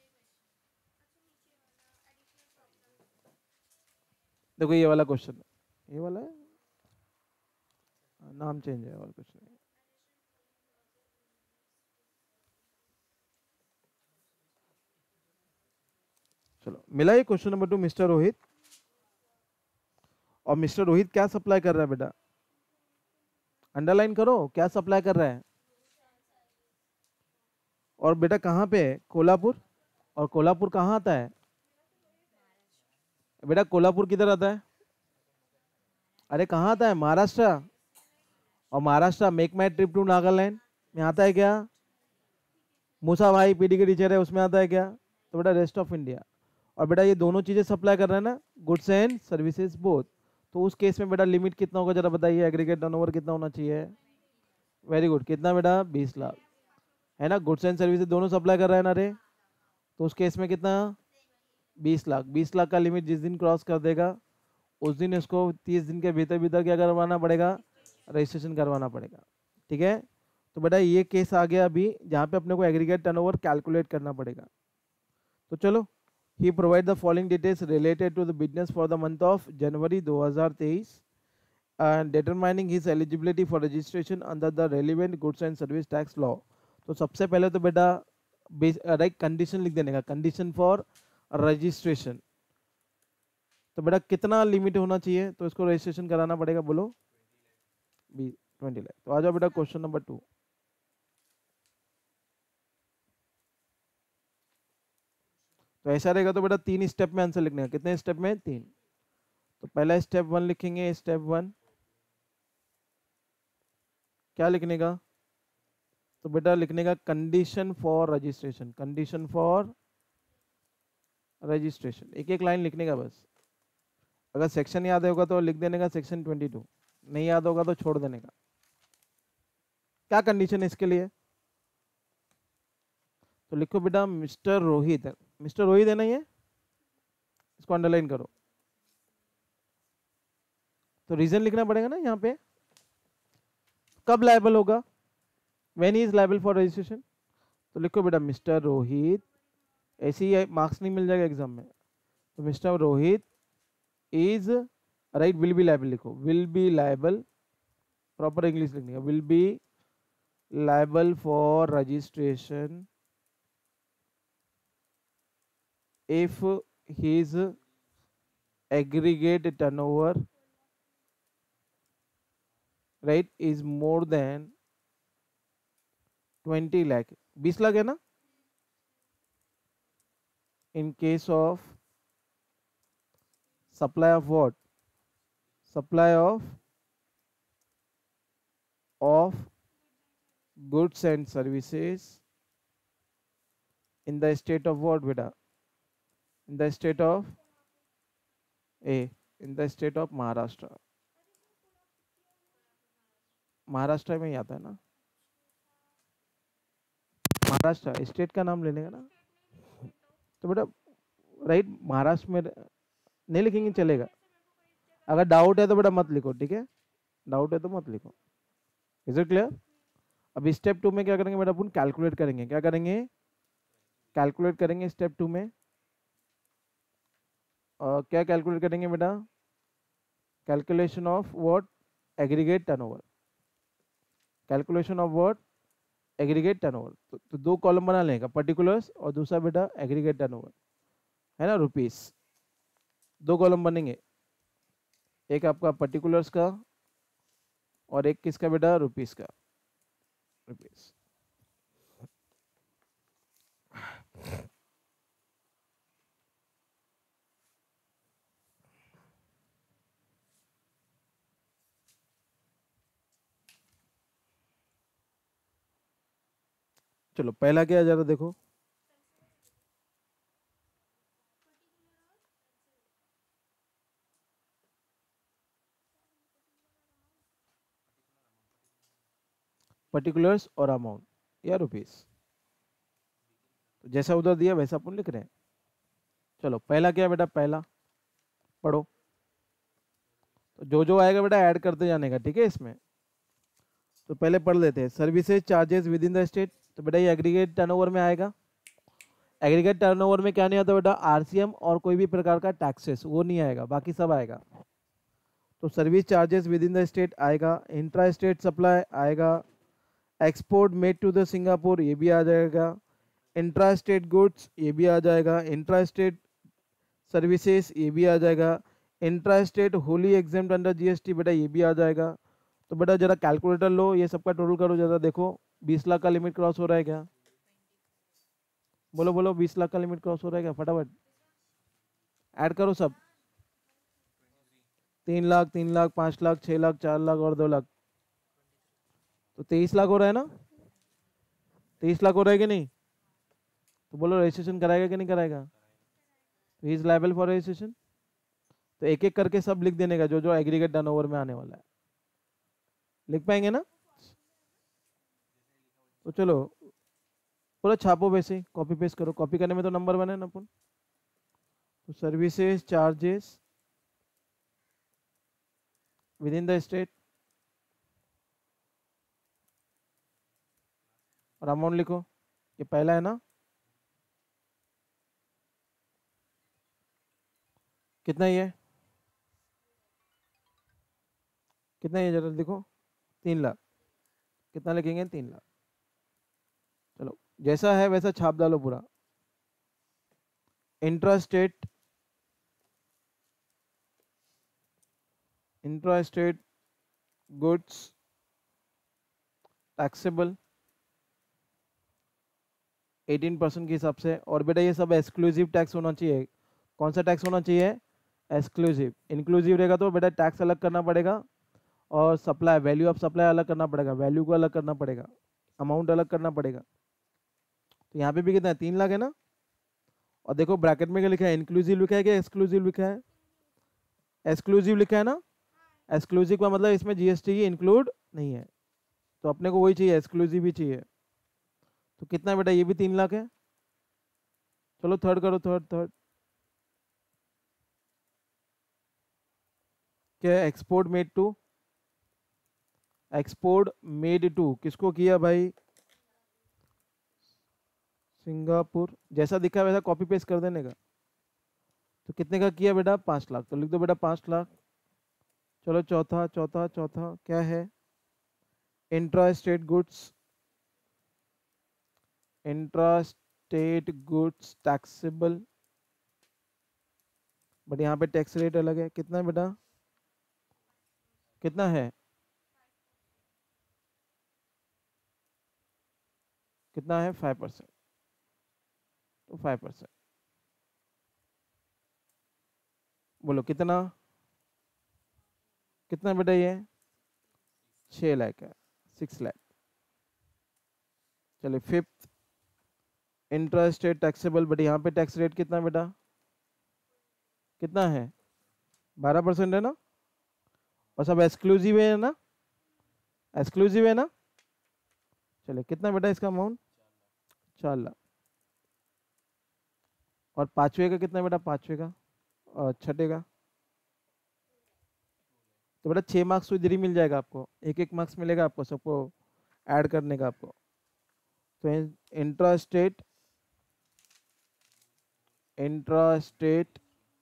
देखो ये वाला क्वेश्चन, ये वाला है, नाम चेंज है और कुछ नहीं। चलो, मिला ये क्वेश्चन नंबर 2 मिस्टर रोहित। और मिस्टर रोहित क्या सप्लाई कर रहा है बेटा? अंडरलाइन करो, क्या सप्लाई कर रहा है? और बेटा कहाँ पे है? कोल्हापुर। और कोल्हापुर कहाँ आता है बेटा? कोल्हापुर किधर आता है? अरे कहाँ आता है? महाराष्ट्र। और Maharashtra make my trip to Nagaland में आता है क्या? मूसा भाई पीडी के टीचर है उसमें आता है क्या? तो बेटा रेस्ट ऑफ इंडिया। और बेटा ये दोनों चीजें सप्लाई कर रहे हैं ना, गुड्स एंड सर्विसेज बोथ। तो उस केस में बेटा लिमिट कितना होगा जरा बताइए, एग्रीगेट टर्नओवर कितना होना चाहिए? वेरी गुड, कितना बेटा? 20 लाख, है ना? गुड्स एंड सर्विसेज दोनों सप्लाई कर रहा है ना रे, तो उस केस में कितना? 20 लाख। 20 लाख का लिमिट जिस दिन क्रॉस कर देगा उस दिन इसको 30 दिन के भीतर भीतर क्या करवाना पड़ेगा? रजिस्ट्रेशन करवाना पड़ेगा, ठीक है। तो बेटा ये केस आ गया अभी जहाँ पे अपने को एग्रीगेट टर्नओवर कैलकुलेट करना पड़ेगा। तो चलो, he provide the following details related to the business for the month of January 2023 and determining his eligibility for registration under the relevant goods and service tax law। तो सबसे पहले तो बेटा right condition लिख देने का, कंडीशन फॉर रजिस्ट्रेशन। तो बेटा कितना लिमिट होना चाहिए तो इसको रजिस्ट्रेशन कराना पड़ेगा? बोलो 20 लाख। तो आ जाओ बेटा क्वेश्चन नंबर 2। तो ऐसा रहेगा तो बेटा 3 स्टेप में आंसर लिखने का। कितने स्टेप में? 3। तो पहला स्टेप 1 लिखेंगे, स्टेप 1 क्या लिखने का? तो बेटा लिखने का condition for registration, condition for registration, एक एक लाइन लिखने का बस। अगर सेक्शन याद होगा तो लिख देने का सेक्शन 22, नहीं याद होगा तो छोड़ देने का। क्या कंडीशन है इसके लिए? तो लिखो बेटा मिस्टर रोहित, मिस्टर रोहित है ना ये, इसको अंडरलाइन करो। तो रीजन लिखना पड़ेगा ना यहाँ पे, कब लायबल होगा, when he is liable for registration. तो लिखो बेटा मिस्टर रोहित, ऐसे ही मार्क्स नहीं मिल जाएगा एग्जाम में। तो mister Rohit is right, will be liable लिखो, will be liable, proper English लिखने का, will be liable for registration if his aggregate turnover right is more than 20 lakh, 20 lakh है ना, in case of supply of what, supply of goods and services in the state of what beta, in the state of A, in the state of Maharashtra, Maharashtra में ही आता है ना, Maharashtra state का नाम लेने का ना। तो बेटा राइट महाराष्ट्र में नहीं लिखेंगे चलेगा, अगर डाउट है तो बेटा मत लिखो, ठीक है, डाउट है तो मत लिखो। Is it clear? अभी स्टेप 2 में क्या करेंगे बेटा, अपन कैलकुलेट करेंगे, क्या करेंगे, कैलकुलेट करेंगे स्टेप 2 में। क्या कैलकुलेट करेंगे बेटा, calculation of what, aggregate turnover, calculation of what, aggregate turnover. तो दो कॉलम बना लेगा, पर्टिकुलर्स और दूसरा बेटा एग्रीगेट टर्नओवर, है ना, रुपीस। दो कॉलम बनेंगे, एक आपका पर्टिकुलर्स का और एक किसका बेटा, रुपीस का, रुपीस। चलो पहला क्या है जरा देखो, पर्टिकुलर्स और अमाउंट या रुपीस, तो जैसा उधर दिया वैसा अपन लिख रहे हैं। चलो पहला क्या है बेटा, पहला पढ़ो, तो जो जो आएगा बेटा ऐड करते जाने का, ठीक है इसमें। तो पहले पढ़ लेते हैं, services charges within the state, तो बेटा ये एग्रीगेट टर्नओवर में आएगा। एग्रीगेट टर्नओवर में क्या नहीं आता बेटा, आरसीएम और कोई भी प्रकार का टैक्सेस वो नहीं आएगा, बाकी सब आएगा। तो service charges within the state आएगा, इंट्रा स्टेट सप्लाई आएगा, export made to the Singapore ये भी आ जाएगा, इंट्रा स्टेट गुड्स ये भी आ जाएगा, इंट्रा स्टेट सर्विसेज ये भी आ जाएगा, intra state wholly exempted under GST बेटा ये भी आ जाएगा। तो बेटा जरा कैलकुलेटर लो, ये सबका टोटल करो जरा, देखो 20 लाख का लिमिट क्रॉस हो रहा है क्या, बोलो बोलो 20 लाख का लिमिट क्रॉस हो रहा है क्या, फटाफट ऐड करो सब, 3 लाख, 3 लाख, 5 लाख, 6 लाख, 4 लाख और 2 लाख, तो 23 लाख हो रहा है ना, 23 लाख हो रहा है कि नहीं, तो बोलो रजिस्ट्रेशन कराएगा कि नहीं कराएगा, तो he is liable for registration. तो एक एक करके सब लिख देने का जो जो एग्रीगेट टर्नओवर में आने वाला है, लिख पाएंगे ना। तो चलो पूरा छापो, वैसे कॉपी पेस्ट करो, कॉपी करने में तो नंबर बने ना अपन। तो services charges within the state और अमाउंट लिखो, ये पहला है ना, कितना ही है, कितना ही है जरा लिखो, 3 लाख, कितना लिखेंगे, 3 लाख। चलो जैसा है वैसा छाप डालो पूरा। Intra state, intra state goods taxable 18% के हिसाब से, और बेटा ये सब एक्सक्लूसिव टैक्स होना चाहिए। कौन सा टैक्स होना चाहिए, एक्सक्लूसिव। इंक्लूसिव रहेगा तो बेटा टैक्स अलग करना पड़ेगा, और सप्लाई, वैल्यू ऑफ सप्लाई अलग करना पड़ेगा, वैल्यू को अलग करना पड़ेगा, अमाउंट अलग करना पड़ेगा। तो यहाँ पे भी कितना है, 3 लाख है ना, और देखो ब्रैकेट में क्या लिखा है, इंक्लूसिव लिखा है क्या एक्सक्लूसिव लिखा है, एक्सक्लूसिव लिखा है ना, एक्सक्लूसिव का मतलब इसमें जीएसटी की इंक्लूड नहीं है, तो अपने को वही चाहिए, एक्सक्लूसिव ही चाहिए। तो कितना बेटा, ये भी 3 लाख है। चलो थर्ड करो, थर्ड थर्ड। क्या है, export made to, export made to किसको किया भाई, सिंगापुर। जैसा दिखा है वैसा कॉपी पेस्ट कर देने का। तो कितने का किया बेटा, 5 लाख, तो लिख दो बेटा 5 लाख। चलो चौथा चौथा चौथा क्या है, intra state goods, intra state goods taxable, but यहाँ पे टैक्स रेट अलग है, कितना है बेटा, कितना है, कितना है, 5%। तो 5%, बोलो कितना, कितना बेटा ये, 6 लाख है, 6 लाख। चलिए fifth, intra state taxable, but यहाँ पे टैक्स रेट कितना बेटा, कितना है, 12% है ना, और सब एक्सक्लूसिव है ना, एक्सक्लूसिव है ना। चलिए कितना बेटा इसका अमाउंट, 4 लाख। और पांचवे का कितना बेटा, पांचवे का और छठे का, तो बेटा 6 मार्क्स तो इधर ही मिल जाएगा आपको, एक एक मार्क्स मिलेगा आपको सबको ऐड करने का आपको। तो intra state, intra state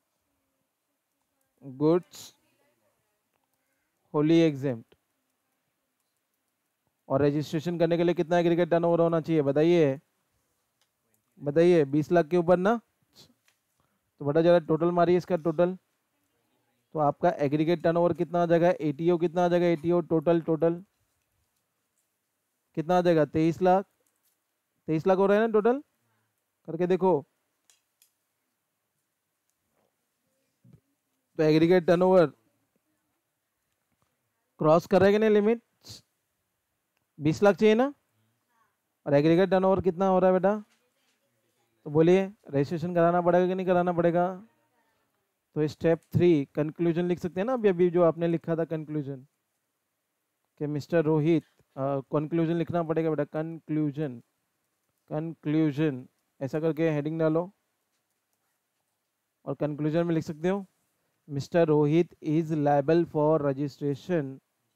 goods wholly exempt, और रजिस्ट्रेशन करने के लिए कितना एग्रीगेट टर्नओवर होना चाहिए बताइए, बताइए 20 लाख के ऊपर ना। तो बेटा जरा टोटल मारिए इसका टोटल, तो आपका एग्रीगेट टर्नओवर कितना आ जाएगा, एटीओ कितना आ जाएगा, एटीओ टोटल, टोटल कितना आ जाएगा, 23 लाख, 23 लाख हो रहा है ना टोटल, करके देखो। तो एग्रीगेट टर्नओवर क्रॉस कर रहा है कि नहीं लिमिट, 20 लाख चाहिए ना, और एग्रीगेट टर्नओवर कितना हो रहा है बेटा, तो बोलिए रजिस्ट्रेशन कराना पड़ेगा कि नहीं कराना पड़ेगा। तो स्टेप 3 कंक्लूजन लिख सकते हैं ना, अभी अभी जो आपने लिखा था कंक्लूजन, कि मिस्टर रोहित, कंक्लूजन लिखना पड़ेगा बेटा, कंक्लूजन, कंक्लूजन ऐसा करके हेडिंग डालो, और कंक्लूजन में लिख सकते हो mister Rohit is liable for registration,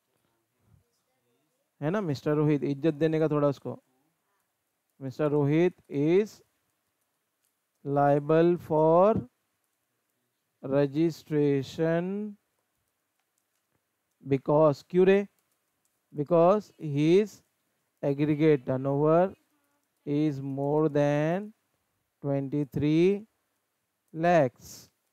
है ना, मिस्टर रोहित, इज्जत देने का थोड़ा उसको, mister Rohit is liable for registration because, क्यों रे, because his aggregate turnover is more than 23 lakhs,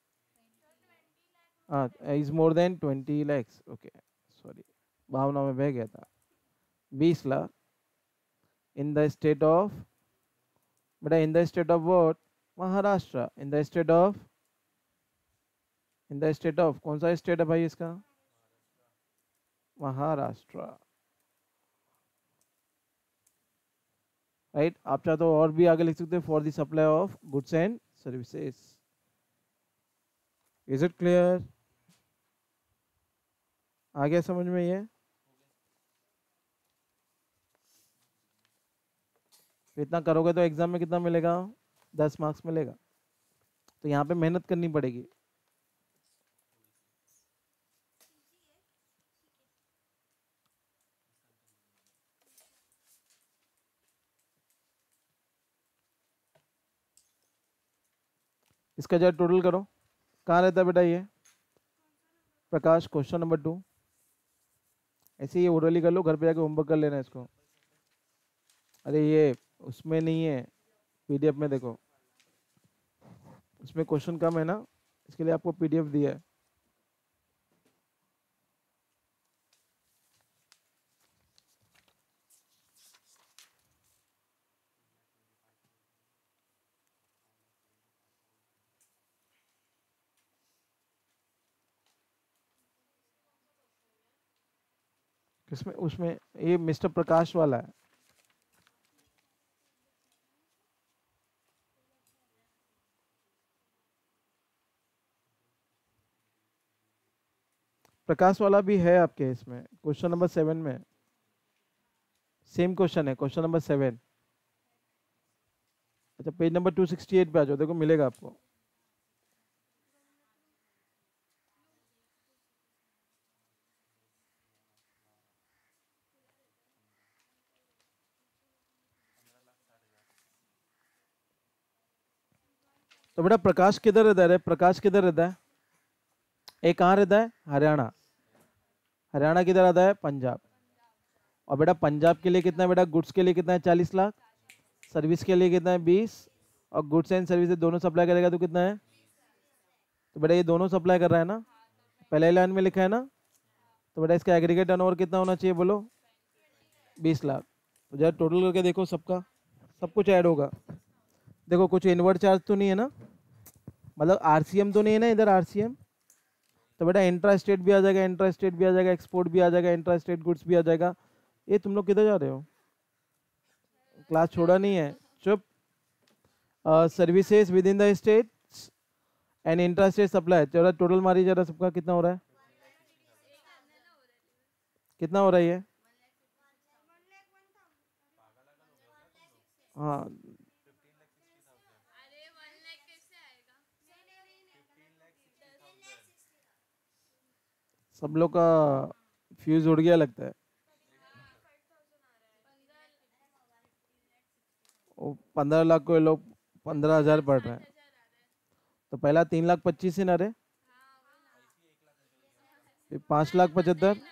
is more than 20 lakhs, okay, sorry, भावना में बह गया था, 20 lakh in the state of, बेटा in the state of what, Maharashtra, in the state of, in the state of कौन सा state है भाई इसका, महाराष्ट्र, राइट। आप चाहे तो और भी आगे लिख सकते हो, for the supply of goods and services. Is it clear, आ गया समझ में ये। इतना करोगे तो एग्जाम में कितना मिलेगा, 10 मार्क्स मिलेगा। तो यहाँ पे मेहनत करनी पड़ेगी। इसका जरा टोटल करो, कहाँ रहता है बेटा ये, प्रकाश, क्वेश्चन नंबर 2, ऐसे ही ओरली कर लो, घर पे जाके होमवर्क कर लेना इसको। अरे ये उसमें नहीं है, पीडीएफ में देखो, उसमें क्वेश्चन कम है ना, इसके लिए आपको पीडीएफ दिया है। किसमें, उसमें ये मिस्टर प्रकाश वाला है। प्रकाश वाला भी है आपके इसमें, क्वेश्चन नंबर 7 में सेम क्वेश्चन है, क्वेश्चन नंबर 7। अच्छा पेज नंबर 268 पे आ जाओ, देखो मिलेगा आपको। तो बेटा प्रकाश किधर रहता है? प्रकाश किधर रहता है? एक कहाँ रहता है? हरियाणा। हरियाणा किधर आता है? पंजाब। और बेटा पंजाब के लिए कितना है बेटा? गुड्स के लिए कितना है? 40 लाख। सर्विस के लिए कितना है? 20। और गुड्स एंड सर्विस दोनों सप्लाई करेगा तो कितना है? तो बेटा ये दोनों सप्लाई कर रहा है ना, पहले लाइन में लिखा है ना। तो बेटा इसका एग्रीगेट टर्नओवर कितना होना चाहिए बोलो? 20 लाख। तो जरा टोटल करके देखो सबका, सब कुछ ऐड होगा। देखो कुछ इनवर्ड चार्ज तो नहीं है ना, मतलब आरसीएम तो नहीं है ना इधर, आरसीएम। तो बेटा इंट्रा स्टेट भी आ जाएगा, इंट्रा स्टेट भी आ जाएगा, एक्सपोर्ट भी आ जाएगा, इंट्रा स्टेट गुड्स भी आ जाएगा। ये तुम लोग किधर जा रहे हो? क्लास छोड़ा नहीं है, चुप। Services within the state and intra state supply. जरा टोटल मारी जरा सबका कितना हो रहा है, कितना हो रहा है ये? हाँ सब लोग का फ्यूज उड़ गया लगता है। वो 15 लाख को ये लोग 15,000 पढ़ रहे हैं। तो पहला 3,25,000 ही ना रे, फिर 5,75,000,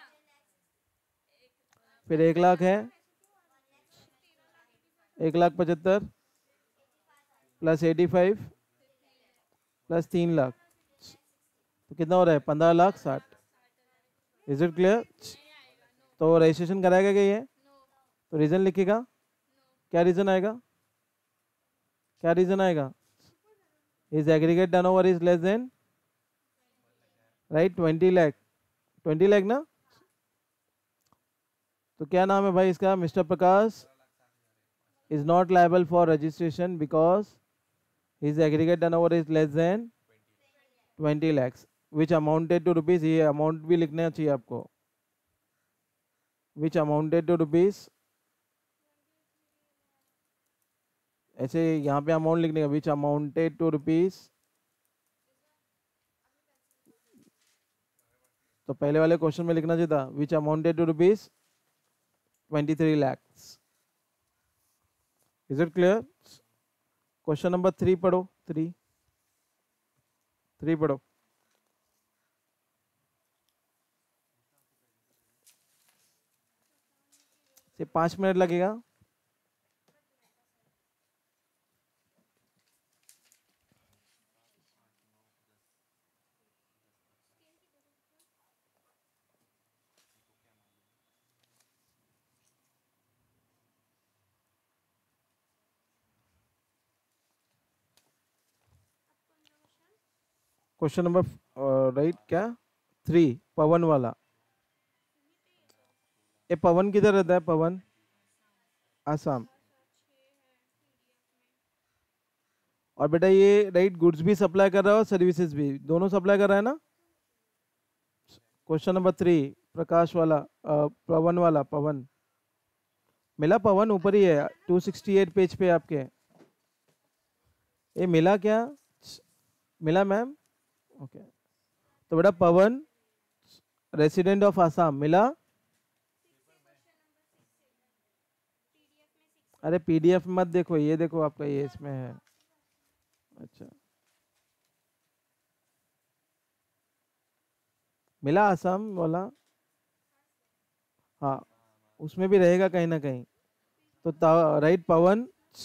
फिर 1 लाख है, 1,75,000 प्लस 85 प्लस 3 लाख, तो कितना हो रहा है? 15,60,000। Is it clear? तो रजिस्ट्रेशन कराएगा क्या ये? तो रीजन लिखेगा, क्या रीजन आएगा? क्या रीजन आएगा? Is aggregate turnover is less than, right, 20 lakh, 20 lakh ना। तो क्या नाम है भाई इसका? Mister Prakash is not liable for registration because his aggregate turnover is less than 20 lakhs which amounted to rupees. ये अमाउंट भी लिखना चाहिए आपको, विच अमाउंटेड टू रुपीज। ऐसे यहाँ पे अमाउंट लिखने का, विच अमाउंटेड टू रुपीज। तो पहले वाले क्वेश्चन में लिखना चाहिए था which amounted to rupees 23 lakhs। Is it clear? Question number 3 पढ़ो, 3 पढ़ो। सिर्फ 5 मिनट लगेगा। क्वेश्चन नंबर राइट क्या? 3 पवन वाला। ये पवन किधर रहता है? पवन आसाम। और बेटा ये राइट गुड्स भी सप्लाई कर रहा है और सर्विसेज भी, दोनों सप्लाई कर रहा है ना। क्वेश्चन नंबर 3 प्रकाश वाला, पवन वाला, पवन मिला? पवन ऊपर ही है 268 पेज पे आपके। ये मिला क्या? मिला मैम? ओके। तो बेटा पवन रेसिडेंट ऑफ आसाम मिला? अरे पीडीएफ मत देखो, ये देखो आपका, ये इसमें है। अच्छा मिला आसाम वाला? हाँ उसमें भी रहेगा कहीं ना कहीं। तो right Pawan,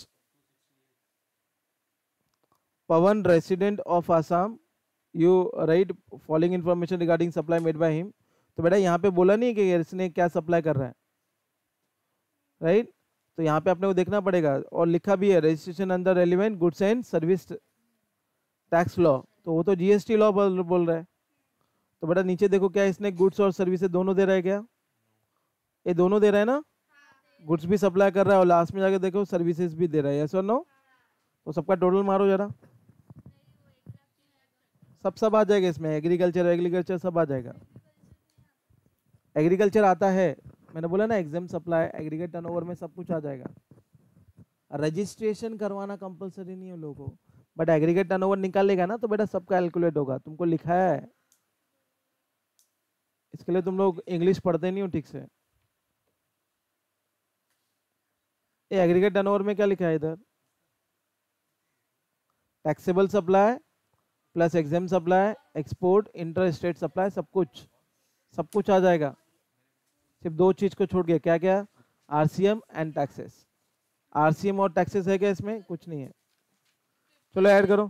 Pawan resident of Assam, you write following information regarding supply made by him. तो बेटा यहाँ पे बोला नहीं कि इसने क्या सप्लाई कर रहा है, राइट। तो यहाँ पे अपने को देखना पड़ेगा, और लिखा भी है registration under relevant goods and service tax law, तो वो तो जीएसटी लॉ बोल रहा है। तो बेटा नीचे देखो क्या इसने गुड्स और सर्विसेज दोनों दे रहा है क्या? ये दोनों दे रहा है ना, गुड्स भी सप्लाई कर रहा है और लास्ट में जाके देखो सर्विसेज भी दे रहा है, यस और नो। तो सबका टोटल मारो जरा, सब आ जाएगा इसमें, एग्रीकल्चर एग्रीकल्चर सब आ जाएगा। एग्रीकल्चर आता है, मैंने बोला ना एग्जाम सप्लाई एग्रीगेट टर्नओवर में सब कुछ आ जाएगा। रजिस्ट्रेशन करवाना कंपलसरी नहीं है लोगों को, बट एग्रीगेट टर्नओवर निकालेगा ना तो बेटा सब कैलकुलेट होगा, तुमको लिखा है। इसके लिए तुम लोग इंग्लिश पढ़ते नहीं हो ठीक से। ये एग्रीगेट टर्नओवर में क्या लिखा है इधर, taxable supply plus exempt supply, export, inter state supply, सब कुछ आ जाएगा। सिर्फ दो चीज को छोड़ के, क्या क्या, आरसीएम एंड टैक्सेस। आरसीएम और टैक्सेस है क्या इसमें, कुछ नहीं है। चलो ऐड करो,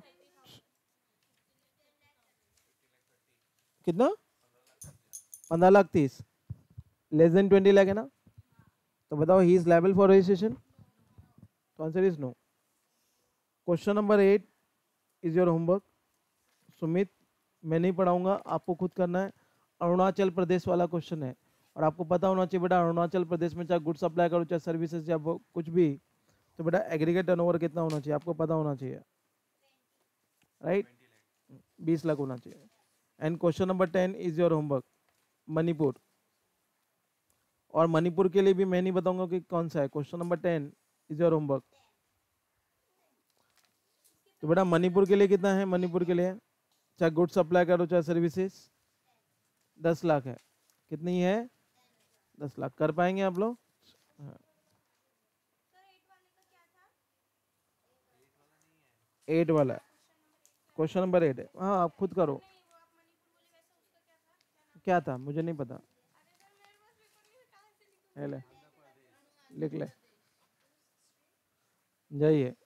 कितना, 15,30,000, लेस देन 20 लाख है ना, तो बताओ he is liable for registration, तो answer is no. Question number 8 is your homework. Sumit मैं नहीं पढ़ाऊंगा, आपको खुद करना है। अरुणाचल प्रदेश वाला क्वेश्चन है, और आपको पता होना चाहिए बेटा अरुणाचल प्रदेश में चाहे गुड्स सप्लाई करो चाहे सर्विसेज या कुछ भी, तो बेटा एग्रीगेट टर्नओवर कितना होना चाहिए आपको पता होना चाहिए, राइट, 20 लाख होना चाहिए। And question number 10 is your homework, Manipur. और मणिपुर के लिए भी मैं नहीं बताऊंगा कि कौन सा है। Question number 10 is your homework. तो बेटा मणिपुर के लिए कितना है, मणिपुर के लिए चाहे गुड्स सप्लाई करो चाहे सर्विसेज, 10 लाख है। कितनी है, 10 लाख। कर पाएंगे आप लोग? हाँ। 8 वाला, क्वेश्चन नंबर 8 है, हाँ आप खुद करो। क्या था मुझे नहीं पता, ले लिख ले, जाइए।